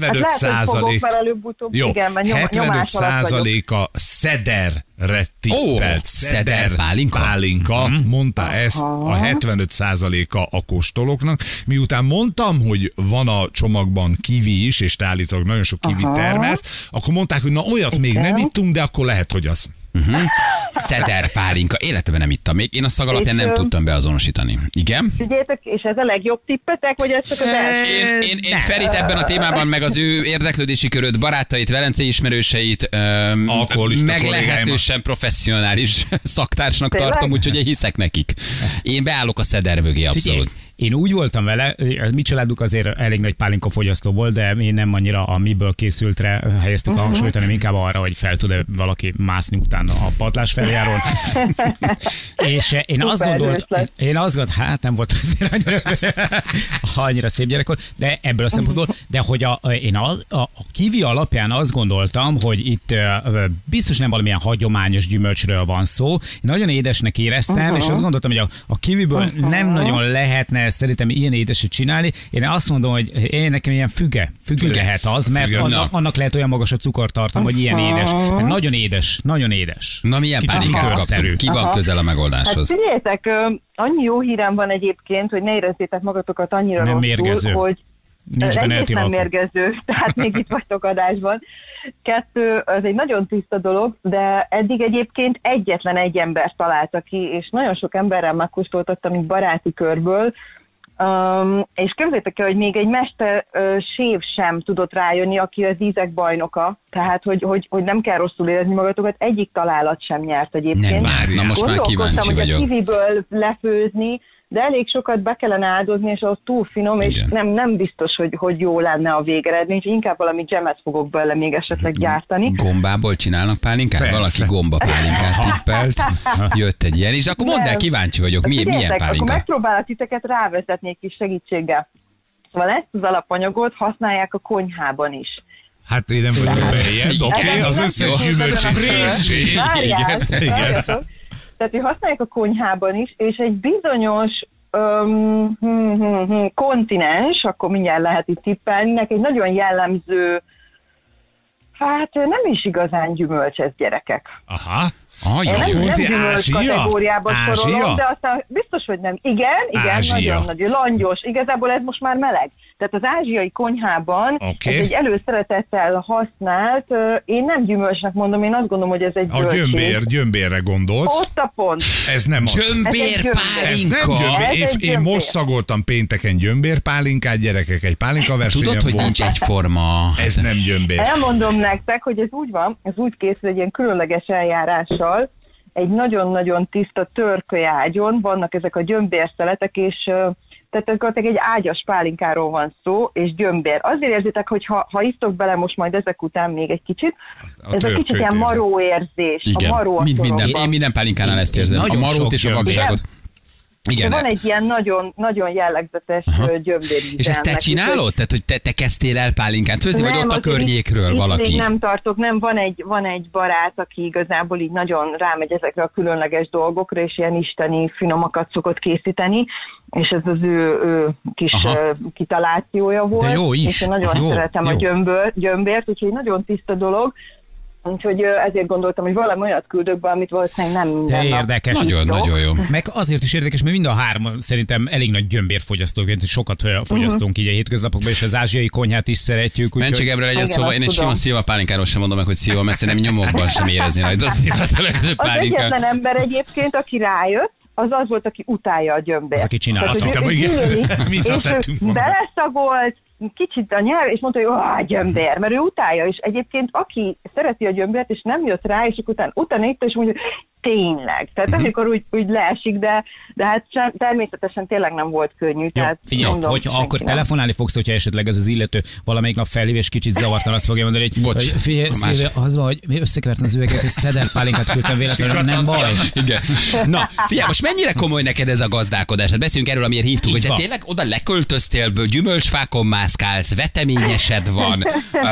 S4: 75%.
S8: Jó,
S4: 75% Szederre tippelt.
S7: Szeder pálinka.
S4: Mondta ezt a 75%-a a kóstolóknak. Miután mondtam, hogy van a csomagban kiwi is, és te állítólag nagyon sok kiwi termelsz, akkor mondták, hogy na olyat még nem ittunk, de akkor lehet, hogy az.
S7: Szeder pálinka. Életemben nem ittam még. Én a szag alapján nem tudtam beazonosítani. Igen?
S8: Figyeljetek, és ez a legjobb tippetek, vagy ez csak az első?
S7: Én Ferit ebben a témában, meg az ő érdeklődési köröd, barátait, velencei ismerőseit meglehetősen professzionális szaktársnak tartom, úgyhogy én hiszek nekik. Én beállok a Szeder mögé, abszolút.
S3: Én úgy voltam vele, a mi családunk azért elég nagy pálinka fogyasztó volt, de én nem annyira a miből készültre helyeztük a hangsúlyt, hanem inkább arra, hogy fel tud-e valaki mászni utána a padlás feljáról. És én azt gondoltam, hát nem volt azért annyira szép gyerekkor, de ebből a szempontból, de hogy én a kiwi alapján azt gondoltam, hogy itt biztos nem valamilyen hagyományos gyümölcsről van szó. Én nagyon édesnek éreztem, és azt gondoltam, hogy a kiwiből nem nagyon lehetne szerintem ilyen édeset csinálni. Én azt mondom, hogy nekem ilyen füge lehet az, mert annak lehet olyan magas a cukortartalom, hogy ilyen édes. De nagyon édes.
S7: Na milyen pálinkát kaptunk? Ki van közel a megoldáshoz?
S8: Hát figyeljetek, annyi jó hírem van egyébként, hogy ne érezzétek magatokat annyira
S3: nem
S8: rosszul,
S3: mérgező.
S8: hogy
S3: egyrészt
S8: nem mérgező, tehát még itt vagytok adásban. 2, az egy nagyon tiszta dolog, de eddig egyébként egyetlen egy ember találta ki, és nagyon sok emberrel megkóstoltattam így baráti körből, és képzeljétek el, hogy még egy mester séf sem tudott rájönni, aki az ízek bajnoka, tehát hogy nem kell rosszul érezni magatokat, egyik találat sem nyert egyébként.
S7: Nem már, na most már kíváncsi vagyok.
S8: Hogy a kiwiből lefőzni, de elég sokat be kellene áldozni, és az túl finom, és nem biztos, hogy jó lenne a végeredmény, és inkább valami dzsemet fogok belőle még esetleg gyártani.
S7: Gombából csinálnak pálinkát?
S4: Persze.
S7: Valaki gombapálinkát tippelt. Jött egy ilyen, és akkor mondd el, kíváncsi vagyok, milyen pálinka?
S8: Akkor megpróbálok titeket rávezetni egy kis segítséggel. Szóval ezt az alapanyagot használják a konyhában is.
S4: Hát én nem vagyok beljebb, oké, az összes gyümölcs részség.
S8: Igen. Tehát, hogy használják a konyhában is, és egy bizonyos kontinens, akkor mindjárt lehet itt tippelni, egy nagyon jellemző, hát nem is igazán gyümölcs ez, gyerekek.
S4: Aha.
S8: Nem gyümölcs kategóriában sorolom, de aztán biztos, hogy nem. Igen, nagyon nagy, langyos. Igazából ez most már meleg. Tehát az ázsiai konyhában ez egy előszeretettel használt, én nem gyümölcsnek mondom, én azt gondolom, hogy ez egy
S4: zöldség. A gyömbérre gondolsz.
S8: Ott a pont.
S4: Ez nem az.
S7: Gyömbérpálinka.
S4: Én most szagoltam pénteken gyömbérpálinkát, gyerekek, egy pálinkaversenyen.
S7: Tudod, hogy nincs egyforma.
S4: Ez nem gyömbér.
S8: Elmondom nektek, hogy ez úgy van, ez úgy készül egy ilyen különleges eljárással, egy nagyon-nagyon tiszta törkölyágyon vannak ezek a gyömbérszeletek, és tehát egy ágyas pálinkáról van szó, és gyömbér. Azért érzitek, hogy ha isztok bele most majd ezek után még egy kicsit, ez a kicsit ilyen maró érzés.
S7: Igen,
S8: a maró
S7: én minden pálinkánál ezt érzem. A marót és a vagságot.
S8: Igen. Van egy ilyen nagyon, nagyon jellegzetes gyömbéríze.
S7: És ezt te csinálod? Tehát, hogy te kezdtél el pálinkát főzni, vagy ott a környékről valaki?
S8: Nem tartok, nem. Van egy barát, aki igazából így nagyon rámegy ezekre a különleges dolgokra, és ilyen isteni finomakat szokott készíteni, és ez az ő kis kitalációja volt.
S3: De jó is.
S8: És én nagyon szeretem a gyömbért, úgyhogy nagyon tiszta dolog. Úgyhogy ezért gondoltam, hogy valami olyat küldök be, amit valószínűleg nem...
S3: De érdekes.
S7: Nagyon jó.
S3: Meg azért is érdekes, mert mind a három szerintem elég nagy gyömbérfogyasztók, sokat fogyasztunk így a hétköznapokban, és az ázsiai konyhát is szeretjük.
S7: Mentség ebből legyen szóval, én egy sima szilva pálinkáról sem mondom meg, hogy szilva, mert nem nyomokban sem érezni rajta. Az
S8: egyetlen ember egyébként, aki rájött, az volt, aki utálja a gyömbért.
S3: Az, aki csinál.
S4: Azt hittem, hogy
S8: beleszagolt, kicsit a nyelv, és mondta, hogy gyömbér, mert ő utálja, és egyébként aki szereti a gyömbért, és nem jött rá, és utána itt, és mondja, tényleg. Tehát amikor úgy leesik, de hát természetesen tényleg nem volt könnyű.
S3: Jó, figyelj, hogyha akkor telefonálni fogsz, hogyha esetleg ez az illető valamelyik nap felhív, és kicsit zavartan azt fogja mondani, hogy figyelj, Szilvia, az van, hogy összekevertem az üveget, és szedel pálinkát küldtem véletlenül, nem baj.
S7: Igen. Na, figyelj, most mennyire komoly neked ez a gazdálkodás? Hát beszéljünk erről, amiért hívtuk, hogy te tényleg oda leköltöztél, gyümölcsfákon mászkálsz, veteményesed van,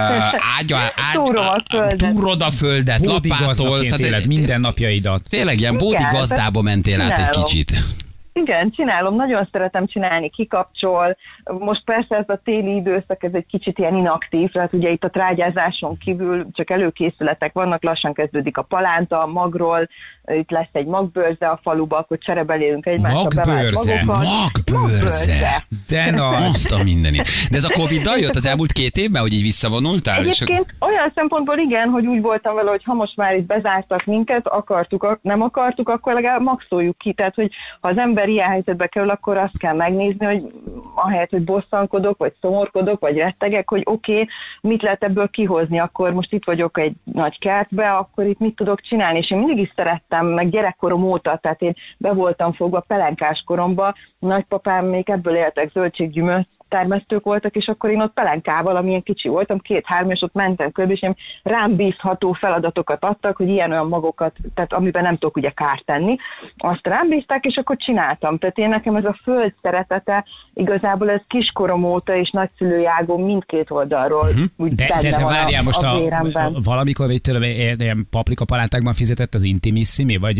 S7: túrod a földet, lapátolsz.
S3: Minden napjaidat.
S7: Tényleg ilyen bódi gazdába mentél át egy kicsit.
S8: Igen, csinálom, nagyon szeretem csinálni, kikapcsol. Most persze ez a téli időszak, ez egy kicsit ilyen inaktív, tehát ugye itt a trágyázáson kívül csak előkészületek vannak, lassan kezdődik a palánta, a magról, itt lesz egy magbőrze a faluba, akkor cserebelélünk egymásra bevált magokat.
S7: Magbőrze! De azt a mindenit. De ez a Covid-dal jött az elmúlt 2 évben, hogy így visszavonultál?
S8: Egyébként olyan szempontból igen, hogy úgy voltam vele, hogy ha most már itt bezártak minket, nem akartuk, akkor legalább maxoljuk ki. Tehát, hogy ha az ember ilyen helyzetbe kerül, akkor azt kell megnézni, hogy ahelyett, hogy bosszankodok, vagy szomorkodok, vagy rettegek, hogy oké, mit lehet ebből kihozni, akkor most itt vagyok egy nagy kertbe, akkor itt mit tudok csinálni, és én mindig is szerettem, meg gyerekkorom óta, tehát én be voltam fogva pelenkás koromba, nagypapám még ebből éltek, zöldséggyümölcs termesztők voltak, és akkor én ott pelenkával, amilyen kicsi voltam, 2-3, és ott mentem körbe, és rám bízható feladatokat adtak, hogy ilyen-olyan magokat, tehát amiben nem tudok ugye kárt tenni, azt rám bízták, és akkor csináltam. Tehát én nekem ez a föld szeretete, igazából ez kiskorom óta, és nagyszülői ágom mindkét oldalról úgy benne van
S3: várjál, most
S8: a véremben.
S3: Valamikor ilyen paprikapalántákban fizetett az Intimissimi, vagy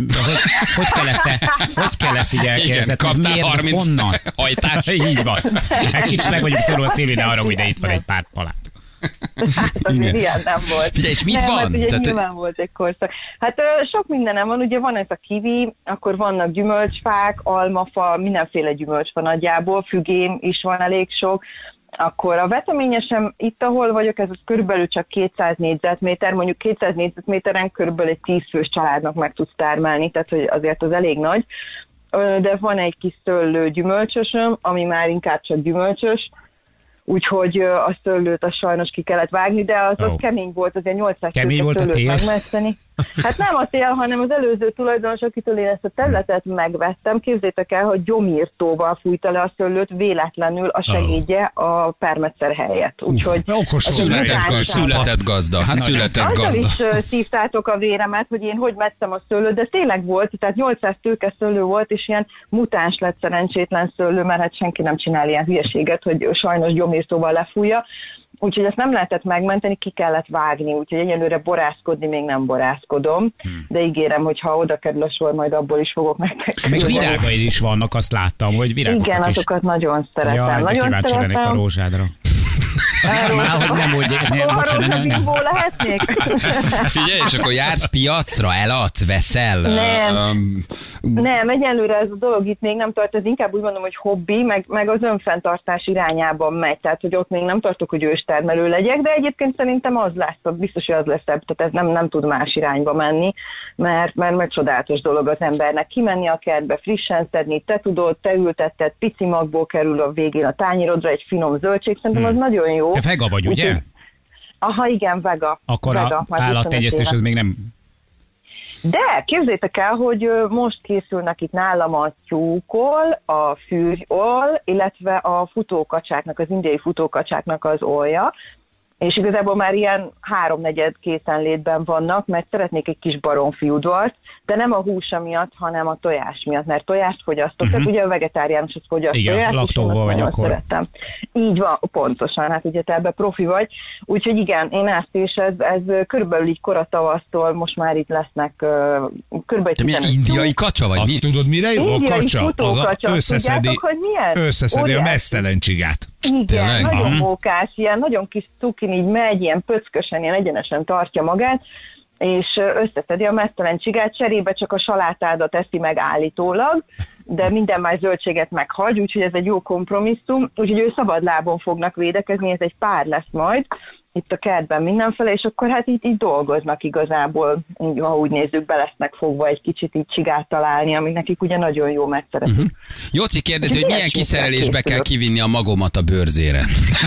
S3: hogy kell ezt így elképzelni?
S7: Kaptál 30
S3: honnan?
S7: hajtás.
S3: Így van. Kicsit meg vagyunk szólva Szilvina arra, hogy de itt van egy pár palát.
S8: Hát azért ilyen nem volt.
S7: Figyelj, és mit van?
S8: Hát ugye nyilván volt egy korszak. Hát sok mindenem van, ugye van ez a kiwi, akkor vannak gyümölcsfák, almafa, mindenféle gyümölcsfa nagyjából, fügém is van elég sok. Akkor a veteményesem itt, ahol vagyok, ez körülbelül csak 200 négyzetméter, mondjuk 200 négyzetméteren körülbelül egy 10 fős családnak meg tudsz termelni, tehát hogy azért az elég nagy. De van egy kis szőlő gyümölcsösöm, ami már inkább csak gyümölcsös, úgyhogy a szőlőt sajnos ki kellett vágni, de az kemény volt, azért 800
S3: kemény volt a tél.
S8: megmeszteni. Hát nem a tél, hanem az előző tulajdonos, akitől én ezt a területet megvettem. Képzétek el, hogy gyomírtóval fújta le a szőlőt véletlenül a segédje a permetszer helyett. Úgyhogy
S7: született gazda. Hát született gazda.
S8: Azzal is szívtátok a véremet, hogy én hogy vettem a szőlőt, de tényleg volt, tehát 800 tőke szőlő volt, és ilyen mutáns lett szerencsétlen szőlő, mert hát senki nem csinál ilyen hülyeséget, hogy sajnos gyomírtóval lefújja. Úgyhogy ezt nem lehetett megmenteni, ki kellett vágni, úgyhogy egyelőre borászkodni még nem borászkodom, de ígérem, hogy ha oda kerül a sor, majd abból is fogok nektek.
S3: Meg virágai is vannak, azt láttam, hogy virágokat
S8: igen,
S3: is.
S8: azokat nagyon szeretem.
S3: Jaj,
S8: nagyon
S3: kíváncsi lennék a rózsádra.
S8: Nem. lehetnék?
S7: Figyelj, és akkor jársz piacra, eladsz, veszel?
S8: Nem, egyelőre ez a dolog itt még nem tart, ez inkább úgy mondom, hogy hobbi, meg az önfenntartás irányában megy, tehát hogy ott még nem tartok, hogy őstermelő legyek, de egyébként szerintem az lesz, biztos, hogy az lesz, tehát ez nem tud más irányba menni, mert csodálatos dolog az embernek kimenni a kertbe, frissen szedni, te tudod, te ültetted, pici magból kerül a végén a tányérodra egy finom zöldség, szerintem az nagyon jó.
S3: Te vega vagy, ugye?
S8: Aha, igen, vega.
S3: Akkor
S8: vega,
S3: a állattenyésztés ez még nem...
S8: De képzétek el, hogy most készülnek itt nálam a tyúkol, a fűrjól, illetve a futókacsáknak, az indiai futókacsáknak az olja, és igazából már ilyen 3/4 készenlétben vannak, mert szeretnék egy kis baromfiudvart, de nem a húsa miatt, hanem a tojás miatt, mert tojást fogyasztok, tehát ugye a vegetáriánus az fogyaszt
S3: igen,
S8: tojást,
S3: laktóval vagy akkor.
S8: Szeretem. Így van, pontosan, hát ugye te ebbe profi vagy, úgyhogy igen, én ezt és ez körülbelül így koratavasztól most már itt lesznek körülbelül...
S7: Te milyen indiai kacsa vagy?
S4: Azt tudod, mire jó? A kacsa? Összeszedi a meztelen csigát.
S8: Igen,
S7: tényleg?
S8: nagyon mókás, ilyen nagyon kis cukin így megy, ilyen pöckösen, ilyen egyenesen tartja magát, és összeszedi a meztelen csigát, cserébe csak a salátádat eszi meg állítólag, de minden más zöldséget meghagy, úgyhogy ez egy jó kompromisszum, úgyhogy ő szabadlábon fognak védekezni, ez egy pár lesz majd, itt a kertben mindenfele, és akkor hát így dolgoznak igazából, ha úgy nézzük, be lesznek fogva egy kicsit így csigát találni, ami nekik ugye nagyon jó, mert szeretik.
S7: Jóci kérdezi, hogy milyen kiszerelésbe kell kivinni a magomat a bőrzére.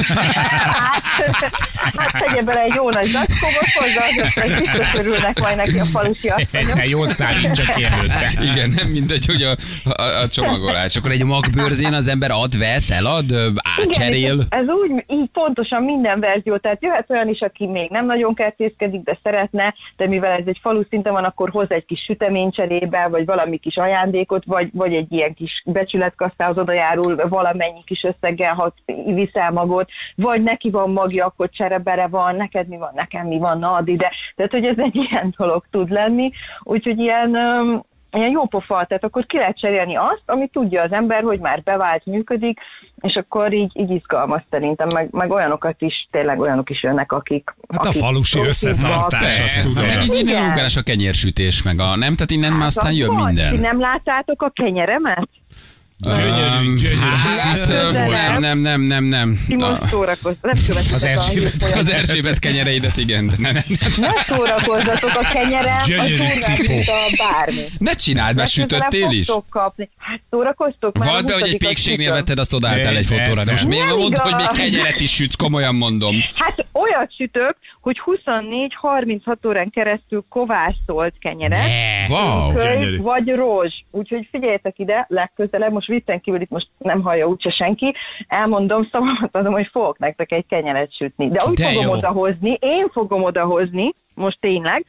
S8: Hát tegye bele egy jó nagy zacskóba, hozzá, azok biztos örülnek majd neki a falusi asszonyok.
S3: Jó számít csak előtte.
S7: Igen, nem mindegy, hogy a csomagolás. Akkor egy magbőrzén az ember vesz, elad, átcserél.
S8: Igen, ez úgy, így pontosan minden verzió, tehát jöhet olyan is, aki még nem nagyon kertészkedik, de szeretne, de mivel ez egy falu szinten van, akkor hoz egy kis sütemény cserébe, vagy valami kis ajándékot, vagy egy ilyen kis becsületkasztához oda járul valamennyi kis összeggel, ha viszel magot, vagy neki van magja, akkor cserebere van, neked mi van, nekem mi van, na add ide. Tehát, hogy ez egy ilyen dolog tud lenni, úgyhogy ilyen jó pofa, tehát akkor ki lehet cserélni azt, amit tudja az ember, hogy már bevált, működik, és akkor így izgalmas szerintem, meg olyanokat is, tényleg olyanok is jönnek, akik...
S4: Hát a falusi összetartás, azt tudom.
S7: Meg innen ugrás a kenyérsütés, meg a nem, tehát innen már aztán jön minden.
S8: Ti nem láttátok a kenyeremet?
S4: Gyönyörű.
S7: Hát, nem.
S8: Ti most szórakozzatok.
S7: Az Erzsébet kenyereidet, igen.
S8: Ne szórakozzatok a kenyerem, a túlnál, mint a bármi.
S7: Ne csináld, mert sütöttél is.
S8: Hát szórakoztok már.
S7: Vald be, hogy egy pékségnél vetted, azt odaálltál egy fotóra. De most miért mondod, hogy még kenyeret is sütsz, komolyan mondom.
S8: Hát olyat sütök, hogy 24-36 órán keresztül kovászolt kenyeret, vagy rózs. Úgyhogy figyeljetek ide, legközelebb, most viccen kívül itt most nem hallja úgyse senki, elmondom, szavamat adom, hogy fogok nektek egy kenyeret sütni. De úgy fogom odahozni, én fogom odahozni, most tényleg,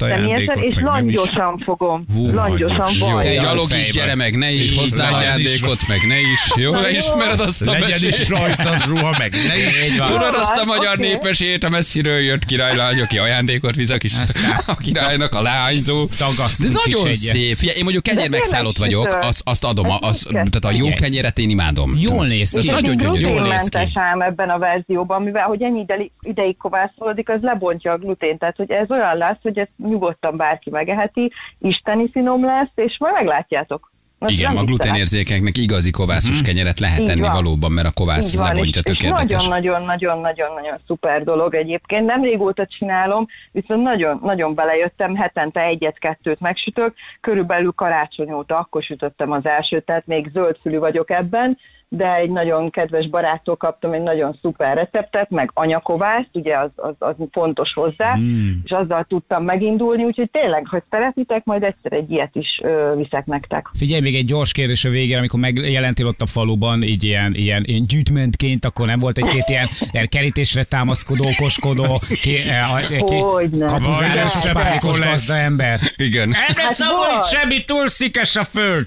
S8: és langyosan fogom. Langyosan van.
S7: Gyalog is, gyere meg, ne is, hozzá ajándékot, meg ne is. Jó, leismered azt a mesét.
S4: Legyen is rajtad ruha, meg ne is.
S7: Tudod azt a magyar népesét, a messziről jött királylány, aki ajándékot visz a királynak, a leányzó. Ez nagyon szép. Én mondjuk kenyér megszállott vagyok, azt adom, tehát a jó kenyeret én imádom.
S3: Jól néz ki.
S8: És nagyon gluténmentes ám ebben a verzióban, mivel hogy ennyi ideig kovászolódik, az lebontja a glutén, tehát hogy ez olyan lesz, hogy ezt nyugodtan bárki megeheti, isteni finom lesz, és majd meglátjátok.
S7: Most igen, a gluténérzékeknek igazi kovászos kenyeret lehet tenni valóban, mert a kovász lebontja, tök érdekes.
S8: Nagyon szuper dolog egyébként. Nem régóta csinálom, viszont nagyon belejött,em hetente 1-2 megsütök, körülbelül karácsony óta akkor sütöttem az elsőt, tehát még zöldfülű vagyok ebben, de egy nagyon kedves baráttól kaptam egy nagyon szuper receptet, meg anyakovászt, ugye az fontos hozzá, és azzal tudtam megindulni, úgyhogy tényleg, hogy szeretitek, majd egyszer egy ilyet is viszek nektek.
S3: Figyelj, még egy gyors kérdés a végén, amikor megjelentél ott a faluban, így ilyen gyűjtmentként, akkor nem volt egy-két ilyen kerítésre támaszkodó, koskodó, kapuzáros, pánikos gazda ember?
S2: Igen.
S3: Nem lesz abból itt semmi, túl szikes a föld.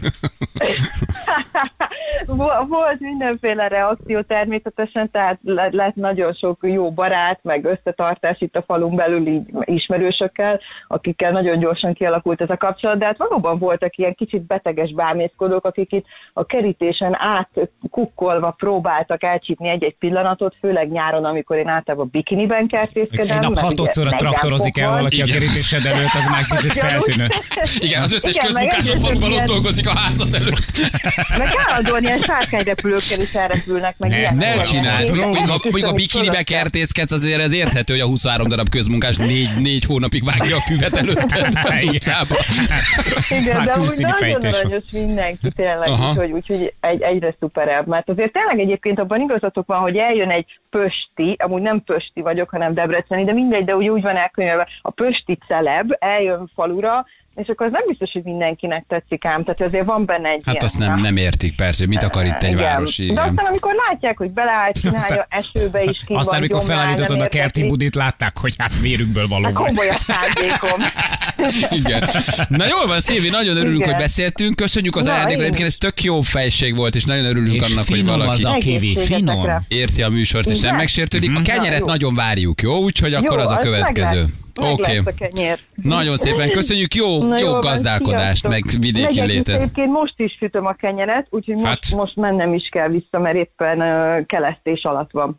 S8: Volt mindenféle reakció természetesen, tehát lett nagyon sok jó barát, meg összetartás itt a falun belül így ismerősökkel, akikkel nagyon gyorsan kialakult ez a kapcsolat, de hát valóban voltak ilyen kicsit beteges bámészkodók, akik itt a kerítésen átkukkolva próbáltak elcsípni egy-egy pillanatot, főleg nyáron, amikor én általában bikiniben kertészkedem.
S3: Egy nap 6-szor traktorozik el valaki a kerítésed előtt, az már kicsit feltűnő.
S2: Igen, az összes közmunkás a faluban ott dolgozik a házad előtt.
S8: Meg állandóan ilyen sárkányrepülőkkel is elrepülnek, meg ilyen.
S2: Ne csinálsz! Mondjuk a bikinibe kertészkedsz, azért ez érthető, hogy a 23 darab közmunkás 4 hónapig vágja a füvet előtted az utcába.
S8: Igen, de úgy nagyon aranyos mindenki tényleg, úgyhogy egyre szuperebb. Mert azért tényleg egyébként abban igazatok van, hogy eljön egy pösti, amúgy nem pösti vagyok, hanem debreceni, de mindegy, de úgy van elkönyvelve, a pösti celeb eljön falura, és akkor az nem biztos, hogy mindenkinek tetszik ám, tehát azért van benne egy
S2: hát azt nem értik persze, hogy mit akar itt egy városi.
S8: De aztán amikor látják, hogy beleáll, csinálja, esőbe is ki
S3: aztán amikor felállítotod a kerti budit, látták, hogy hát vérükből való vagy.
S8: Komoly a szándékom.
S2: Igen. Na jól van, Szilvi, nagyon örülünk, hogy beszéltünk. Köszönjük az ajándékot, egyébként ez tök jó fejség volt, és nagyon örülünk annak, hogy valaki
S3: az a kiwi, finom.
S2: Érti a műsort, és nem megsértődik. A kenyeret nagyon várjuk, jó? Úgyhogy akkor az a következő.
S8: Oké.
S2: Nagyon szépen köszönjük, jó gazdálkodást, meg vidéki létet.
S8: Egyébként most is sütöm a kenyeret, úgyhogy most mennem is kell vissza, mert éppen kelesztés alatt van.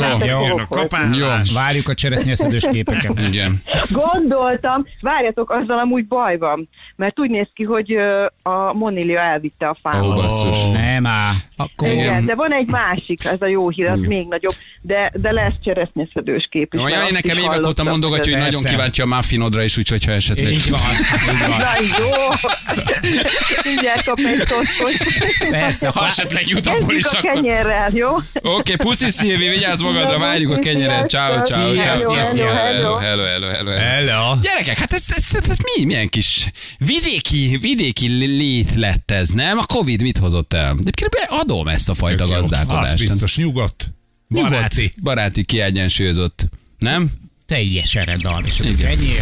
S3: Jó. Várjuk a cseresznyeszedős képeket.
S2: Igen.
S8: Gondoltam, várjatok, azzal amúgy baj van, mert úgy néz ki, hogy a Monilia elvitte a fámat.
S2: Ó, basszus.
S3: Nem áll.
S8: Igen, de van egy másik, ez a jó hír, az még nagyobb, de lesz cseresznyeszedős kép is.
S2: Olyan, nekem évek óta mondogatja, hogy nagyon kíváncsi a muffinodra is, úgyhogy ha esetleg...
S3: Így van.
S8: Na jó! Mindjárt kap egy tosztot.
S3: Persze,
S2: ha esetleg jut abból is,
S8: akkor... a kenyerrel, jó?
S2: Oké, puszi Szilvi, vigyázz magadra, várjuk a kenyeret. Ciao. Hello. Gyerekek, hát ez milyen kis vidéki lét lett ez, nem? A Covid mit hozott el? De adom ezt a fajta gazdálkodást.
S4: Az biztos, nyugodt.
S2: Baráti, kiegyensúlyozott. Nem?
S3: Teljesen rendben, és ez kenyér.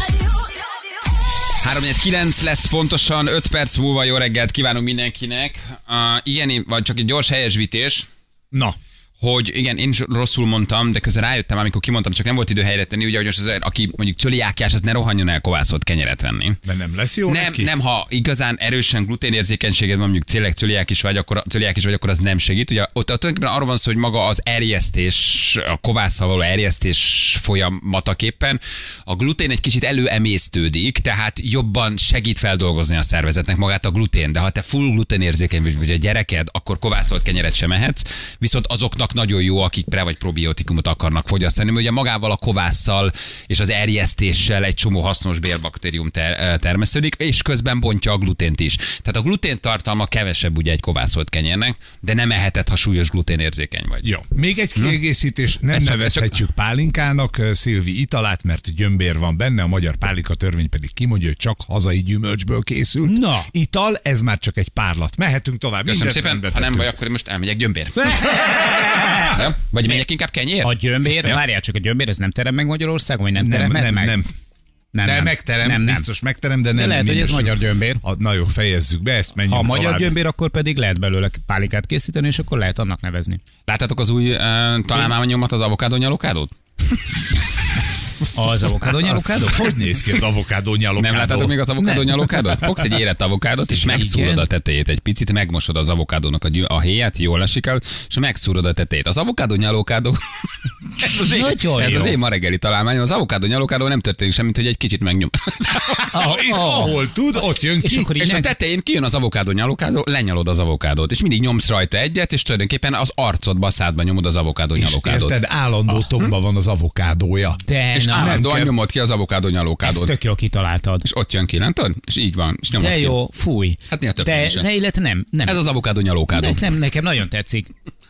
S2: 3-9 lesz pontosan, 5 perc múlva. Jó reggelt kívánunk mindenkinek. Igen, vagy csak egy gyors helyesbítés.
S4: Na.
S2: Hogy igen, én is rosszul mondtam, de közben rájöttem, amikor kimondtam, csak nem volt idő helyre tenni, ugye, hogy most az, aki mondjuk cöliákiás, az ne rohanjon el kovászott kenyeret venni.
S4: De nem lesz jó neki?
S2: Nem, ha igazán erősen gluténérzékenységed van, mondjuk tényleg cöliákis vagy, akkor az nem segít. Ugye ott tulajdonképpen arról van szó, hogy maga az erjesztés, a kovásszal való erjesztés folyamataképpen a glutén egy kicsit előemésztődik, tehát jobban segít feldolgozni a szervezetnek magát a glutén. De ha te full gluténérzékeny vagy a gyereked, akkor kovászott kenyeret sem ehetsz, viszont azoknak nagyon jó, akik pre- vagy probiotikumot akarnak fogyasztani, mert ugye magával a kovásszal és az erjesztéssel egy csomó hasznos bélbaktérium termesződik, és közben bontja a glutént is. Tehát a glutén tartalma kevesebb ugye egy kovászolt kenyérnek, de nem eheted, ha súlyos gluténérzékeny vagy.
S4: Jó. Még egy kiegészítés, nem nevezhetjük pálinkának Szilvi italát, mert gyömbér van benne, a magyar pálinka törvény pedig kimondja, hogy csak hazai gyümölcsből készült.
S3: Na.
S4: Ital, ez már csak egy párlat. Mehetünk tovább.
S2: Köszönöm szépen, ha nem baj, akkor én most elmegyek gyömbér. Nem? Vagy menjek inkább kenyér?
S3: A gyömbér, várjál csak, a gyömbér, ez nem terem meg Magyarországon, vagy nem terem meg?
S4: Nem, megterem, biztos megterem, de nem.
S3: De lehet, hogy ez magyar gyömbér.
S4: Na jó, fejezzük be, ezt menjünk
S3: tovább. Ha magyar
S4: tovább.
S3: gyömbér, akkor pedig lehet belőle pálinkát készíteni, és akkor lehet annak nevezni.
S2: Láttátok az új találmányomat, az avokádó nyalokádót?
S3: Az avokádó nyalokádó?
S4: Hogy néz ki az avokádó nyalokádó?
S2: Nem láttátok még az avokádó nyalokádót? Fogsz egy érett avokádót, és megszúrod a tetejét egy picit, megmosod az avokádónak a héját, jól esik el, és megszúrod a tetejét. Az avokádó nyalokádó, ez az én ma reggeli találmányom, az avokádó nyalokádó nem történik semmit, hogy egy kicsit megnyom.
S4: És ahol tud, ott jön ki.
S2: És a tetején kijön az avokádó nyalokádó, lenyalod az avokádót, és mindig nyomsz rajta egyet, és tulajdonképpen az arcodba, szádba nyomod az avokádó nyalokádót.
S4: Érted, állandó tokba van az avokádója.
S3: De
S7: állandóan nyomod ki az avokádó nyalókádót.
S3: Ezt tök jól kitaláltad.
S7: És ott jön ki, nem tudod? És így van. És nyomod
S3: de
S7: ki.
S3: jó, fúj.
S7: Hát néha több
S3: de illetve nem.
S7: Ez az avokádó nyalókádó.
S3: Nem, nekem nagyon tetszik.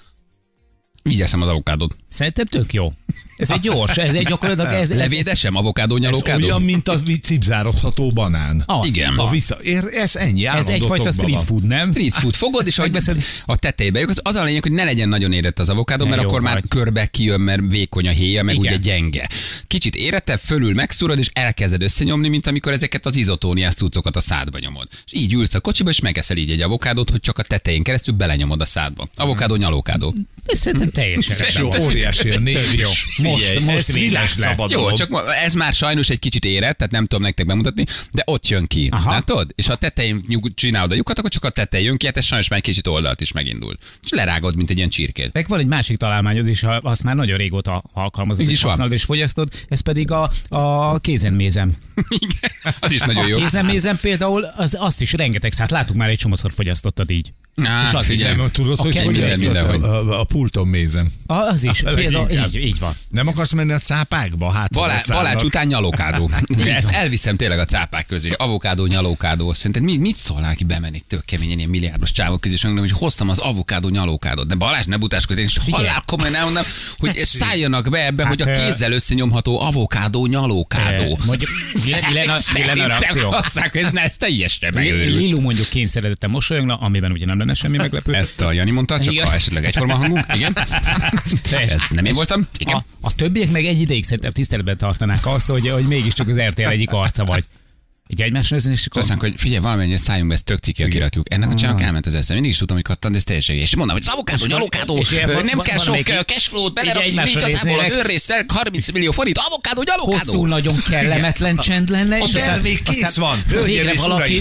S7: Így eszem az avokádót.
S3: Szerintem tök jó. Ez egy gyors, ez egy gyakorlatilag... Ez
S7: levédesem, avokádó nyalókádó?
S4: Ez olyan, mint a cipzározható banán.
S7: Igen.
S4: Ez ennyi.
S3: Ez egyfajta street food, nem?
S7: Street food. Fogod, és ahogy a tetejébe. Az a lényeg, hogy ne legyen nagyon érett az avokádó, mert akkor már körbe kijön, mert vékony a héja, meg ugye gyenge. Kicsit érettebb, fölül megszúrod, és elkezded összenyomni, mint amikor ezeket az izotóniás cuccokat a szádba nyomod. És így ülsz a kocsiba, és megeszel így egy avokádót, hogy csak a tetején keresztül belenyomod a szádba. Avokádó nyalókádó.
S3: Ez szerintem teljesen
S4: óriási a név is.
S3: Most
S4: világszabadalom.
S7: Jó, csak ez már sajnos egy kicsit érett, tehát nem tudom nektek bemutatni, de ott jön ki. Látod? És a tetején csinálod a lyukat, akkor csak a tetején jön ki, hát ez sajnos már egy kicsit oldalt is megindul. És lerágod, mint egy ilyen csirkét.
S3: Meg van egy másik találmányod is, azt már nagyon régóta alkalmazod és használod és fogyasztod, ez pedig a kézenmézem.
S7: Igen, az is nagyon jó.
S3: A kézenmézem például, azt is rengeteg szát látuk már, egy csomószor fogyasztottad így.
S4: Nem tudod, hogy fogyasztod a pulton mézem.
S3: Az is, például így van.
S4: Nem akarsz menni a cápákba? Hát
S7: Balács után nyalókádó. Ezt elviszem tényleg a cápák közé. Avokádó, nyalókádó. Szerinted mit szólnál, ki bemennék tök keményen ilyen milliárdos csávok közé, és megmondom, hogy hoztam az avokádó nyalókádót. De Balázs, ne butáskodj, és halál komolyan elmondom, hogy szálljanak be ebbe, hogy a kézzel összenyomható avokádó, nyalókádó.
S3: Mi lenne a reakció?
S7: Ez teljesen megőrül.
S3: Lilu mondjuk kényszeredetten mosolyogna, amiben ugye nem lenne semmi meglepő.
S7: Ezt a Jani mondta, csak ha esetleg egyforma hangunk. Igen. Nem én voltam. Igen.
S3: A többiek meg egy ideig szerintem tiszteletben tartanák azt, hogy mégiscsak az RTL egyik arca vagy. Egy egymásra nézni, és akkor...
S7: Aztán, hogy figyelj, valamennyi szálljunk be, ez tök ciki, kirakjuk. Ennek a csának elment az eszem. Mindig is tudtam, hogy kattant, de ez teljesen. És mondom, hogy az avokádó, nyalókádó, nem kell sok cashflow-t belerakni, igazából az önrésznek 30 millió forint, avokádó, nyalókádó.
S3: Hosszú, nagyon kellemetlen csend lenne.
S4: A termék kész van.
S3: Végre valaki...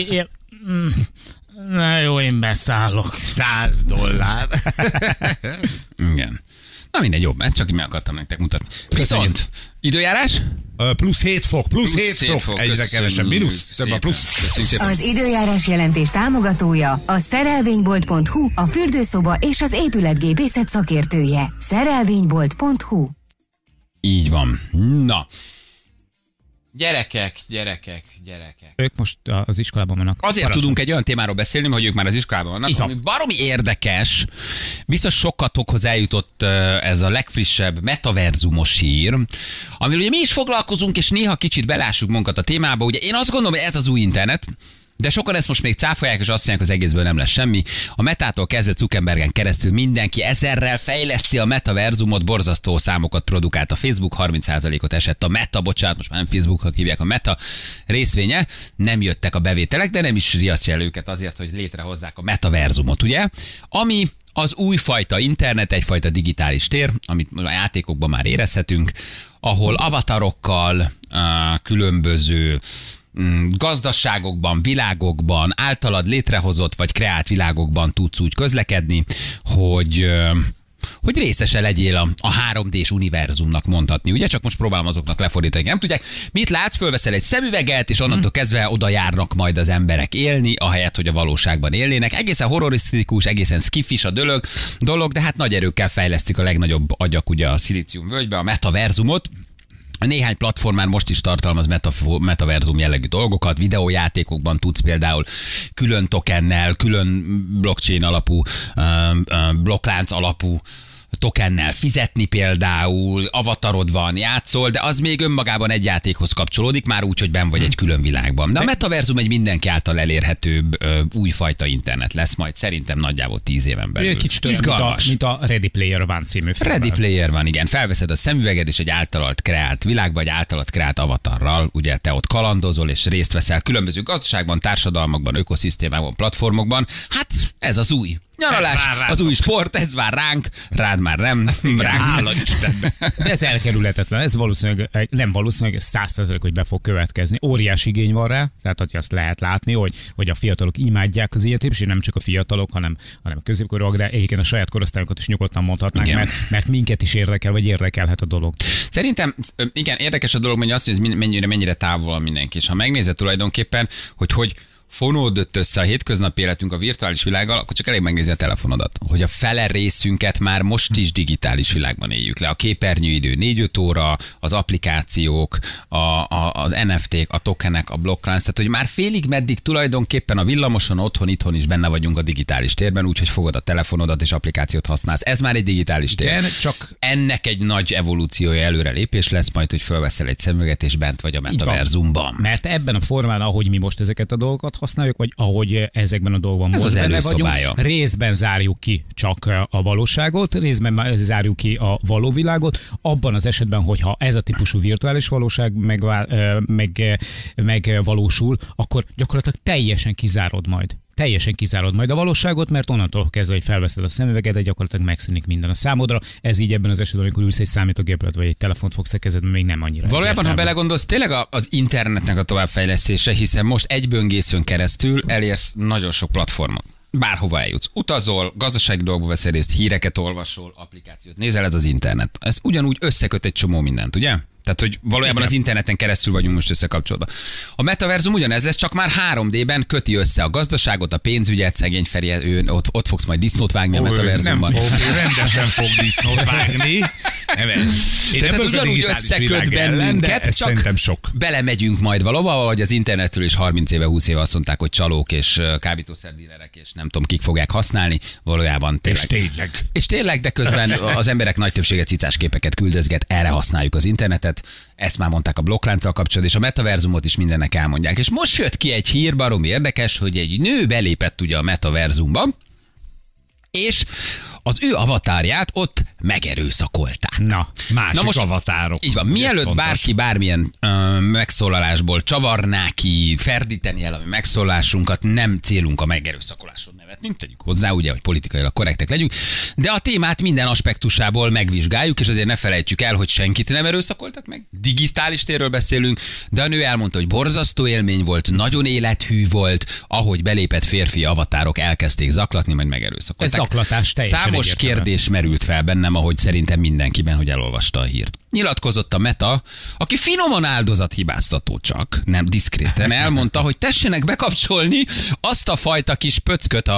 S3: Na jó, én beszállok.
S4: $100.
S7: Igen. Na mindegy, jobb, ezt csak így meg akartam nektek mutatni. Viszont, időjárás?
S4: Plusz 7 fok, plusz 7 fok. Egyre kevesebb, mínusz, több a plusz.
S5: Az időjárás jelentés támogatója a szerelvénybolt.hu, a fürdőszoba és az épületgépészet szakértője. Szerelvénybolt.hu.
S7: Így van. Na. Gyerekek.
S3: Ők most az iskolában vannak.
S7: Azért tudunk egy olyan témáról beszélni, hogy ők már az iskolában vannak, ami baromi érdekes. Biztos sokatokhoz eljutott ez a legfrissebb metaverzumos hír, amiről ugye mi is foglalkozunk, és néha kicsit belássuk magunkat a témába. Ugye én azt gondolom, hogy ez az új internet, de sokan ezt most még cáfolják, és azt mondják, az egészből nem lesz semmi. A Metától kezdve Zuckerbergen keresztül mindenki ezerrel fejleszti a metaverzumot, borzasztó számokat produkált a Facebook, 30%-ot esett a Meta, bocsánat, most már nem Facebooknak hívják, a Meta részvénye. Nem jöttek a bevételek, de nem is riasztja el őket azért, hogy létrehozzák a metaverzumot, ugye? Ami az újfajta internet, egyfajta digitális tér, amit a játékokban már érezhetünk, ahol avatarokkal, különböző gazdaságokban, világokban, általad létrehozott vagy kreált világokban tudsz úgy közlekedni, hogy részese legyél a 3D-s univerzumnak mondhatni. Ugye csak most próbálom azoknak lefordítani. Nem tudják, mit látsz, fölveszel egy szemüveget, és onnantól kezdve oda járnak majd az emberek élni, ahelyett, hogy a valóságban élnének. Egészen horrorisztikus, egészen skifis a dolog, de hát nagy erőkkel fejlesztik a legnagyobb agyak ugye a Szilícium völgybe, a metaverzumot. Néhány platform már most is tartalmaz metaverzum jellegű dolgokat, videójátékokban tudsz például külön tokennel, külön blockchain alapú, blokklánc alapú tokennel fizetni például, avatarod van, játszol, de az még önmagában egy játékhoz kapcsolódik, már úgy, hogy benn vagy egy külön világban. De a metaverzum egy mindenki által elérhetőbb újfajta internet lesz majd szerintem nagyjából 10 éven belül.
S3: Kicsit olyan, mint a Ready Player One című film.
S7: Ready Player One, igen. Felveszed a szemüveged, és egy általad kreált világba, egy általad kreált avatarral, ugye te ott kalandozol, és részt veszel különböző gazdaságban, társadalmakban, ökoszisztémában, platformokban. Hát ez az új nyaralás, az új sport, ez vár ránk, rád már nem, ránk.
S3: De ez elkerülhetetlen, ez valószínűleg, nem valószínűleg, 100%, hogy be fog következni. Óriási igény van rá, tehát hogy azt lehet látni, hogy a fiatalok imádják az ilyet, és nem csak a fiatalok, hanem a középkorúak, de egyébként a saját korosztályokat is nyugodtan mondhatnánk, mert minket is érdekel, vagy érdekelhet a dolog.
S7: Szerintem, igen, érdekes a dolog, hogy azt, hogy ez mennyire távol mindenki. És ha megnézed tulajdonképpen, hogy fonódott össze a hétköznapi életünk a virtuális világgal, akkor csak elég megnézni a telefonodat, hogy a fele részünket már most is digitális világban éljük le. A képernyőidő 4-5 óra, az applikációk, az NFT-k, a tokenek, a blokklánc, tehát hogy már félig meddig tulajdonképpen a villamoson, otthon, itthon is benne vagyunk a digitális térben, úgyhogy fogod a telefonodat és applikációt használsz. Ez már egy digitális tér.
S3: Igen, csak
S7: ennek egy nagy evolúciója, előrelépés lesz majd, hogy fölveszel egy szemüveget és bent vagy a metaverzumban.
S3: Mert ebben a formán, ahogy mi most ezeket a dolgokat használjuk, vagy ahogy ezekben a dolgokban
S7: ez
S3: most
S7: az
S3: benne vagyunk,
S7: előszobája.
S3: részben zárjuk ki csak a valóságot, részben zárjuk ki a való világot. Abban az esetben, hogyha ez a típusú virtuális valóság megvalósul, akkor gyakorlatilag teljesen kizárod majd a valóságot, mert onnantól kezdve, hogy felveszed a szemüveget, gyakorlatilag megszűnik minden a számodra. Ez így ebben az esetben, amikor ülsz egy számítógépet vagy egy telefont fogsz a kezedben, még nem annyira.
S7: Valójában, ha belegondolsz, tényleg az internetnek a továbbfejlesztése, hiszen most egy böngészőn keresztül elérsz nagyon sok platformot. Bárhova eljutsz. Utazol, gazdasági dolgokba veszel részt, híreket olvasol, applikációt nézel, ez az internet. Ez ugyanúgy összeköt egy csomó mindent, ugye? Tehát, hogy valójában az interneten keresztül vagyunk most összekapcsolva. A metaverzum ugyanez lesz, csak már 3D-ben köti össze a gazdaságot, a pénzügyet, szegény Feri, ott fogsz majd disznót vágni a metaverzumban.
S4: Nem fog, rendesen fog disznót vágni.
S7: Tehát ugyanúg összeköt bennünket, csak
S4: sok.
S7: Belemegyünk majd valahol, hogy az internetről is 30 éve, 20 éve azt mondták, hogy csalók és kábítószerdílerek és nem tudom, kik fogják használni. Valójában tényleg. És tényleg, de közben az emberek nagy többsége cicás képeket küldözget, erre használjuk az internetet. Ezt már mondták a blokklánccal kapcsolatban, és a metaverzumot is mindennek elmondják. És most jött ki egy hír, baromi érdekes, hogy egy nő belépett ugye a metaverzumba, és az ő avatárját ott megerőszakolták.
S4: Másik most, avatárok.
S7: Így van, mielőtt bárki bármilyen megszólalásból csavarná ki, ferdíteni el a mi megszólalásunkat, nem célunk a megerőszakoláson nevetni, tegyük hozzá, ugye, hogy politikailag korrektek legyünk, de a témát minden aspektusából megvizsgáljuk, és azért ne felejtsük el, hogy senkit nem erőszakoltak meg. Digitális térről beszélünk, de a nő elmondta, hogy borzasztó élmény volt, nagyon élethű volt, ahogy belépett férfi avatárok elkezdték zaklatni, majd megerőszakolták.
S3: Ez zaklatás teljesen
S7: Számos kérdés merült fel bennem, ahogy szerintem mindenkiben, hogy elolvasta a hírt. Nyilatkozott a Meta, aki finoman áldozathibáztató csak, nem diszkréten, elmondta, hogy tessenek bekapcsolni azt a fajta kis pöcköt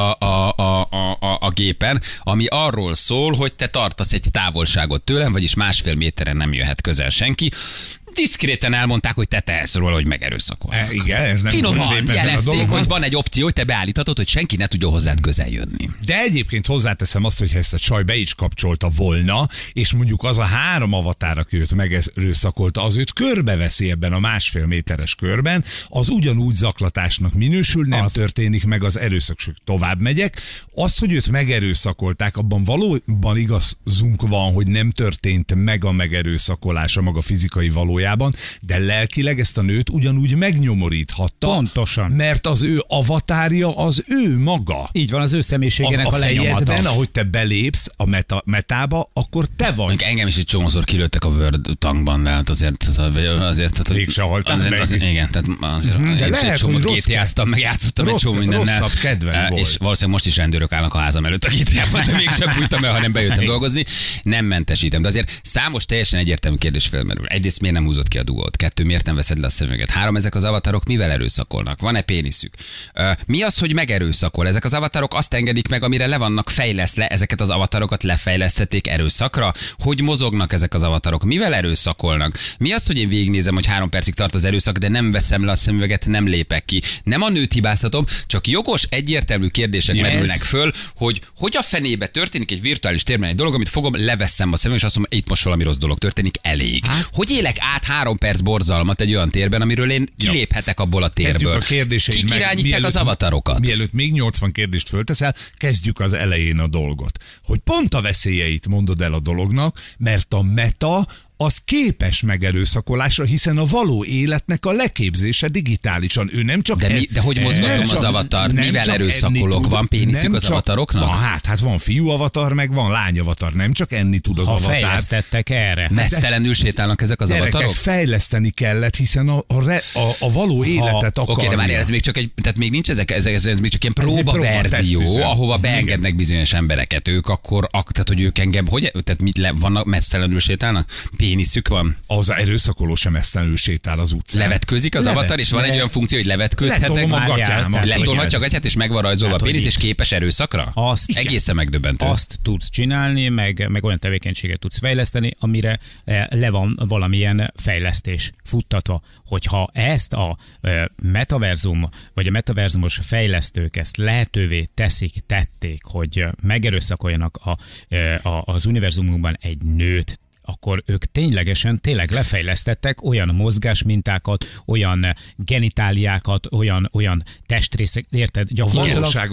S7: a gépen, ami arról szól, hogy te tartasz egy távolságot tőlem, vagyis 1,5 méteren nem jöhet közel senki. Diszkréten elmondták, hogy te tehetsz róla, hogy megerőszakolnak.
S4: Igen, ez nem
S7: finoman jelezték, hogy van egy opció, hogy te beállíthatod, hogy senki ne tudja hozzád közel jönni.
S4: De egyébként hozzáteszem azt, hogy ezt a csaj be is kapcsolta volna, és mondjuk az a 3 avatár, aki őt megerőszakolta, az őt körbeveszi ebben a 1,5 méteres körben, az ugyanúgy zaklatásnak minősül, nem történik meg az erőszak, tovább megyek. Az, hogy őt megerőszakolták, abban valóban igazunk van, hogy nem történt meg a megerőszakolása maga fizikai valójában, de lelkileg ezt a nőt ugyanúgy megnyomoríthatta.
S3: Pontosan.
S4: Mert az ő avatárja az ő maga.
S3: Így van, az ő személyiségének a lenyomata.
S4: Fejedben, ahogy te belépsz a metába, akkor te vagy.
S7: Engem is egy csomószor kilőttek a Word tankban, de hát azért
S4: mégse haltam meg.
S7: Igen, tehát azért
S4: de lehet,
S7: egy csomót GTA-ztam, meg játszottam egy csomó mindennel.
S4: Rosszabb kedvem volt.
S7: És valószínűleg most is rendőrök állnak a házam előtt a GTA-ban, de mégsem bújtam el, hanem bejöttem dolgozni. Nem mentesítem. De azért számos teljesen egyértelmű kérdés felmerül. Egyrészt miért nem húzott ki a dugót? 2, miért nem veszed le a szemüveget? 3, ezek az avatarok mivel erőszakolnak? Van-e péniszük? Mi az, hogy megerőszakol? Ezek az avatarok azt engedik meg, amire le vannak fejlesztve, ezeket az avatarokat lefejlesztették erőszakra? Hogy mozognak ezek az avatarok? Mivel erőszakolnak? Mi az, hogy én végignézem, hogy 3 percig tart az erőszak, de nem veszem le a szemüveget, nem lépek ki? Nem a nőt hibáztatom, csak jogos, egyértelmű kérdések merülnek föl, hogy a fenébe történik egy virtuális térben egy dolog, amit fogom, leveszem a szemüveget, és azt mondom, itt most valami rossz dolog történik, elég. Hogy élek át 3 perc borzalmat egy olyan térben, amiről én kiléphetek abból a térből. Kik irányítják az avatarokat?
S4: Mielőtt még 80 kérdést fölteszel, kezdjük az elején a dolgot. Hogy pont a veszélyeit mondod el a dolognak, mert a Meta az képes megerőszakolásra, hiszen a való életnek a leképzése digitálisan. Ő nem csak...
S7: De hogy mozgatom az avatart? Mivel erőszakolok? Van péniszük az avataroknak?
S4: Hát van fiú avatar, meg van lány avatar. Nem csak enni tud az avatar.
S3: Fejlesztettek erre.
S7: Mesztelenül sétálnak ezek az avatarok?
S4: Fejleszteni kellett, hiszen a való életet akarja.
S7: Oké, de már ez még csak egy, tehát még nincs ez még csak ilyen próba verzió, ahova beengednek bizonyos embereket. Ők akkor, tehát hogy ők engem, hogy, tehát mit vannak, mesztelenül sétálnak? péniszük van.
S4: Az erőszakoló sem esztelenül sétál az utcán.
S7: Levetkőzik az avatar, és van egy olyan funkció, hogy levetkőzhetnek. Letolhatja a gatyát, és meg van rajzolva a pénisz, és képes erőszakra? Egészen megdöbbentő.
S3: Azt tudsz csinálni, meg olyan tevékenységet tudsz fejleszteni, amire le van valamilyen fejlesztés futtatva. Hogyha ezt a metaverzum, vagy a metaverzumos fejlesztők ezt lehetővé tették, hogy megerőszakoljanak az univerzumunkban egy nőt, akkor ők tényleg lefejlesztettek olyan mozgásmintákat, olyan genitáliákat, olyan testrészek, érted? Gyakorlatilag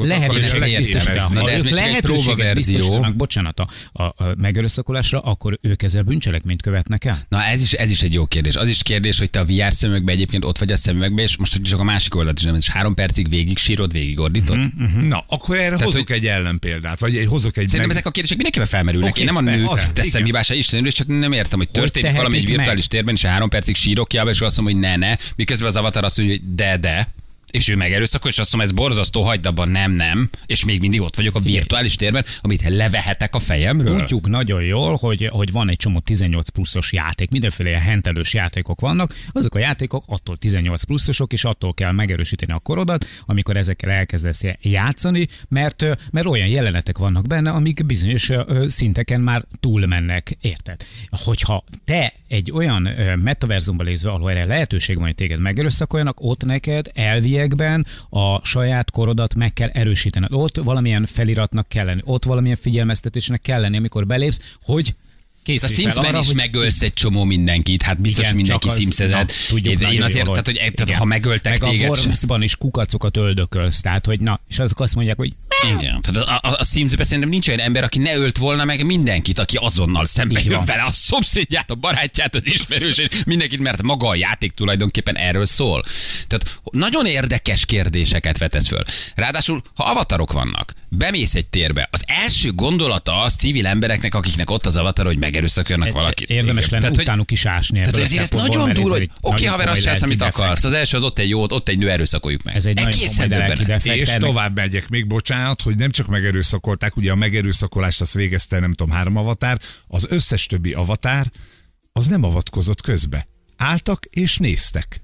S3: lehetőséget biztosítanak, bocsánat, a megerőszakolásra, akkor ők ezzel bűncselekményt követnek el?
S7: Na ez is egy jó kérdés. Az is kérdés, hogy te a VR szemüvegben egyébként ott vagy a szemüvegben, és most csak a másik oldalt is nem, és 3 percig végig sírod, végig ordítod.
S4: Na, akkor erre hozok egy ellenpéldát, vagy hozok egy...
S7: Szerintem ezek a kérdések mindenkivel felmerülnek. Én nem a nőt teszem hibásra, Istenül, csak nem értem, hogy történik valami egy virtuális térben, és 3 percig sírok kiába, és azt mondom, hogy ne, miközben az avatar azt mondja, hogy de, és ő megerőszakol, és azt mondom, ez borzasztó, hagyd abban, nem, és még mindig ott vagyok a virtuális térben, amit levehetek a fejemről.
S3: Tudjuk nagyon jól, hogy van egy csomó 18 pluszos játék, mindenféle ilyen hentelős játékok vannak, azok a játékok attól 18 pluszosok, és attól kell megerősíteni a korodat, amikor ezekkel elkezdesz játszani, mert olyan jelenetek vannak benne, amik bizonyos szinteken már túlmennek, érted? Hogyha te egy olyan metaverzumban lézve, ahol erre lehetőség van, hogy téged megerőszakoljanak, ott neked elviekben a saját korodat meg kell erősítened. Ott valamilyen feliratnak kell lenni, ott valamilyen figyelmeztetésnek kell lenni, amikor belépsz, hogy
S7: a Simsben is megölsz egy csomó mindenkit, hát biztos igen, mindenki Simszedett. Én azért, tehát, ha megöltek
S3: meg
S7: téged...
S3: Meg a Wormsban is kukacokat öldökölsz, tehát hogy na, és azok azt mondják, hogy...
S7: Igen, tehát a Simsben szerintem nincs olyan ember, aki ne ölt volna meg mindenkit, aki azonnal szembe jön vele, a szomszédját, a barátját, az ismerősét, mindenkit, mert maga a játék tulajdonképpen erről szól. Tehát nagyon érdekes kérdéseket vetesz föl. Ráadásul, ha avatarok vannak, bemész egy térbe, az első gondolata az civil embereknek, akiknek ott az avatar, hogy megerőszakoljanak valakit.
S3: Érdemes lenne utánuk is ásni.
S7: Tehát ezért ez nagyon durva, hogy oké, haver, azt csinálsz, amit akarsz. Az első az ott egy nő, erőszakoljuk meg.
S3: Ez egy
S7: egészen döbbenet.
S4: És tovább megyek még, bocsánat, hogy nem csak megerőszakolták, ugye a megerőszakolást azt végezte, nem tudom, 3 avatár, az összes többi avatár az nem avatkozott közbe. Álltak és néztek.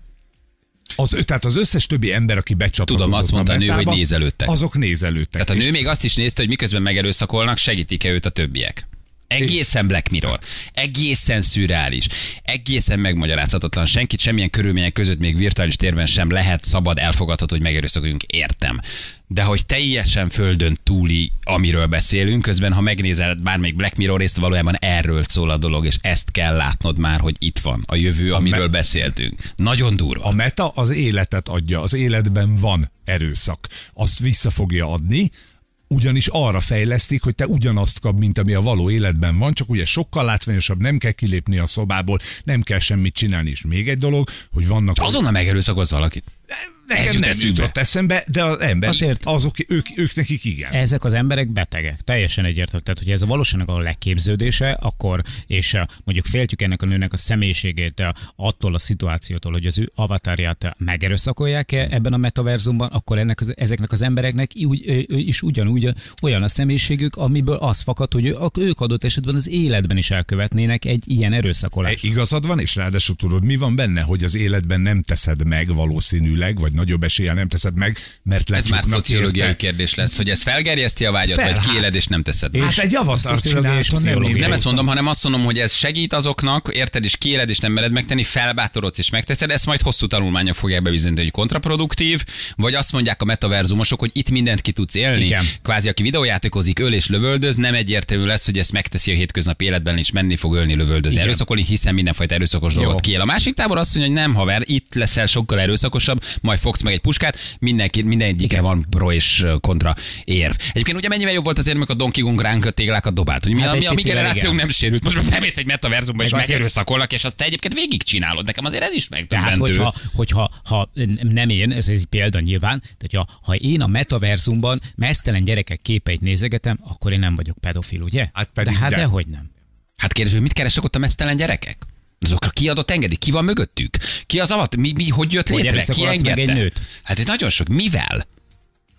S4: Tehát az összes többi ember, aki becsatlakozott.
S7: Tudom, azt mondta a nő, hogy nézelődtek.
S4: Azok nézelődtek.
S7: Tehát a nő még azt is nézte, hogy miközben megerőszakolnak, segítik-e őt a többiek. Egészen Black Mirror, egészen szürreális, egészen megmagyarázhatatlan. Senkit semmilyen körülmények között még virtuális térben sem lehet szabad, elfogadható, hogy megerőszakoljunk, értem. De hogy teljesen földön túli, amiről beszélünk, közben ha megnézel bármelyik Black Mirror részt, valójában erről szól a dolog, és ezt kell látnod már, hogy itt van a jövő, amiről beszéltünk. Nagyon durva.
S4: A meta az életet adja, az életben van erőszak. Azt vissza fogja adni, ugyanis arra fejlesztik, hogy te ugyanazt kap, mint ami a való életben van, csak ugye sokkal látványosabb, nem kell kilépni a szobából, nem kell semmit csinálni, és még egy dolog, hogy vannak...
S7: Azonnal megerőszakolsz valakit.
S4: Nekem nem jutott eszembe, de az ember, azért ők nekik igen.
S3: Ezek az emberek betegek, teljesen egyértelmű. Tehát, hogy ez a valóságnak a leképződése, akkor, és mondjuk féltjük ennek a nőnek a személyiségét attól a szituációtól, hogy az ő avatárját megerőszakolják ebben a metaverzumban, akkor ezeknek az embereknek is ugyanúgy olyan a személyiségük, amiből az fakad, hogy ők adott esetben az életben is elkövetnének egy ilyen erőszakolást.
S4: Igazad van, és ráadásul tudod, mi van benne, hogy az életben nem teszed meg valószínűleg, vagy nagyobb eséllyel nem teszed meg, mert lecsuknak.
S7: Ez már szociológiai kérdés lesz, hogy ez felgerjeszti a vágyat, vagy kiéled és nem teszed.
S4: Hát egy avatar csinálta,
S7: nem ezt mondom, hanem azt mondom, hogy ez segít azoknak, érted, és kiéled és nem mered megtenni, felbátorodsz és megteszed, ezt majd hosszú tanulmányok fogják bebizonyítani, hogy kontraproduktív, vagy azt mondják a metaverzumosok, hogy itt mindent ki tudsz élni. Igen. Kvázi aki videójátékozik, öl és lövöldöz, nem egyértelmű lesz, hogy ezt megteszi a hétköznapi életben, és menni fog ölni, lövöldözni, erőszakolni, hiszen mindenfajta erőszakos dolgot kiél. A másik tábor azt mondja, hogy nem haver, itt leszel sokkal erőszakosabb, majd fogsz meg egy puskát, mindegyikre van pro és kontra érv. Egyébként ugye mennyivel jobb volt azért, amikor a Donkey Kong ránk a téglákat dobált, hogy a mi generációnk nem sérült. Most bemész egy metaverzumba és megerőszakolnak, és azt te egyébként végig csinálod. Nekem azért ez is megdöbbentő.
S3: Tehát, hogyha nem én, ez egy példa nyilván, tehát ha én a metaverzumban meztelen gyerekek képeit nézegetem, akkor én nem vagyok pedofil, ugye?
S4: Hát pedig
S3: dehogy nem.
S7: Hát kérdező, hogy mit keresek ott a meztelen gyerekek? Azokra kiadott engedi? Ki van mögöttük? Ki az alatt? Hogy jött létre? Ki engedte? Hát ez nagyon sok. Mivel?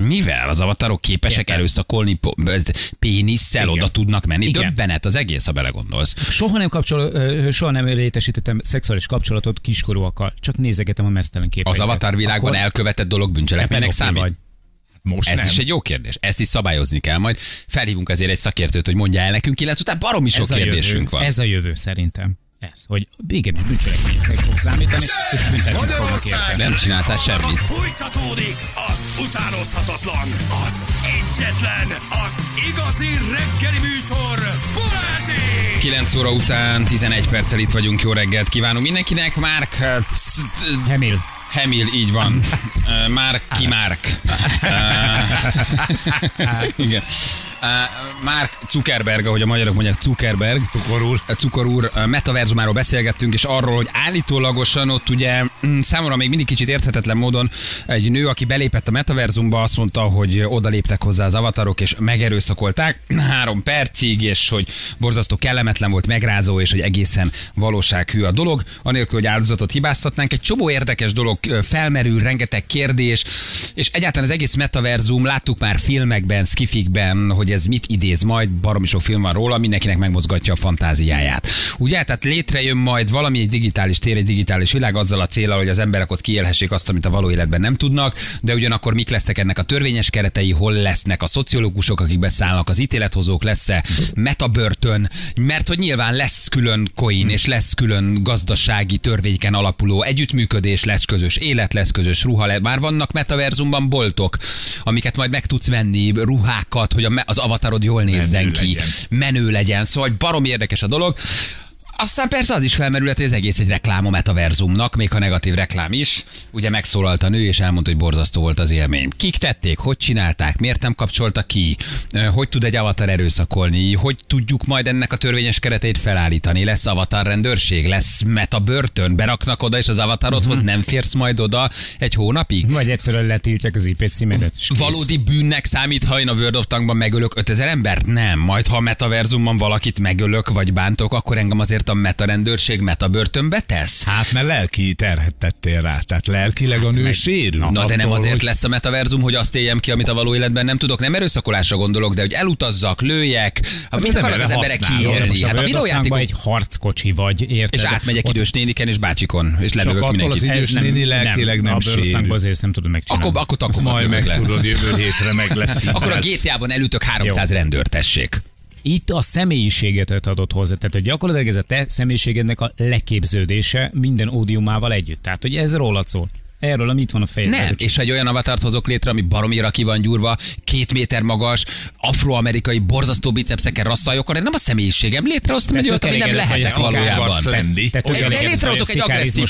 S7: Mivel? Az avatarok képesek erőszakolni pénisszel, oda tudnak menni? Igen. Döbbenet az egész, ha belegondolsz.
S3: Soha nem létesítettem szexuális kapcsolatot kiskorúakkal, csak nézegetem a meztelen képeket.
S7: Az avatar világban akkor elkövetett dolog bűncselekménynek számít? Vagy.
S4: Most
S7: ez
S4: nem.
S7: is egy jó kérdés. Ezt is szabályozni kell majd. Felhívunk ezért egy szakértőt, hogy mondja el nekünk, illetve utána baromi sok kérdésünk van.
S3: Ez a jövő szerintem. Ez, hogy igenis bűncselekményeknek fog számítani, és büntetni fognak érteni.
S7: Nem csináltál semmit.
S1: Folytatódik az utánozhatatlan, az egyetlen, az igazi reggeli műsor, Balázsék!
S7: 9 óra után 11 perccel itt vagyunk, jó reggelt kívánunk mindenkinek. Mark Hamill, így van. Mark. Igen. Mark Zuckerberg, ahogy a magyarok mondják, Cukor úr, metaverzumáról beszélgettünk, és arról, hogy állítólagosan ott ugye számomra még mindig kicsit érthetetlen módon egy nő, aki belépett a metaverzumba, azt mondta, hogy odaléptek hozzá az avatarok, és megerőszakolták 3 percig, és hogy borzasztó kellemetlen volt, megrázó, és hogy egészen valósághű a dolog, anélkül, hogy áldozatot hibáztatnánk. Egy csomó érdekes dolog felmerül, rengeteg kérdés, és egyáltalán az egész metaverzum, láttuk már filmekben, skifikben, hogy ez mit idéz majd, baromi sok film van róla, mindenkinek megmozgatja a fantáziáját. Ugye, tehát létrejön majd valami egy digitális tér, egy digitális világ azzal a céllal, hogy az emberek ott kiélhessék azt, amit a való életben nem tudnak, de ugyanakkor mik lesznek ennek a törvényes keretei, hol lesznek a szociológusok, akik beszállnak, az ítélethozók, lesz-e metabörtön, mert hogy nyilván lesz külön coin, és lesz külön gazdasági törvényken alapuló együttműködés, lesz közös élet, lesz közös ruha, már vannak metaverzumban boltok, amiket majd meg tudsz venni, ruhákat, hogy az avatarod jól nézzen ki, menő legyen, szóval barom érdekes a dolog. Aztán persze az is felmerült, hogy az egész egy reklám a metaverzumnak, még ha negatív reklám is. Ugye megszólalt a nő, és elmondta, hogy borzasztó volt az élmény. Kik tették, hogy csinálták, miért nem kapcsolta ki, hogy tud egy avatar erőszakolni, hogy tudjuk majd ennek a törvényes kereteit felállítani, lesz avatar rendőrség, lesz metabörtön, beraknak oda, és az avatarodhoz nem férsz majd oda egy hónapig.
S3: Vagy egyszerűen letiltják az IP címedet.
S7: Valódi bűnnek számít, ha én a World of Tankban megölök 5000 embert? Nem. Majd ha a metaverzumban valakit megölök, vagy bántok, akkor engem azért a metarendőrség metabörtönbe tesz?
S4: Hát mert lelki terhet tettél rá, tehát lelkileg a nő sérül.
S7: Na de nem azért lesz a metaverzum, hogy azt éljem ki, amit a való életben nem tudok. Nem erőszakolásra gondolok, de hogy elutazzak, lőjek. Mit akarnak az emberek kiélni?
S3: Hát a videójátékban egy harckocsi vagy, érted?
S7: És átmegyek idős néniken és bácsikon, és lelövök mindenkit.
S4: Az idős néni lelkileg nem sérül.
S3: Azért nem tudod megcsinálni.
S7: Akkor
S4: majd meg tudod, jövő hétre meg lesz.
S7: Akkor a GTA-ban elütök 300 rendőrt, tessék.
S3: Itt a személyiséget adott hozzá, tehát hogy gyakorlatilag ez a te személyiségednek a leképződése minden ódiumával együtt. Tehát, hogy ez rólad szól. Erről, ami itt van a fejedben.
S7: Nem, és egy olyan avatart hozok létre, ami baromira ki van gyúrva, 2 méter magas, afroamerikai borzasztó bicepszekkel rasszaljokkal, nem a személyiségem. Létrehoztam egy olyat, ami nem lehetek valójában. Létrehozok egy agresszív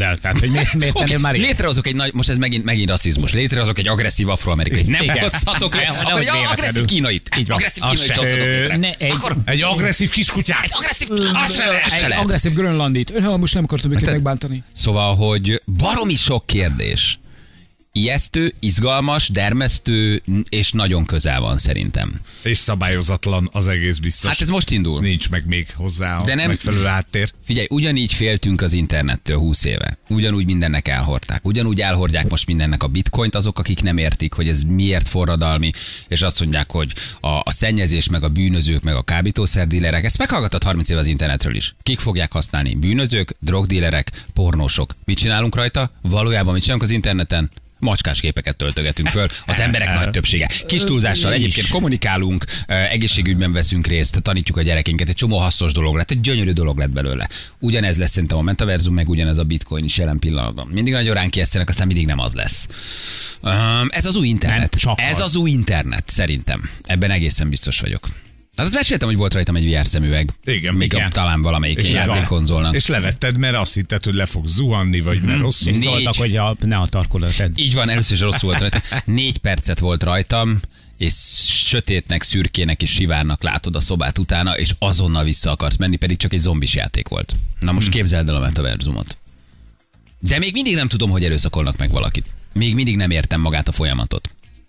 S7: Létrehozok egy nagy, most ez megint rasszizmus. Létrehozok egy agresszív afroamerikai. Nem hozhatok le, akkor egy agresszív kínait. Agresszív kínait hozhatok létre.
S4: Egy agresszív kiskutyát.
S3: Egy agresszív grönlandit. Most nem akartam őket megbántani.
S7: Szóval, hogy baromi sok kérdés. Ijesztő, izgalmas, dermesztő, és nagyon közel van szerintem.
S4: És szabályozatlan az egész biztos.
S7: Hát ez most indul.
S4: Nincs meg még hozzá a megfelelő háttér.
S7: Figyelj, ugyanígy féltünk az internettől 20 éve. Ugyanúgy mindennek elhordták. Ugyanúgy elhordják most mindennek a bitcoint azok, akik nem értik, hogy ez miért forradalmi, és azt mondják, hogy a szennyezés, meg a bűnözők, meg a kábítószerdílerek. Ezt meghallgattad 30 év az internetről is. Kik fogják használni? Bűnözők, drogdílerek, pornósok. Mit csinálunk rajta? Valójában mit csinálunk az interneten? Macskás képeket töltögetünk föl, az emberek nagy többsége. Kis túlzással egyébként kommunikálunk, egészségügyben veszünk részt, tanítjuk a gyerekeinket, egy csomó hasznos dolog lett, egy gyönyörű dolog lett belőle. Ugyanez lesz szerintem a metaverzum, meg ugyanez a bitcoin is jelen pillanatban. Mindig nagyon ránk ijesztenek, aztán mindig nem az lesz. Ez az új internet. Ez az új internet, szerintem. Ebben egészen biztos vagyok. Hát azt meséltem, hogy volt rajtam egy VR szemüveg.
S4: Igen.
S7: Még igen. Talán valamelyik játékkonzolnak.
S4: És levetted, mert azt hitted, hogy le fog zuhanni, vagy mert rosszul
S3: szóltak, hogy ne a tarkodat tedd.
S7: Így van, először is rosszul volt rajta. 4 percet volt rajtam, és sötétnek, szürkének és sivárnak látod a szobát utána, és azonnal vissza akarsz menni, pedig csak egy zombis játék volt. Na most képzeld el a metaverzumot. De még mindig nem tudom, hogy erőszakolnak meg valakit. Még mindig nem értem magát a folyamatot.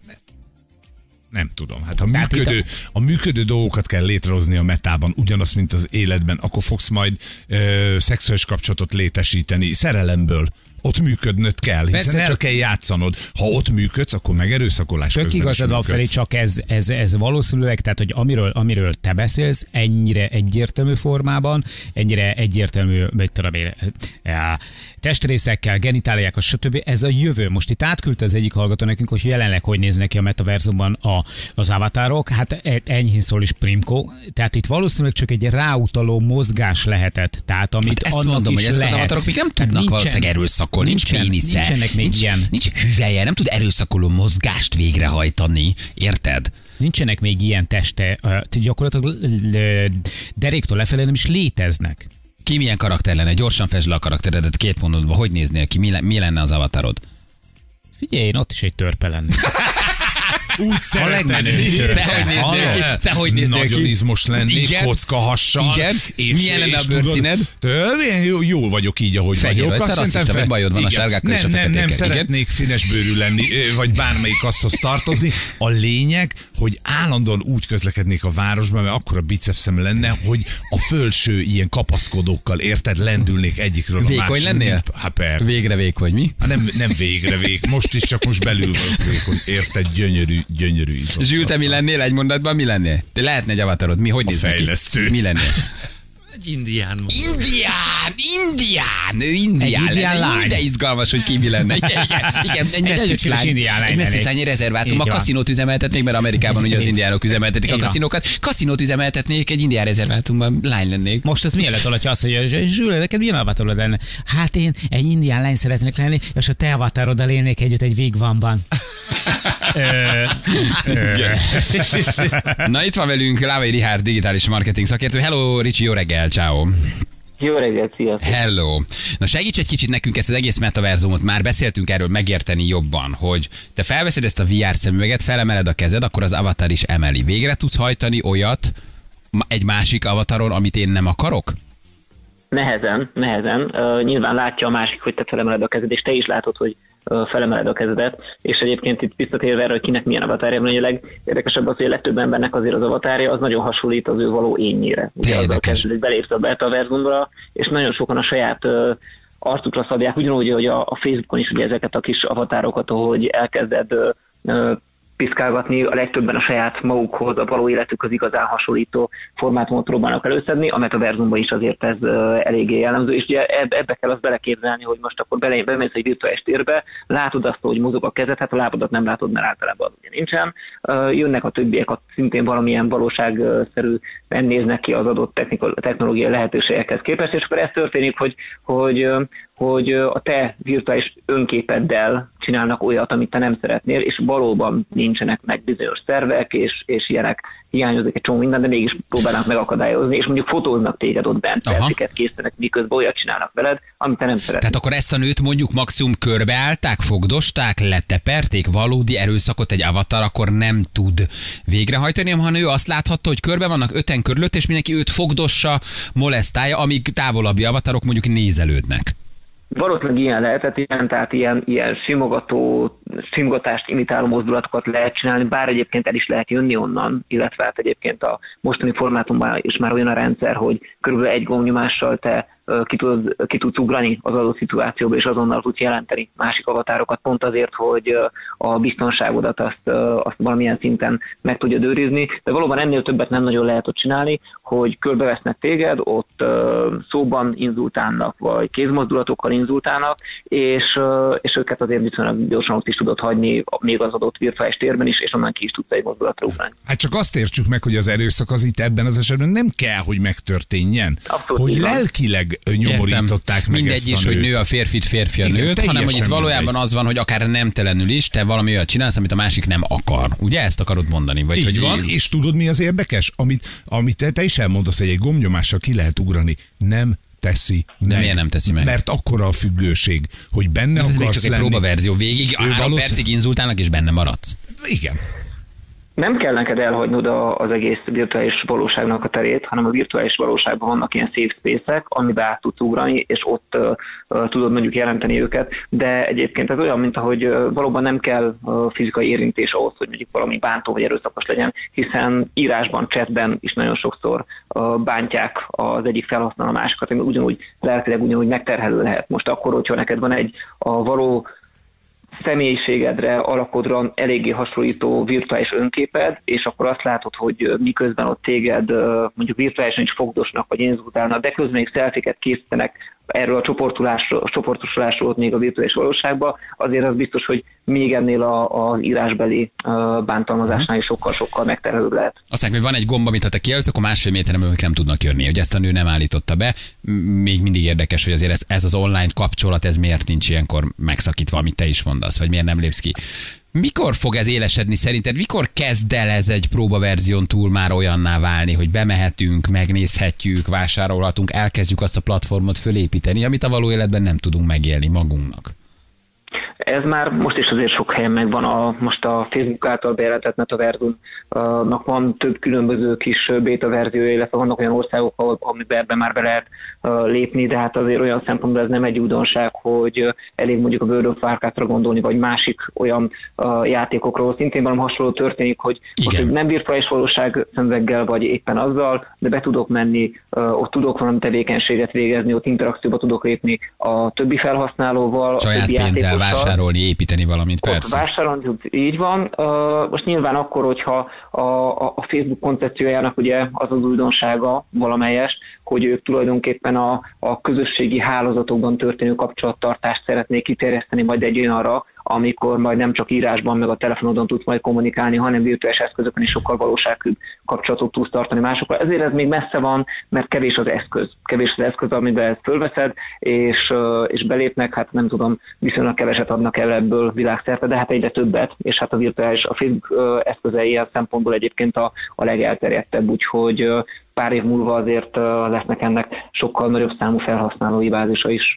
S4: Nem tudom. Hát ha működő dolgokat kell létrehozni a metában, ugyanazt, mint az életben, akkor fogsz majd szexuális kapcsolatot létesíteni szerelemből. ott működnöd kell, hiszen
S3: Persze,
S4: el kell játszanod. Ha ott működsz, akkor megerőszakolás közben
S3: igazad van, Feri, csak ez valószínűleg, tehát hogy amiről te beszélsz, ennyire egyértelmű formában, ennyire egyértelmű, testrészekkel, genitáliákkal, stb. Ez a jövő. Most itt átküldte az egyik hallgató nekünk, hogy jelenleg hogy néznek ki a metaverzumban az avatarok. Hát enyhén szól is Primko. Tehát itt valószínűleg csak egy ráutaló mozgás lehetett. Tehát amit
S7: ezt
S3: annak
S7: mondom,
S3: is
S7: hogy ezek
S3: lehet.
S7: az avatarok még nem tudnak valószínűleg erőszakolni, nincs pénisze.
S3: Nincsenek még ilyen.
S7: Nincs hüvelye, nem tud erőszakoló mozgást végrehajtani. Érted?
S3: Nincsenek még ilyen teste, gyakorlatilag deréktől lefelé nem is léteznek.
S7: Ki milyen karakter lenne? Gyorsan fesd le a karakteredet 2 mondatban. Hogy néznél ki? Mi lenne az avatarod?
S3: Figyelj, én ott is egy törpe lennék.
S4: Úgy szeretném.
S7: Te hogy néznél ki?
S4: Nagyon izmos lennék, kockahassal.
S7: Igen. Milyen lenne a bőrszíned?
S4: Jól vagyok így, ahogy
S7: fehér
S4: vagyok.
S7: Fehér vagy, rasszista vagy, bajod van a sárgákkal és a feketékkel.
S4: Nem szeretnék színes bőrű lenni, vagy bármelyik kaszthoz tartozni. A lényeg, hogy állandóan úgy közlekednék a városban, mert akkor a bicepszem lenne, hogy a fölső ilyen kapaszkodókkal, érted, lendülnék egyikről a másikra.
S7: Vékony lennél?
S4: Hát persze.
S7: Végre vékony, mi?
S4: Nem végre vékony. Most is csak most belül vagyok vékony. Érted, gyönyörű izom.
S7: Zsül, te mi lennél egy mondatban? Mi lennél? Te lehetne egy avatarod. Mi? Hogy néz neki?
S4: Fejlesztő.
S7: Mi lennél?
S1: Egy indián.
S7: Ő indián
S3: indián
S7: lenne.
S3: lány.
S7: De izgalmas, hogy ki mi lenne. Igen, egy mesztiszlányi rezervátum. A kaszinót üzemeltetnék, mert Amerikában ugye az indiánok üzemeltetik a kaszinókat. Kaszinót üzemeltetnék, egy indián rezervátumban lány lennék.
S3: Most ez milyen lett alatt azt, hogy Zsül, neked milyen avatarod lenne? Hát én egy indián lány szeretnék lenni, és a te avataroddal élnék együtt egy wigwamban.
S7: Na itt van velünk Lávai Richárd, digitális marketing szakértő. Hello, Ricsi, jó reggel, ciao.
S9: Jó reggelt, sziasztok!
S7: Hello! Na segíts egy kicsit nekünk ezt az egész metaverzumot, már beszéltünk erről megérteni jobban, hogy te felveszed ezt a VR szemüveget, felemeled a kezed, akkor az avatar is emeli. Végre tudsz hajtani olyat egy másik avataron, amit én nem akarok?
S9: Nehezen. Nyilván látja a másik, hogy te felemeled a kezed, és te is látod, hogy felemeled a kezedet, és egyébként itt visszatérve erre, hogy kinek milyen avatárja van, hogy a legérdekesebb az, hogy a legtöbb embernek azért az avatárja az nagyon hasonlít az ő való énnyire. Ugye azzal kezdődik, hogy belépsz a metaverzumra, és nagyon sokan a saját arcukra szabják, ugyanúgy, hogy a Facebookon is ugye ezeket a kis avatárokat, ahogy elkezded piszkálgatni, a legtöbben a saját magukhoz, a való életükhöz igazán hasonlító formátumot próbálnak előszedni, a metaverzumban is azért ez eléggé jellemző, és ugye ebbe kell azt beleképzelni, hogy most akkor bemész egy virtuális térbe, látod azt, hogy mozog a kezed, hát a lábadat nem látod, mert általában az ugye nincsen. Jönnek a többiek, szintén valamilyen valóságszerűen néznek ki az adott technológiai lehetőségekhez képest, és akkor ez történik, hogy a te virtuális önképeddel csinálnak olyat, amit te nem szeretnél, és valóban nincsenek meg bizonyos szervek, és ilyenek, hiányozik egy csomó minden, de mégis próbálnak megakadályozni, és mondjuk fotóznak téged ott bent, perciket készítenek, miközben olyat csinálnak veled, amit te nem szeretnél.
S7: Tehát akkor ezt a nőt mondjuk maximum körbeállták, fogdosták, leteperték, valódi erőszakot egy avatar akkor nem tud végrehajtani, hanem ő azt láthatta, hogy körbe vannak 5-en körülött, és mindenki őt fogdossa, molesztálja, amíg távolabbi avatarok mondjuk nézelődnek.
S9: Valószínűleg ilyen lehetett, tehát ilyen simogatást imitáló mozdulatokat lehet csinálni, bár egyébként el is lehet jönni onnan, illetve hát egyébként a mostani formátumban is már olyan a rendszer, hogy körülbelül egy gombnyomással te ki tudsz ugrani az adott szituációba, és azonnal tudsz jelenteni másik avatárokat, pont azért, hogy a biztonságodat azt valamilyen szinten meg tudja őrizni, de valóban ennél többet nem nagyon lehet ott csinálni, hogy körbevesznek téged, ott szóban inzultálnak, vagy kézmozdulatokkal inzultálnak, és őket azért viszonylag gyorsan ott is tudod hagyni, még az adott virtuális térben is, és onnan ki is tudsz egy mozdulatra ugrani.
S4: Hát csak azt értsük meg, hogy az erőszak az itt ebben az esetben nem kell, hogy megtörténjen.
S9: Abszolút,
S4: hogy lelkileg nyomorították meg
S7: mindegy
S4: ezt
S7: is, hogy nő a férfit, férfi a nőt, hanem hogy itt valójában az van, hogy akár nemtelenül is te valami olyat csinálsz, amit a másik nem akar. Ugye ezt akarod mondani? Vagy hogy
S4: van, és tudod mi az érdekes? Amit te is elmondasz, hogy egy gombnyomással ki lehet ugrani. Nem teszi meg.
S7: De miért nem teszi meg?
S4: Mert akkora a függőség, hogy benne
S7: akarsz
S4: lenni.
S7: Ez még csak egy próbaverzió. Végig 3 percig inzultálnak, és benne maradsz.
S4: Igen.
S9: Nem kell neked elhagynod az egész virtuális valóságnak a terét, hanem a virtuális valóságban vannak ilyen safe space-ek, amiben át tudsz ugrani, és ott tudod mondjuk jelenteni őket, de egyébként ez olyan, mint ahogy valóban nem kell fizikai érintés ahhoz, hogy mondjuk valami bántó vagy erőszakos legyen, hiszen írásban, chatben is nagyon sokszor bántják az egyik felhasználó a másikat, ami ugyanúgy lelkileg ugyanúgy megterhelő lehet. Most akkor, hogyha neked van egy a való személyiségedre, alakodra eléggé hasonlító virtuális önképed, és akkor azt látod, hogy miközben ott téged mondjuk virtuálisan is fogdosnak, vagy inzultálnak, de közben még szelfiket készítenek erről a csoportosulásról még a virtuális valóságban, azért az biztos, hogy még ennél az írásbeli bántalmazásnál is sokkal megterhelőbb lehet.
S7: Azt mondják, hogy van egy gomba, amit ha te kijelölsz, akkor másfél méteren belül nem tudnak jönni, hogy ezt a nő nem állította be. Még mindig érdekes, hogy azért ez az online kapcsolat, ez miért nincs ilyenkor megszakítva, amit te is mondasz, vagy miért nem lépsz ki. Mikor fog ez élesedni szerinted? Mikor kezd el ez egy próbaverzión túl már olyanná válni, hogy bemehetünk, megnézhetjük, vásárolhatunk, elkezdjük azt a platformot fölépíteni, amit a való életben nem tudunk megélni magunknak?
S9: Ez már most is azért sok helyen megvan, most a Facebook által bejelentett Metaversumnak van több különböző kis beta verziója, illetve vannak olyan országok, amiben ebben már be lehet lépni, de hát azért olyan szempontból ez nem egy újdonság, hogy elég mondjuk a World of Warcraftra gondolni, vagy másik olyan játékokról. Szintén valami hasonló történik, hogy most nem virtuális valóság szemüveggel, vagy éppen azzal, de be tudok menni, ott tudok valami tevékenységet végezni, ott interakcióba tudok lépni a többi felhasználóval.
S7: Saját pénzzel vásárolni, építeni valamit, persze.
S9: Vásárolni, így van. Most nyilván akkor, hogyha a Facebook koncepciójának ugye az újdonsága valamelyest, hogy ők tulajdonképpen a közösségi hálózatokban történő kapcsolattartást szeretnék kiterjeszteni majd egy olyanra, amikor majd nem csak írásban, meg a telefonodon tudsz majd kommunikálni, hanem virtuális eszközökön is sokkal valóságűbb kapcsolatot tudsz tartani másokkal. Ezért ez még messze van, mert kevés az eszköz, amiben ezt fölveszed, és belépnek, hát nem tudom, viszonylag keveset adnak el ebből világszerte, de hát egyre többet, és hát a Facebook eszközei ilyen szempontból egyébként a legelterjedtebb, úgyhogy pár év múlva azért lesznek ennek sokkal nagyobb számú felhasználói bázisa is.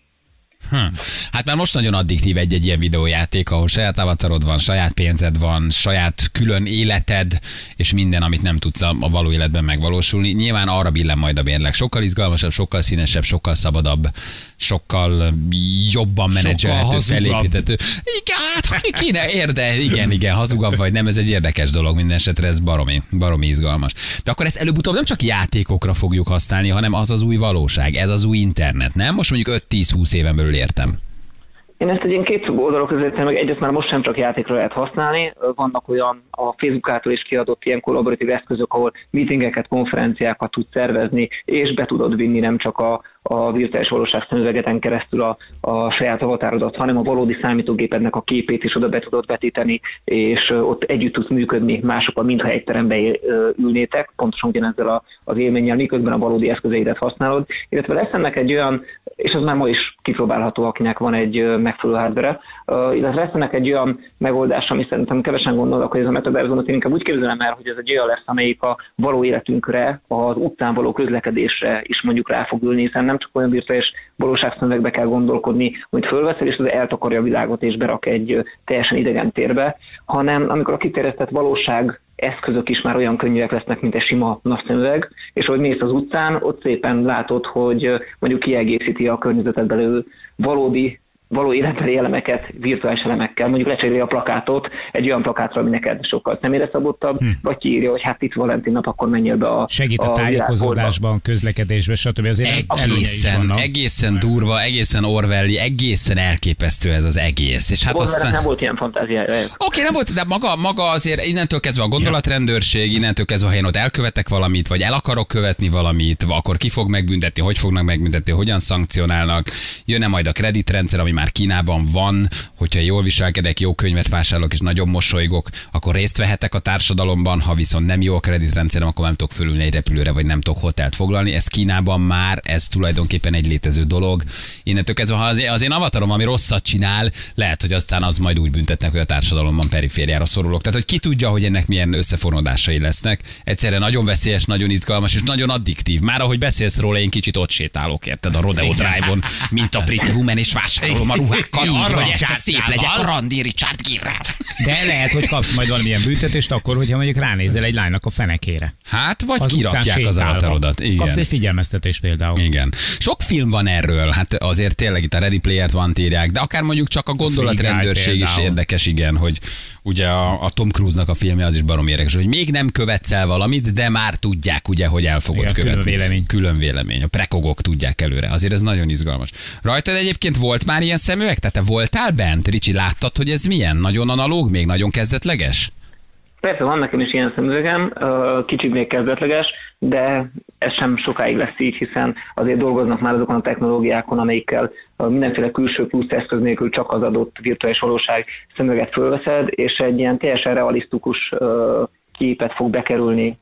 S7: Hát már most nagyon addiktív egy ilyen videójáték, ahol saját avatarod van, saját pénzed van, saját külön életed, és minden, amit nem tudsz a való életben megvalósulni. Nyilván arra billen majd a mérleg. Sokkal izgalmasabb, sokkal színesebb, sokkal szabadabb, sokkal jobban menedzselhető, felépíthető. Igen, hát kéne igen, hazugabb vagy nem, ez egy érdekes dolog, minden esetre ez baromi izgalmas. De akkor ezt előbb-utóbb nem csak játékokra fogjuk használni, hanem az új valóság, ez az új internet, nem? Most mondjuk 5-10-20 éven belül értem.
S9: Én ezt egy ilyen két oldalról közelítem meg, egyrészt már most sem csak játékra lehet használni, vannak olyan a Facebook által is kiadott ilyen kollaboratív eszközök, ahol meetingeket, konferenciákat tudsz szervezni, és be tudod vinni nem csak a virtuális valóság szemüvegeten keresztül a saját avatárodat, hanem a valódi számítógépednek a képét is oda be tudod vetíteni, és ott együtt tudsz működni másokkal, mintha egy teremben ülnétek, pontosan ugyanezzel az élménnyel, miközben a valódi eszközeidet használod, illetve lesz ennek egy olyan, és az már ma is kipróbálható, akinek van egy megfelelő hardware, illetve lesz ennek egy olyan megoldás, ami szerintem kevesen gondolnak, hogy ez a metaverzumot, én inkább úgy képzelem el, hogy ez egy olyan lesz, amelyik a való életünkre, az utcán való közlekedésre is mondjuk rá fog ülni, hiszen nem csak olyan virtuális valóságszemüvegbe kell gondolkodni, hogy fölveszel, és az eltakarja a világot, és berak egy teljesen idegen térbe, hanem amikor a kiterjesztett valóság eszközök is már olyan könnyűek lesznek, mint egy sima napszemüveg, és hogy mész az utcán, ott szépen látod, hogy mondjuk kiegészíti a környezetet belül való életbeli elemeket virtuális elemekkel, mondjuk lecseréli a plakátot egy olyan plakátra, ami neked sokkal személyre szabottabb, vagy kiírja, hogy hát itt Valentin nap, akkor menjél be
S3: segít a tájékozódásban, közlekedésben, stb. Azért
S7: egészen durva, egészen orwelli, egészen elképesztő ez az egész. És hát aztán...
S9: nem volt ilyen fantáziája.
S7: Oké, nem volt, de maga azért innentől kezdve a gondolatrendőrség, innentől kezdve, ha én ott elkövetek valamit, vagy el akarok követni valamit, akkor ki fog megbüntetni, hogy fognak megbüntetni, hogyan szankcionálnak, jönne majd a kreditrendszer, ami már Kínában van, hogyha jól viselkedek, jó könyvet vásárolok és nagyon mosolygok, akkor részt vehetek a társadalomban, ha viszont nem jó a kreditrendszerem, akkor nem tudok fölülni egy repülőre, vagy nem tudok hotelt foglalni. Ez Kínában már, ez tulajdonképpen egy létező dolog. Innentől kezdve, ha az én avatarom, ami rosszat csinál, lehet, hogy aztán az majd úgy büntetnek, hogy a társadalomban perifériára szorulok. Tehát, hogy ki tudja, hogy ennek milyen összefonódásai lesznek. Egyszerre nagyon veszélyes, nagyon izgalmas és nagyon addiktív. Már ahogy beszélsz róla, én kicsit ott sétálok, érted, a Rodeo Drive-on, mint a Pretty Woman, és vásárolom a ruhákat, hogy este szép legyek a randi Richard Gere-rel.
S3: De lehet, hogy kapsz majd valamilyen büntetést akkor, hogyha mondjuk ránézel egy lánynak a fenekére.
S7: Hát, vagy kirakják az avatarodat.
S3: Kapsz egy figyelmeztetést például.
S7: Igen. Sok film van erről, hát azért tényleg itt a Ready Player-t van írják, de akár mondjuk csak a gondolatrendőrség is érdekes, igen, hogy ugye a Tom Cruise-nak a filmje az is barom érdekes, hogy még nem követsz el valamit, de már tudják ugye, hogy el fogod követni. Külön vélemény. A prekogok tudják előre. Azért ez nagyon izgalmas. Rajtad egyébként volt már ilyen szemüveg? Tehát te voltál bent? Ricsi, láttad, hogy ez milyen? Nagyon analóg, még nagyon kezdetleges?
S9: Persze, van nekem is ilyen szemüvegem, kicsit még kezdetleges, de ez sem sokáig lesz így, hiszen azért dolgoznak már azokon a technológiákon, amelyikkel mindenféle külső plusz eszköz nélkül csak az adott virtuális valóság szemüveget fölveszed, és egy ilyen teljesen realisztikus képet fog bekerülni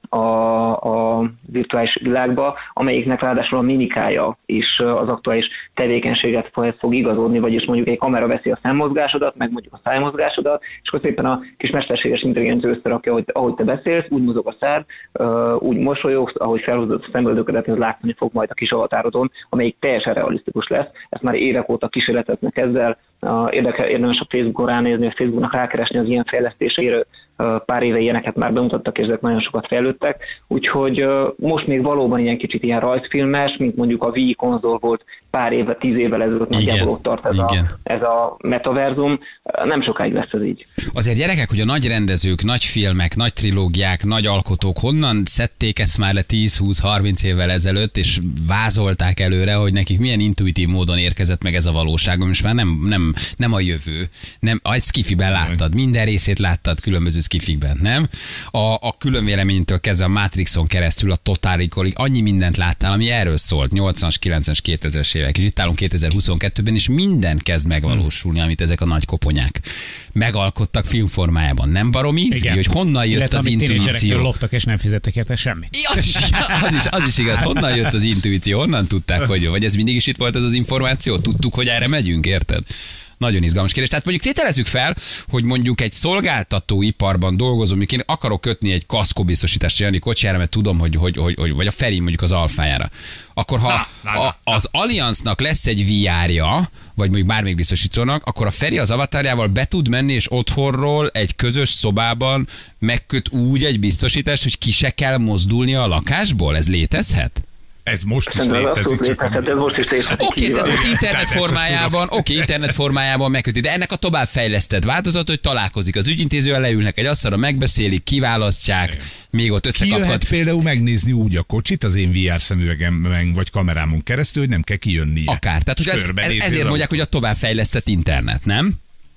S9: a virtuális világba, amelyiknek ráadásul a mimikája is az aktuális tevékenységet fog igazodni, vagyis mondjuk egy kamera veszi a szemmozgásodat, meg mondjuk a szájmozgásodat, és akkor szépen a kis mesterséges intelligencia összerakja, hogy ahogy te beszélsz, úgy mozog a szád, úgy mosolyogsz, ahogy felhúzod a szemöldöködet, ez látni fog majd a kis avatárodon, amelyik teljesen realisztikus lesz. Ezt már évek óta kísérleteznek ezzel, érdemes a Facebookon ránézni, a Facebooknak rákeresni az ilyen fejlesztéseire. Pár éve ilyeneket már bemutattak, és ezek nagyon sokat fejlődtek, úgyhogy most még valóban ilyen kicsit ilyen rajzfilmes, mint mondjuk a Wii konzol volt pár éve, 10 évvel ezelőtt nagyjából ott tart ez a metaverzum, nem sokáig lesz ez így.
S7: Azért gyerekek, hogy a nagy rendezők, nagy filmek, nagy trilógiák, nagy alkotók honnan szedték ezt már le 10-20-30 évvel ezelőtt, és vázolták előre, hogy nekik milyen intuitív módon érkezett meg ez a valóság, most már nem a jövő, nem, a skifiben láttad, minden részét láttad különböző skifikben, nem? A különvéleménytől kezdve a Matrixon keresztül a Total Recallig annyi mindent láttál, ami erről szólt, 80-as, 90-es, 2000-es évek, és itt állunk 2022-ben, és minden kezd megvalósulni, amit ezek a nagy koponyák megalkottak filmformájában. Nem baromi izgi, hogy honnan jött az intuíció?
S3: Loptak, és nem fizettek érte semmit.
S7: Az is igaz, honnan jött az intuíció, honnan tudták, hogy vagy ez mindig is itt volt ez az információ? Tudtuk, hogy erre megyünk, érted? Nagyon izgalmas kérdés. Tehát mondjuk tételezzük fel, hogy mondjuk egy szolgáltatóiparban dolgozom, mondjuk én akarok kötni egy kaszkóbiztosítást Jani kocsijára, mert tudom, hogy vagy a Feri mondjuk az Alfájára. Akkor ha az Allianznak lesz egy VR-ja, vagy mondjuk bármelyik biztosítónak, akkor a Feri az avatarjával be tud menni, és otthonról egy közös szobában megköt úgy egy biztosítást, hogy ki se kell mozdulnia a lakásból? Ez létezhet?
S4: Ez most is létezik.
S7: Oké, de ez most internet formájában megköti. De ennek a továbbfejlesztett változat, hogy találkozik az ügyintézővel, leülnek egy asztalra, megbeszélik, kiválasztják, még ott összekaphat.
S4: Ki jöhet például megnézni úgy a kocsit az én VR szemüvegemen vagy kamerámon keresztül, hogy nem kell kijönnie.
S7: Akár. Tehát ezért mondják, hogy a továbbfejlesztett internet, nem?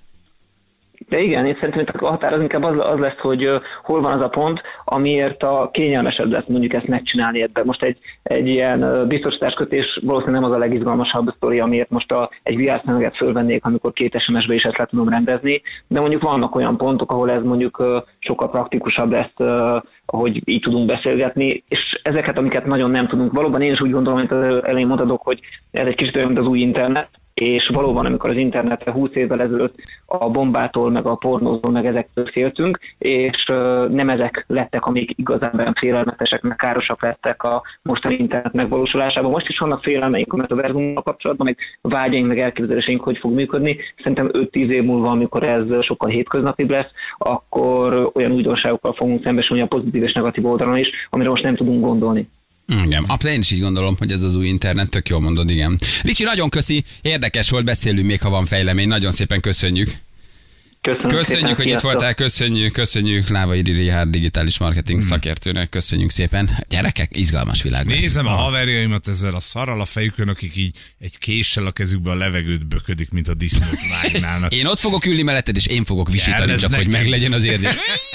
S9: De igen, én szerintem a határ az inkább az lesz, hogy hol van az a pont, amiért a kényelmesebb lesz mondjuk ezt megcsinálni ebben. Most egy ilyen biztosításkötés valószínűleg nem az a legizgalmasabb sztori, amiért most egy VR szemüveget fölvennék, amikor 2 SMS-be is ezt le tudom rendezni, de mondjuk vannak olyan pontok, ahol ez mondjuk sokkal praktikusabb lesz, ahogy így tudunk beszélgetni, és ezeket, amiket nagyon nem tudunk. Valóban én is úgy gondolom, mint az elején mondtad, hogy ez egy kicsit olyan, mint az új internet, és valóban, amikor az internetre 20 évvel ezelőtt a bombától, meg a pornótól, meg ezektől féltünk, és nem ezek lettek, amik igazán félelmetesek, meg károsak lettek a mostani internet megvalósulásában. Most is vannak félelmeink a metaverzummal kapcsolatban, meg vágyaink, meg elképzeléseink, hogy fog működni. Szerintem 5-10 év múlva, amikor ez sokkal hétköznapibb lesz, akkor olyan újdonságokkal fogunk szembesülni a pozitív és negatív oldalon is, amire most nem tudunk gondolni.
S7: Igen, én is így gondolom, hogy ez az új internet, tök jól mondod, igen. Ricsi, nagyon köszi, érdekes volt, beszélünk még, ha van fejlemény, nagyon szépen köszönjük. Köszönjük, hogy itt voltál, köszönjük Lávai Richard digitális marketing szakértőnek, köszönjük szépen. Gyerekek, izgalmas világ.
S4: Nézem a haverjaimat ezzel a szarral a fejükön, akik így egy késsel a kezükben a levegőt böködik, mint a disznót vágnálnak.
S7: Én ott fogok ülni melletted, és én fogok visítani, csak hogy meglegyen az érzés.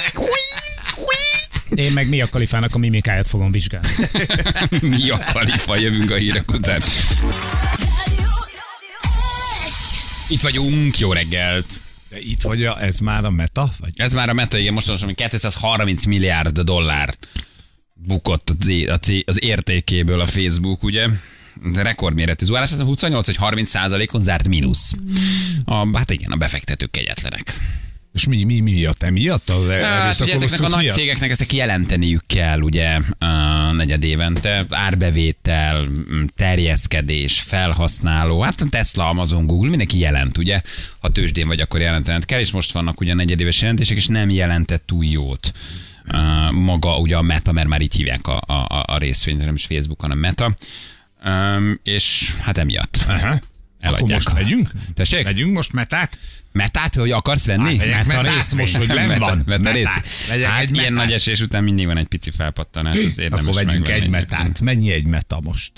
S3: Én meg Mia Khalifának a mimikáját fogom vizsgálni.
S7: Mia Khalifa, jövünk a hírek után. Itt vagyunk, jó reggelt!
S4: De itt vagy ez már a meta? Vagy?
S7: Ez már a meta, igen, mostanában 230 milliárd dollárt bukott az értékéből a Facebook, ugye? Rekordméretű zuhanás, 28 vagy 30%-on zárt mínusz. Hát igen, a befektetők kegyetlenek.
S4: És mi miatt? Emiatt?
S7: Hát, ugye ezeknek a nagy cégeknek ezt jelenteniük kell, ugye, negyed évente, árbevétel, terjeszkedés, felhasználó, hát a Tesla, Amazon, Google, mindenki jelent, ugye? Ha tőzsdén vagy, akkor jelentened kell, és most vannak ugye negyedéves jelentések, és nem jelentett túl jót. Maga ugye a Meta, mert már így hívják a részvényt, nem is Facebook, hanem Meta. És hát emiatt.
S4: Akkor most megyünk?
S7: Tessék?
S4: Megyünk most Metát?
S7: Metát, hogy akarsz venni?
S4: Meta rész most, hogy nem van.
S7: Meta rész. Hát ilyen nagy esés után mindig van egy pici felpattanás, az érdemes.
S4: Akkor vegyünk egy Metát. Mennyi egy Meta most?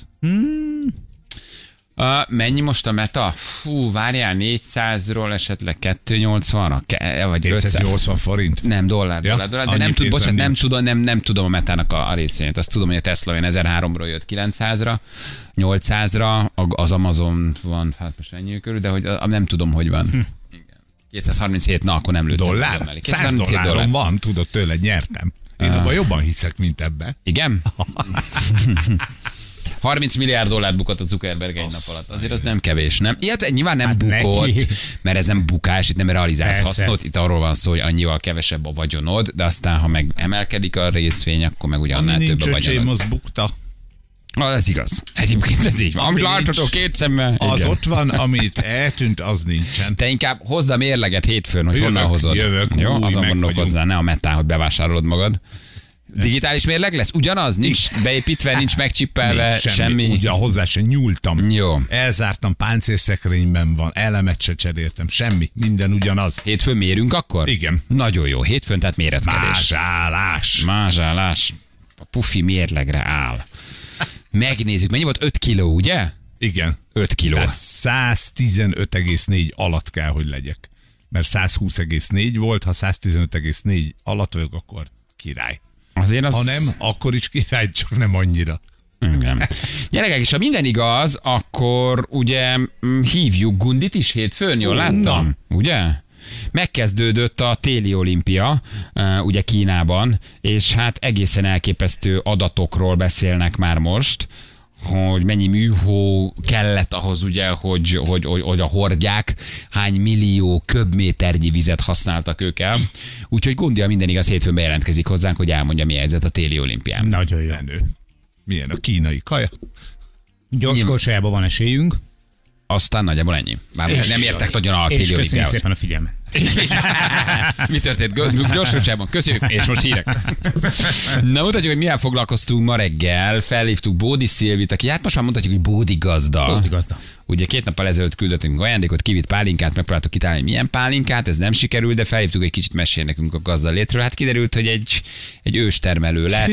S7: Mennyi most a Meta? Fú, várjál, 400-ról esetleg 280-ra? Vagy
S4: 280 forint?
S7: Nem, dollár. De nem tudom a Metának a részvényét. Azt tudom, hogy a Tesla 1003-ról jött 900-ra, 800-ra, az Amazon van, hát most ennyi körül, de hogy nem tudom, hogy van. 237, na akkor nem lőttem.
S4: Dollár? 100 dolláron van, tudod, tőle nyertem. Én abban jobban hiszek, mint ebbe.
S7: Igen? 30 milliárd dollárt bukott a Zuckerberg egy nap alatt. Azért az nem kevés, nem? Ilyet nyilván nem bukott, mert ez nem bukás, itt nem realizálsz hasznot, itt arról van szó, hogy annyival kevesebb a vagyonod, de aztán, ha meg emelkedik a részvény, akkor meg ugye annál több a vagyonod.
S4: Az bukta.
S7: Ez igaz. Egyébként ez így van. Amit láthatok két szemmel.
S4: Az igen. Ott van, amit eltűnt, az nincsen.
S7: Te inkább hozd a mérleget hétfőn, hogy honnan hozod.
S4: Jövök,
S7: jó, azon gondolkozzál, ne a Metán, hogy bevásárolod magad. Digitális mérleg lesz? Ugyanaz? Nincs beépítve, nincs megcsippelve,
S4: nincs
S7: semmi.
S4: Ugye hozzá se nyúltam.
S7: Jó.
S4: Elzártam, páncélszekrényben van, elemet se cseréltem, semmi, minden ugyanaz.
S7: Hétfőn mérünk akkor?
S4: Igen.
S7: Nagyon jó. Hétfőn, tehát méreckedés. Mázsálás. A pufi mérlegre áll. Megnézzük, mennyi volt? 5 kiló, ugye?
S4: Igen.
S7: 5 kiló.
S4: Tehát 115,4 alatt kell, hogy legyek. Mert 120,4 volt, ha 115,4 alatt vagyok, akkor király.
S7: Azért az...
S4: Ha nem, akkor is király, csak nem annyira.
S7: Igen. Gyerekek, és ha minden igaz, akkor ugye hívjuk Gundit is hétfőn, jól láttam? Ugye? Megkezdődött a téli olimpia, ugye Kínában, és hát egészen elképesztő adatokról beszélnek már most, hogy mennyi műhó kellett ahhoz, ugye, hogy a hordják, hány millió köbméternyi vizet használtak ők el. Úgyhogy Gundi, minden igaz, hétfőn bejelentkezik hozzánk, hogy elmondja, mi helyzet a téli olimpián.
S4: Nagyon jó. Milyen a kínai kaja?
S3: Gyorskorcsolyában van esélyünk.
S7: Aztán nagyjából ennyi. Bár nem értek nagyon a téli olimpiához.
S3: Köszönjük szépen a figyelmet.
S7: Mi történt? Gyorsulcsában. Köszönjük, és most hírek. Na, mutatjuk, hogy milyen foglalkoztunk ma reggel. Felhívtuk Bódi Szilvit, aki hát most már mondhatjuk, hogy Bódi gazda.
S3: Bódi gazda.
S7: Ugye 2 nappal ezelőtt küldöttünk ajándékot, kivitt pálinkát, megpróbáltuk kitalálni, milyen pálinkát, ez nem sikerült, de felhívtuk, egy kicsit mesél nekünk a gazda létről. Hát kiderült, hogy egy őstermelő lett.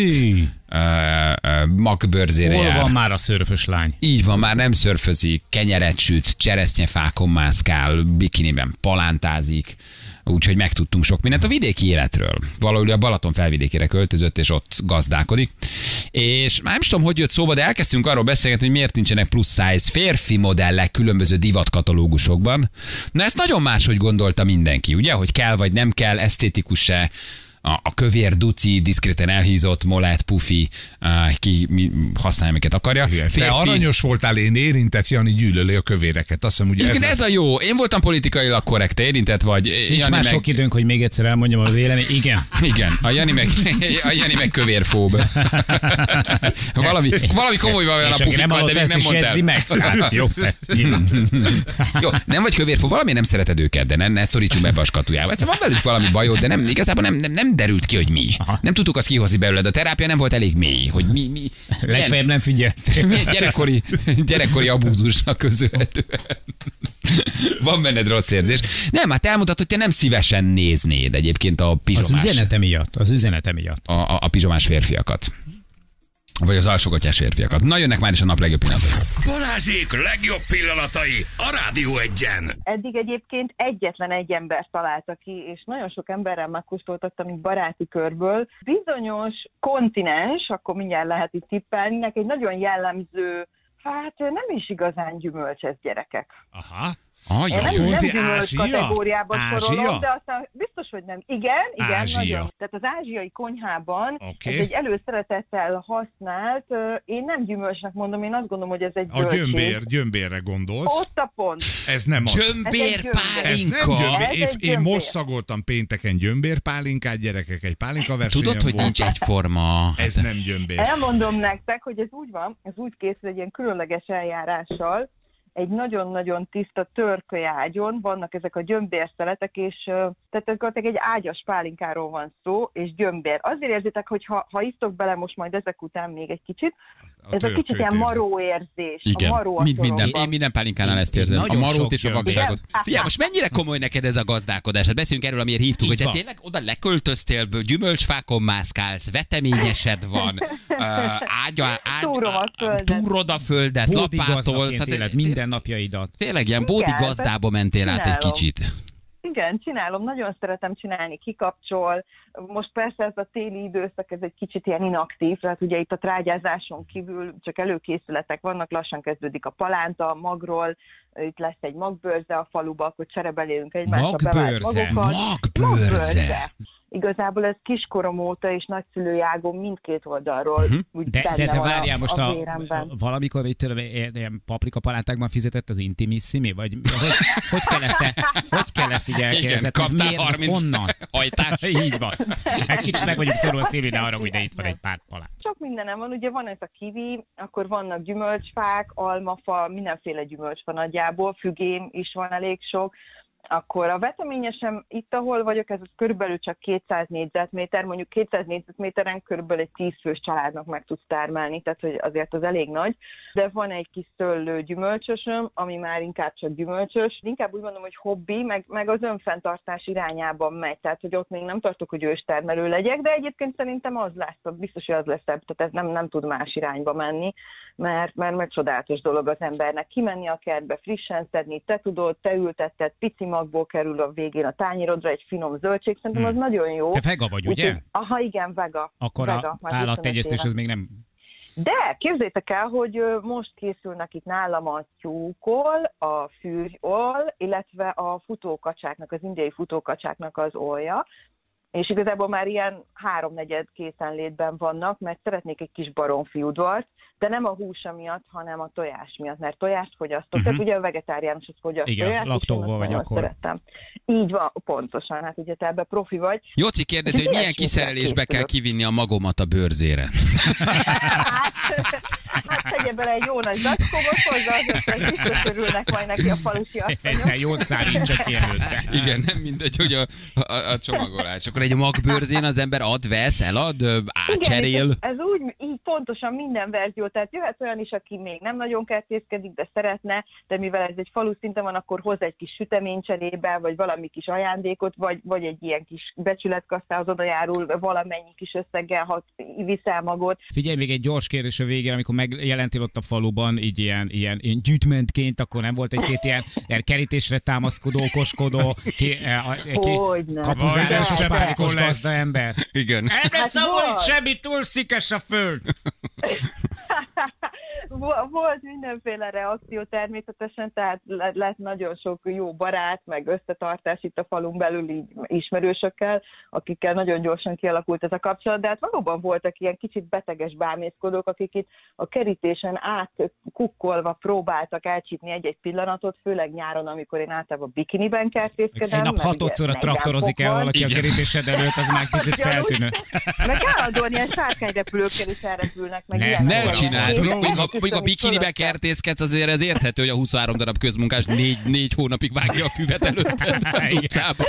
S7: Magbőrzére jár.
S3: Hol van már a szörfös lány?
S7: Így van, már nem szörfözik, kenyeret süt, cseresznyefákon mászkál, bikiniben palántázik, úgyhogy megtudtunk sok mindent a vidéki életről. Valahogy a Balaton felvidékére költözött, és ott gazdálkodik. És már nem tudom, hogy jött szóba, de elkezdtünk arról beszélgetni, hogy miért nincsenek plusz size férfi modellek különböző divatkatalógusokban. Na ezt nagyon máshogy gondolta mindenki, ugye, hogy kell vagy nem kell, esztétikus-e, a kövér, duci, diszkréten elhízott, molett, pufi, ki használja, amiket akarja.
S4: Te aranyos voltál, én érintett, Jani gyűlöli a kövéreket. Azt hiszem, ugye
S7: igen, ez a jó. Én voltam politikailag korrekt, te érintett vagy.
S3: Nincs Jani már sok időnk, hogy még egyszer elmondjam a vélemény. Igen.
S7: Igen, a Jani meg kövérfób. valami komoly van a pufikkal, de még nem mondtál.
S3: Meg. Hát, jó.
S7: Jó, nem vagy kövérfób, valami nem szereted őket, de ne szorítsunk be ebbe a skatujába. Van velük valami bajod, de nem, igazából nem derült ki, hogy mi. Aha. Nem tudtuk azt kihozni belőled. A terápia nem volt elég mély, hogy mi
S3: legfeljebb nem figyeltél.
S7: Milyen gyerekkori abúzusnak közölhetően. Van benned rossz érzés. Nem, hát elmutat, hogy te nem szívesen néznéd egyébként a pizsomás.
S3: Az üzenete miatt.
S7: A pizsomás férfiakat. Vagy az alsógatyás férfiakat. Na, jönnek már is a nap legjobb pillanatai.
S10: Balázsék legjobb pillanatai a Rádió 1-en.
S8: Eddig egyébként egyetlen egy ember találta ki, és nagyon sok emberrel megkóstoltattam így baráti körből. Bizonyos kontinens, akkor mindjárt lehet itt tippelni, egy nagyon jellemző, hát nem is igazán gyümölcses gyerekek.
S4: Aha.
S8: Én nem gyümölcs
S4: Ázsia?
S8: kategóriában sorolom,
S4: Ázsia?
S8: de aztán biztos, hogy nem. Igen,
S4: Ázsia.
S8: nagyon. Tehát az ázsiai konyhában ez egy előszeretettel használt, én nem gyümölcsnek mondom, én azt gondolom, hogy ez egy
S4: A
S8: zöldség.
S4: gyömbérre gondolsz.
S8: Ott a pont.
S4: Ez nem az.
S7: Gyömbérpálinka.
S4: Én most szagoltam pénteken gyömbérpálinkát, gyerekek, egy pálinkaversenyen
S7: Tudod, hogy
S4: volt.
S7: nincs egyforma.
S4: Ez nem gyömbér.
S8: Elmondom nektek, hogy ez úgy van, ez úgy készül egy ilyen különleges eljárással, egy nagyon-nagyon tiszta törkölyágyon vannak ezek a gyömbérszeletek, és tehát egy ágyas pálinkáról van szó, és gyömbér. Azért érzitek, hogy ha isztok bele most majd ezek után még egy kicsit, ez a kicsit ilyen maró érzés.
S7: Igen,
S8: a maró
S7: én minden pálinkánál ezt érzem. A marót és a vakságot. Figyelj, most mennyire komoly neked ez a gazdálkodás? Hát beszéljünk erről, amiért hívtuk, hogy te tényleg oda leköltöztél, gyümölcsfákon mászkálsz, veteményesed van, túrod a földet, lapátolsz.
S3: Minden napjaidat.
S7: Tényleg ilyen bódi gazdába mentél át egy kicsit.
S8: Igen, csinálom, nagyon szeretem csinálni, kikapcsol. Most persze ez a téli időszak, ez egy kicsit ilyen inaktív, tehát ugye itt a trágyázáson kívül csak előkészületek vannak, lassan kezdődik a palánta, a magról, itt lesz egy magbőrze a faluba, akkor cserebelélünk egymásra bevált magokat. Magbőrze! Igazából ez kiskorom óta és nagyszülői ágom mindkét oldalról úgy
S3: de várjál most
S8: a véremben.
S3: Valamikor ilyen paprikapalántákban fizetett az Intimissimi, vagy hogy kell ezt így elképzelni?
S7: Kaptál 30 hajtást.
S3: Így van. Egy kicsit meg vagyunk szorulva, Szilvi, de arra, hogy de itt van egy pár palát.
S8: Sok mindenem van, ugye van ez a kiwi, akkor vannak gyümölcsfák, almafa, mindenféle gyümölcs van nagyjából, fügém is van elég sok. Akkor a veteményesem itt, ahol vagyok, ez körülbelül csak 200 négyzetméter, mondjuk 200 négyzetméteren körülbelül egy 10 fős családnak meg tudsz termelni, tehát hogy azért az elég nagy. De van egy kis szőlő gyümölcsösöm, ami már inkább csak gyümölcsös. Inkább úgy mondom, hogy hobbi, meg az önfenntartás irányában megy, tehát hogy ott még nem tartok, hogy őstermelő legyek, de egyébként szerintem az lesz, biztos, hogy az lesz, tehát ez nem tud más irányba menni, mert csodálatos dolog az embernek kimenni a kertbe, frissen szedni, te tudod, te ültetted, pici magból kerül a végén a tányérodra egy finom zöldség, szerintem az nagyon jó.
S3: Te vega vagy, ugye?
S8: Aha, igen, vega.
S3: Akkor
S8: vega,
S3: a állattenyésztés az még nem...
S8: De képzeljétek el, hogy most készülnek itt nálam a tyúkol, a fűrjól, illetve a futókacsáknak, az indiai futókacsáknak az olja, és igazából már ilyen 3/4 készenlétben vannak, mert szeretnék egy kis baromfi udvart, de nem a húsa miatt, hanem a tojás miatt, mert tojást fogyasztok. Tehát ugye a vegetáriánus az fogyaszt
S3: igen,
S8: tojás. Igen,
S3: laktóval vagy akkor.
S8: Szerettem. Így van, pontosan, hát ugye te ebben profi vagy.
S7: Jóci kérdezi, hogy milyen kiszerelésbe kell kivinni a magomat a bőrzére.
S8: Hát tegye bele egy jó nagy zacskóba hozzá, azért biztos örülnek majd neki a falusi asszonyok.
S3: Jó szárítsa ki előtte.
S7: Igen, nem mindegy, hogy a csomagolás. Akkor egy magbőrzén az ember vesz, elad, átcserél.
S8: Igen, ez úgy, így pontosan minden verzió, tehát jöhet olyan is, aki még nem nagyon kertészkedik, de szeretne, de mivel ez egy falu szinten van, akkor hoz egy kis sütemény cserébe, vagy valami kis ajándékot, vagy egy ilyen kis becsületkasztához oda járul valamennyi kis összeggel, ha viszel magot.
S3: Figyelj, még egy gyors kérdés a végén, amikor megjelentél ott a faluban, így ilyen gyűjtmentként, akkor nem volt egy-két ilyen kerítésre támaszkodó, okoskodó, kapuzárásos, pánikos gazda ember?
S7: Igen.
S3: Nem lesz abból itt semmi, túl szikes a föld.
S8: Volt mindenféle reakció természetesen, tehát lett nagyon sok jó barát, meg összetartás itt a falun belül így ismerősökkel, akikkel nagyon gyorsan kialakult ez a kapcsolat, de hát valóban voltak ilyen kicsit beteges bámészkodók, akik itt a kerítésen átkukkolva próbáltak elcsípni egy-egy pillanatot, főleg nyáron, amikor én általában bikiniben kertészkedem.
S3: Egy nap 6-szorra traktorozik el valaki a kerítésed előtt, az már picit feltűnő.
S8: Meg állandóan ilyen sárkányrepülőkkel is elrepülnek.
S7: Ne csinálsz! Mondjuk a bikinibe kertészkedsz, azért ez érthető, hogy a 23 darab közmunkás 4 hónapig vágja a füvet előtted az utcába.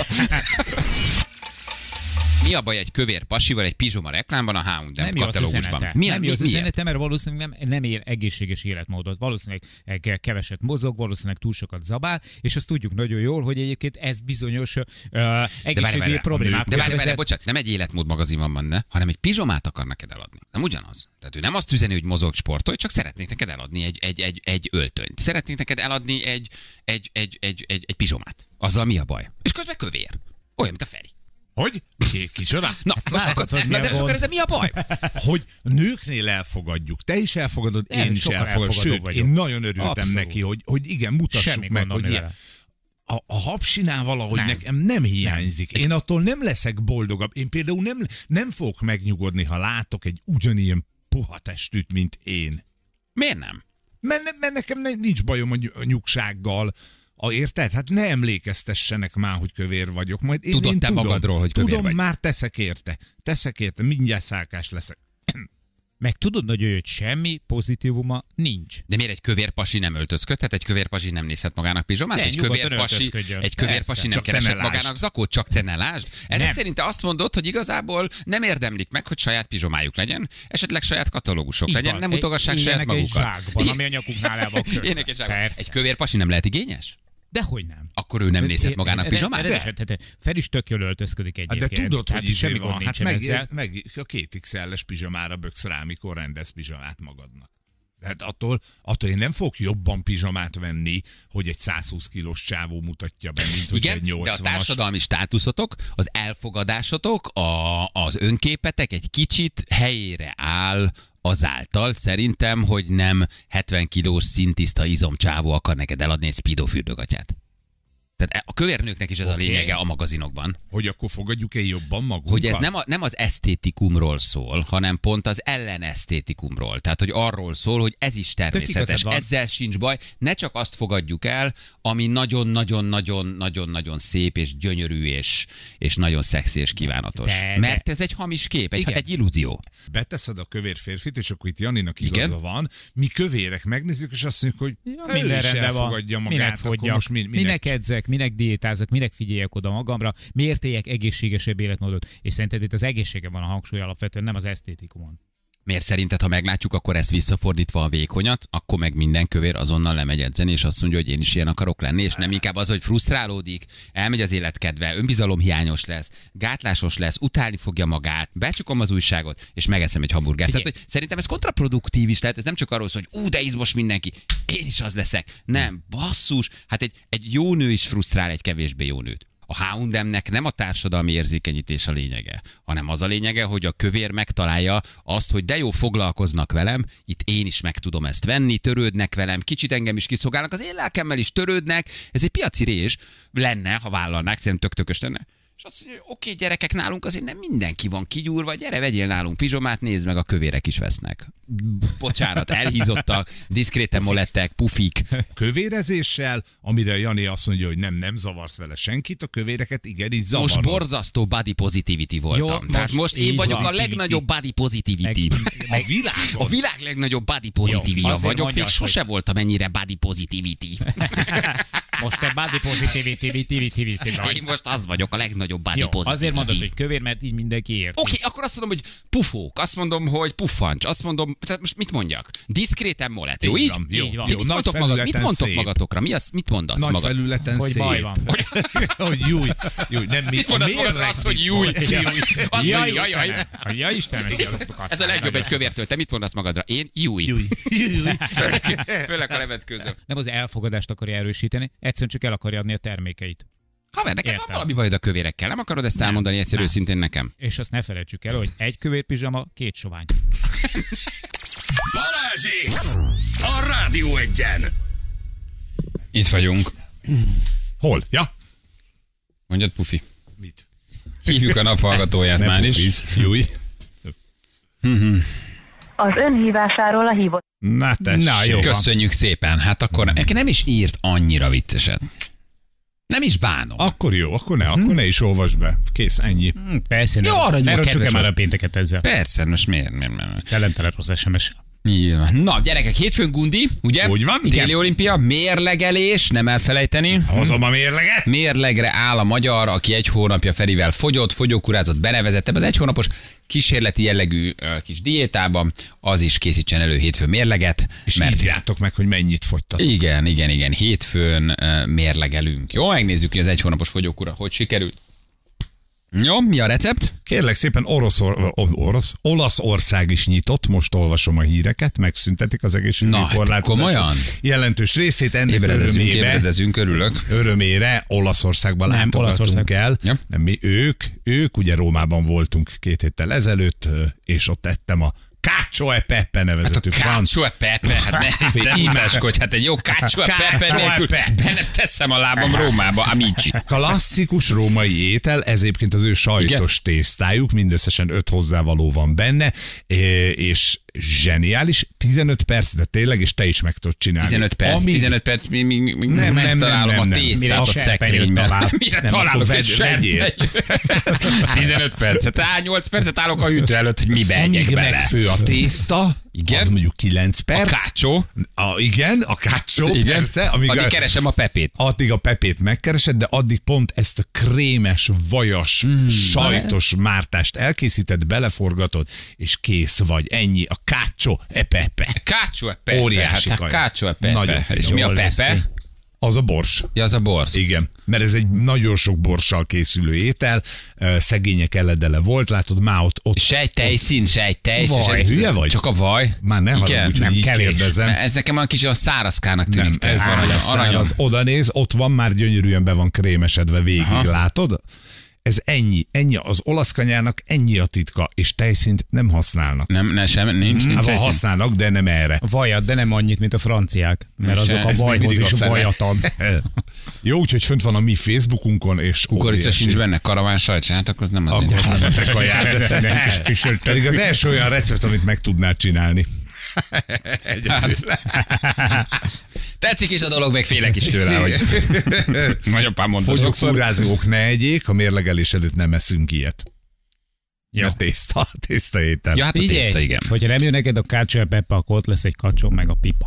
S7: Mi a baj egy kövér pasival, egy pizsoma reklámban a H&M katalógusban?
S3: Nem jó az üzenete, mert valószínűleg nem él egészséges életmódot. Valószínűleg keveset mozog, valószínűleg túl sokat zabál, és azt tudjuk nagyon jól, hogy egyébként ez bizonyos egészségügyi problémák.
S7: De várj, bocsánat, nem egy életmód magazin van benne, hanem egy pizsomát akar neked eladni. Nem ugyanaz. Tehát ő nem azt üzeni, hogy mozog, sportolj, csak szeretnék neked eladni egy öltönyt. Szeretnék neked eladni egy pizsomát. Azzal mi a baj? És közben kövér. Olyan, mint a Feri.
S4: Hogy? Kicsoda?
S7: Na de akkor ez mi a baj?
S4: Hogy nőknél elfogadjuk. Te is elfogadod, én is elfogadom. Sőt, én nagyon örültem neki, hogy igen, mutassuk meg, hogy ilyen. A habsinál valahogy nekem nem hiányzik. Én attól nem leszek boldogabb. Én például nem fogok megnyugodni, ha látok egy ugyanilyen puha testűt, mint én.
S7: Miért nem?
S4: Mert nekem nincs bajom a nyugsággal. Érted? Hát ne emlékeztessenek már, hogy kövér vagyok. Majd
S7: Tudod te magadról, hogy kövér
S4: tudom,
S7: vagy.
S4: már teszek érte. Mindjárt szálkás leszek.
S3: Meg tudod, hogy semmi pozitívuma nincs.
S7: De miért egy kövér pasi nem öltözködhet? Egy kövér pasi nem nézhet magának pizsomát? Egy kövér pasi nem keresett magának zakót, csak te ne lásd? Ezek szerint te azt mondod, hogy igazából nem érdemlik meg, hogy saját pizsomájuk legyen, esetleg saját katalógusok legyen, nem mutogassák saját magukat.
S3: Zsákban, ami a nyakuknál el van kötve.
S7: Egy kövér pasi nem lehet igényes?
S3: Dehogy nem.
S7: Akkor ő nem nézhet magának pizsomát?
S3: Fel is tök jól öltözködik egyébként.
S4: De tudod, hogy
S3: semmi gond nincsen ezzel.
S4: Meg a 2XL-es pizsomára böksz rá, mikor rendez pizsomát magadnak. Tehát attól én nem fogok jobban pizsomát venni, hogy egy 120 kilós csávó mutatja be, mint hogy egy 80-as.
S7: De a társadalmi státuszotok, az elfogadásotok, az önkképetek egy kicsit helyére áll azáltal szerintem, hogy nem 70 kilós szintiszta izomcsávó akar neked eladni egy Speedo fürdőgatyát. Tehát a kövérnőknek is ez a lényege a magazinokban.
S4: Hogy akkor fogadjuk-e jobban magunkat?
S7: Hogy ez nem az esztétikumról szól, hanem pont az ellenesztétikumról. Tehát, hogy arról szól, hogy ez is természetes. Ezzel sincs baj. Ne csak azt fogadjuk el, ami nagyon-nagyon-nagyon-nagyon-nagyon szép és gyönyörű és nagyon szexi és kívánatos. Mert ez egy hamis kép, egy illúzió.
S4: Beteszed a kövér férfit, és akkor itt Janinak igaza van. Mi kövérek megnézzük, és azt mondjuk, hogy ő is elfogadja magát.
S3: Minek edzek, minek diétázok, minek figyeljek oda magamra, miért éljek egészségesebb életmódot, és szerinted itt az egészsége van a hangsúly alapvetően, nem az esztétikumon.
S7: Miért szerinted, ha meglátjuk, akkor ezt visszafordítva a vékonyat, akkor meg minden kövér azonnal lemegy edzeni, és azt mondja, hogy én is ilyen akarok lenni, és nem inkább az, hogy frusztrálódik, elmegy az életkedve, önbizalomhiányos lesz, gátlásos lesz, utálni fogja magát, becsukom az újságot, és megeszem egy hamburgert. Tehát, hogy szerintem ez kontraproduktív is, tehát ez nem csak arról szól, hogy de izmos mindenki, én is az leszek. Nem, basszus, hát egy jó nő is frusztrál egy kevésbé jó nőt. A H&M-nek nem a társadalmi érzékenyítés a lényege, hanem az a lényege, hogy a kövér megtalálja azt, hogy de jó, foglalkoznak velem, itt én is meg tudom ezt venni, törődnek velem, kicsit engem is kiszolgálnak, az én lelkemmel is törődnek, ez egy piaci rés lenne, ha vállalnák, szerintem tök lenne. És azt mondja, hogy oké, gyerekek, nálunk azért nem mindenki van kigyúrva, gyere, vegyél nálunk pizsomát, nézd meg, a kövérek is vesznek. Bocsánat, elhízottak, diszkréten molettek, pufik.
S4: Kövérezéssel, amire Jani azt mondja, hogy nem zavarsz vele senkit, a kövéreket igenis zavarod.
S7: Most borzasztó body positivity voltam. Jó, tehát most én vagyok a legnagyobb body positivity. A világ legnagyobb body positivity vagyok, még sose voltam ennyire body positivity.
S3: Most te body positivity vagy.
S7: Én most az vagyok, a legnagyobb body positivity.
S3: Azért mondod, hogy kövér, mert így mindenki ért.
S7: Oké, akkor azt mondom, hogy pufók, azt mondom, hogy puffancs, azt mondom, tehát most mit mondjak? Diszkréten molet, jó? Így van. Mit mondtok magatokra? Mit mondasz
S4: nagy
S7: magad?
S4: Felületen
S3: hogy
S4: szép.
S3: Baj van.
S4: Hogy júj. Nem,
S7: mit mondasz magadra? Az, hogy júj.
S3: Ja, Istenem,
S7: ez a legjobb egy kövértől. Te mit mondasz magadra? Én júj. Főleg a levetkőzöm.
S3: Nem az elfogadást akarja erősíteni, egyszerűen csak el akarja adni a termékeit.
S7: Haver, neked van valami bajod a kövérekkel, nem akarod ezt elmondani egyszer őszintén nekem?
S3: És azt ne felejtsük el, hogy egy kövér pizsama, 2 sovány.
S10: Balázsék! A Rádió Egyen!
S7: Itt vagyunk.
S4: Hol? Ja?
S7: Mondjad, Pufi.
S4: Mit?
S7: Hívjuk a naphallgatóját már is.
S4: Júj.
S8: Az ön hívásáról a hívott.
S4: Na
S7: jó. Köszönjük szépen. Hát akkor nem is írt annyira vicceset. Nem is bánom.
S4: Akkor jó, akkor ne is olvasd be. Kész, ennyi.
S3: Persze,
S7: jó, arra
S3: ne roncsuk-e már a pénteket ezzel.
S7: Persze, most miért?
S3: Szellemtelen rossz SMS.
S7: Na, gyerekek, hétfőn gundi, ugye?
S4: Úgy van.
S7: Téli olimpia, mérlegelés, nem elfelejteni.
S4: Hozom a mérleget.
S7: Mérlegre áll a magyar, aki 1 hónapja Ferivel fogyókurázott, benevezett ebbe az 1 hónapos kísérleti jellegű kis diétában, az is készítsen elő hétfőn mérleget.
S4: És írjátok meg, hogy mennyit fogytatok.
S7: Igen, hétfőn mérlegelünk. Jó, megnézzük, hogy az 1 hónapos fogyókúra hogy sikerült. Jó, mi a recept?
S4: Kérlek szépen, Olaszország is nyitott, most olvasom a híreket, megszüntetik az egészségügyi korlátozások jelentős részét, ennek
S7: ébredezünk, örülök.
S4: Örömére Olaszországban látogattunk el. Ja. Nem, ők ugye Rómában voltunk 2 héttel ezelőtt, és ott ettem a Cacio e Pepe nevezetű
S7: Cacio e Pepe, hát ne imáskodj, hát egy jó Cacio e Pepe nélkül benne teszem a lábam Rómába, amici.
S4: Klasszikus római étel, ez egyébként az ő sajtos tésztájuk, mindösszesen 5 hozzávaló van benne, és zseniális, 15 perc, de tényleg, és te is meg tudod csinálni.
S7: 15 perc, 15 perc, megtalálom a tésztát a szekrényben. Mire találok egy serpenyőt? 15 percet, 8 percet állok a hűtő előtt, hogy mibe egyek bele.
S4: Amíg megfő a tészta, igen? Az mondjuk 9 perc.
S7: A kácsó.
S4: Igen, a kácsó, persze.
S7: Addig keresem a pepét.
S4: Addig a pepét megkeresed, de addig pont ezt a krémes, vajas, sajtos mártást elkészíted, beleforgatod, és kész vagy. Ennyi. A Cacio e Pepe.
S7: Cacio e Pepe.
S4: Óriási
S7: hát a Cacio e Pepe. És mi a Pepe?
S4: Az a bors.
S7: Ja, az a bors.
S4: Igen, mert ez egy nagyon sok borssal készülő étel, szegények eledele volt, látod, már ott...
S7: Sejtejszín, sejtej.
S4: Vaj, hülye vagy?
S7: Csak a vaj.
S4: Már ne haragudj, hogy így kérdezem.
S7: Ez nekem olyan kicsit a szárazkának tűnik.
S4: Nem, ez aranyom. Oda néz, ott van, már gyönyörűen be van krémesedve végig, látod? Ez ennyi, az olasz kanyának ennyi a titka, és tejszínt nem használnak.
S7: Nincs tejszín.
S4: Használnak, de nem erre.
S3: Vajat, de nem annyit, mint a franciák, mert azok a vajhoz is vajat ad.
S4: Jó, úgyhogy fönt van a mi Facebookunkon, és...
S7: Kukorica sincs benne, karaván sajt, akkor az nem az én.
S4: Pedig az első olyan recept, amit meg tudnád csinálni.
S7: Tetszik is a dolog, meg félek is tőle, hogy nagyapám mondta sokszor.
S4: Fogyókúrázók ne egyék, a mérlegelés előtt nem eszünk ilyet. Ja. Mert tészta étel.
S7: Ja, hát a tészta, igen.
S3: Hogyha nem jön neked a Cacio e Pepe, akkor ott lesz egy kacsó meg a pipa.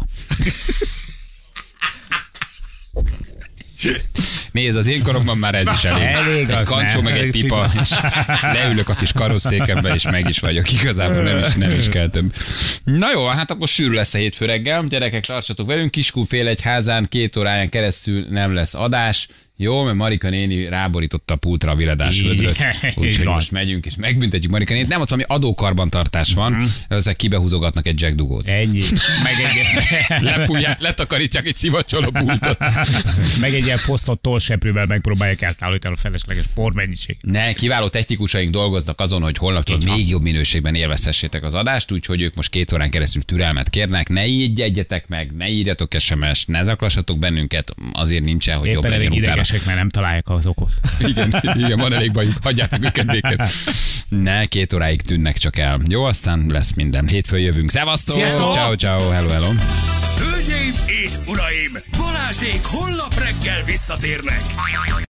S7: Nézd, az én koromban már ez is elég. Egy kancsó, meg egy pipa, és leülök a kis karosszékembe, és meg is vagyok. Igazából nem is kell több. Na jó, hát akkor sűrű lesz a hétfő reggel. Gyerekek, tartsatok velünk. Kiskun fél egy házán 2 óráján keresztül nem lesz adás. Jó, mert Marika néni ráborította a pultra a viradás vödröt. Úgyhogy most megyünk és megbüntetjük Marika nénit. Nem, ott valami adókarbantartás van, ezek kibehúzogatnak egy Jack Dugót.
S3: Ennyi.
S7: Lefújják, letakarítják egy szivacsoló pultot.
S3: Meg egy ilyen fosztott tollseprővel megpróbálják eltávolítani a felesleges pormennyiség.
S7: Ne, kiváló technikusaink dolgoznak azon, hogy holnaptól még jobb minőségben élvezhessétek az adást, úgyhogy ők most 2 órán keresztül türelmet kérnek. Ne ijedjetek meg, ne írjatok SMS-t, ne zaklassatok bennünket, azért nincsen, hogy jobb legyen utána.
S3: Mert nem találják az okot.
S7: Igen, van elég bajuk, hagyják meg őket békén. Ne, 2 óráig tűnnek csak el. Jó, aztán lesz minden. Hétfőn jövünk. Szevasztok! Ciao, hello.
S10: Hölgyeim és uraim, Balázsék holnap reggel visszatérnek.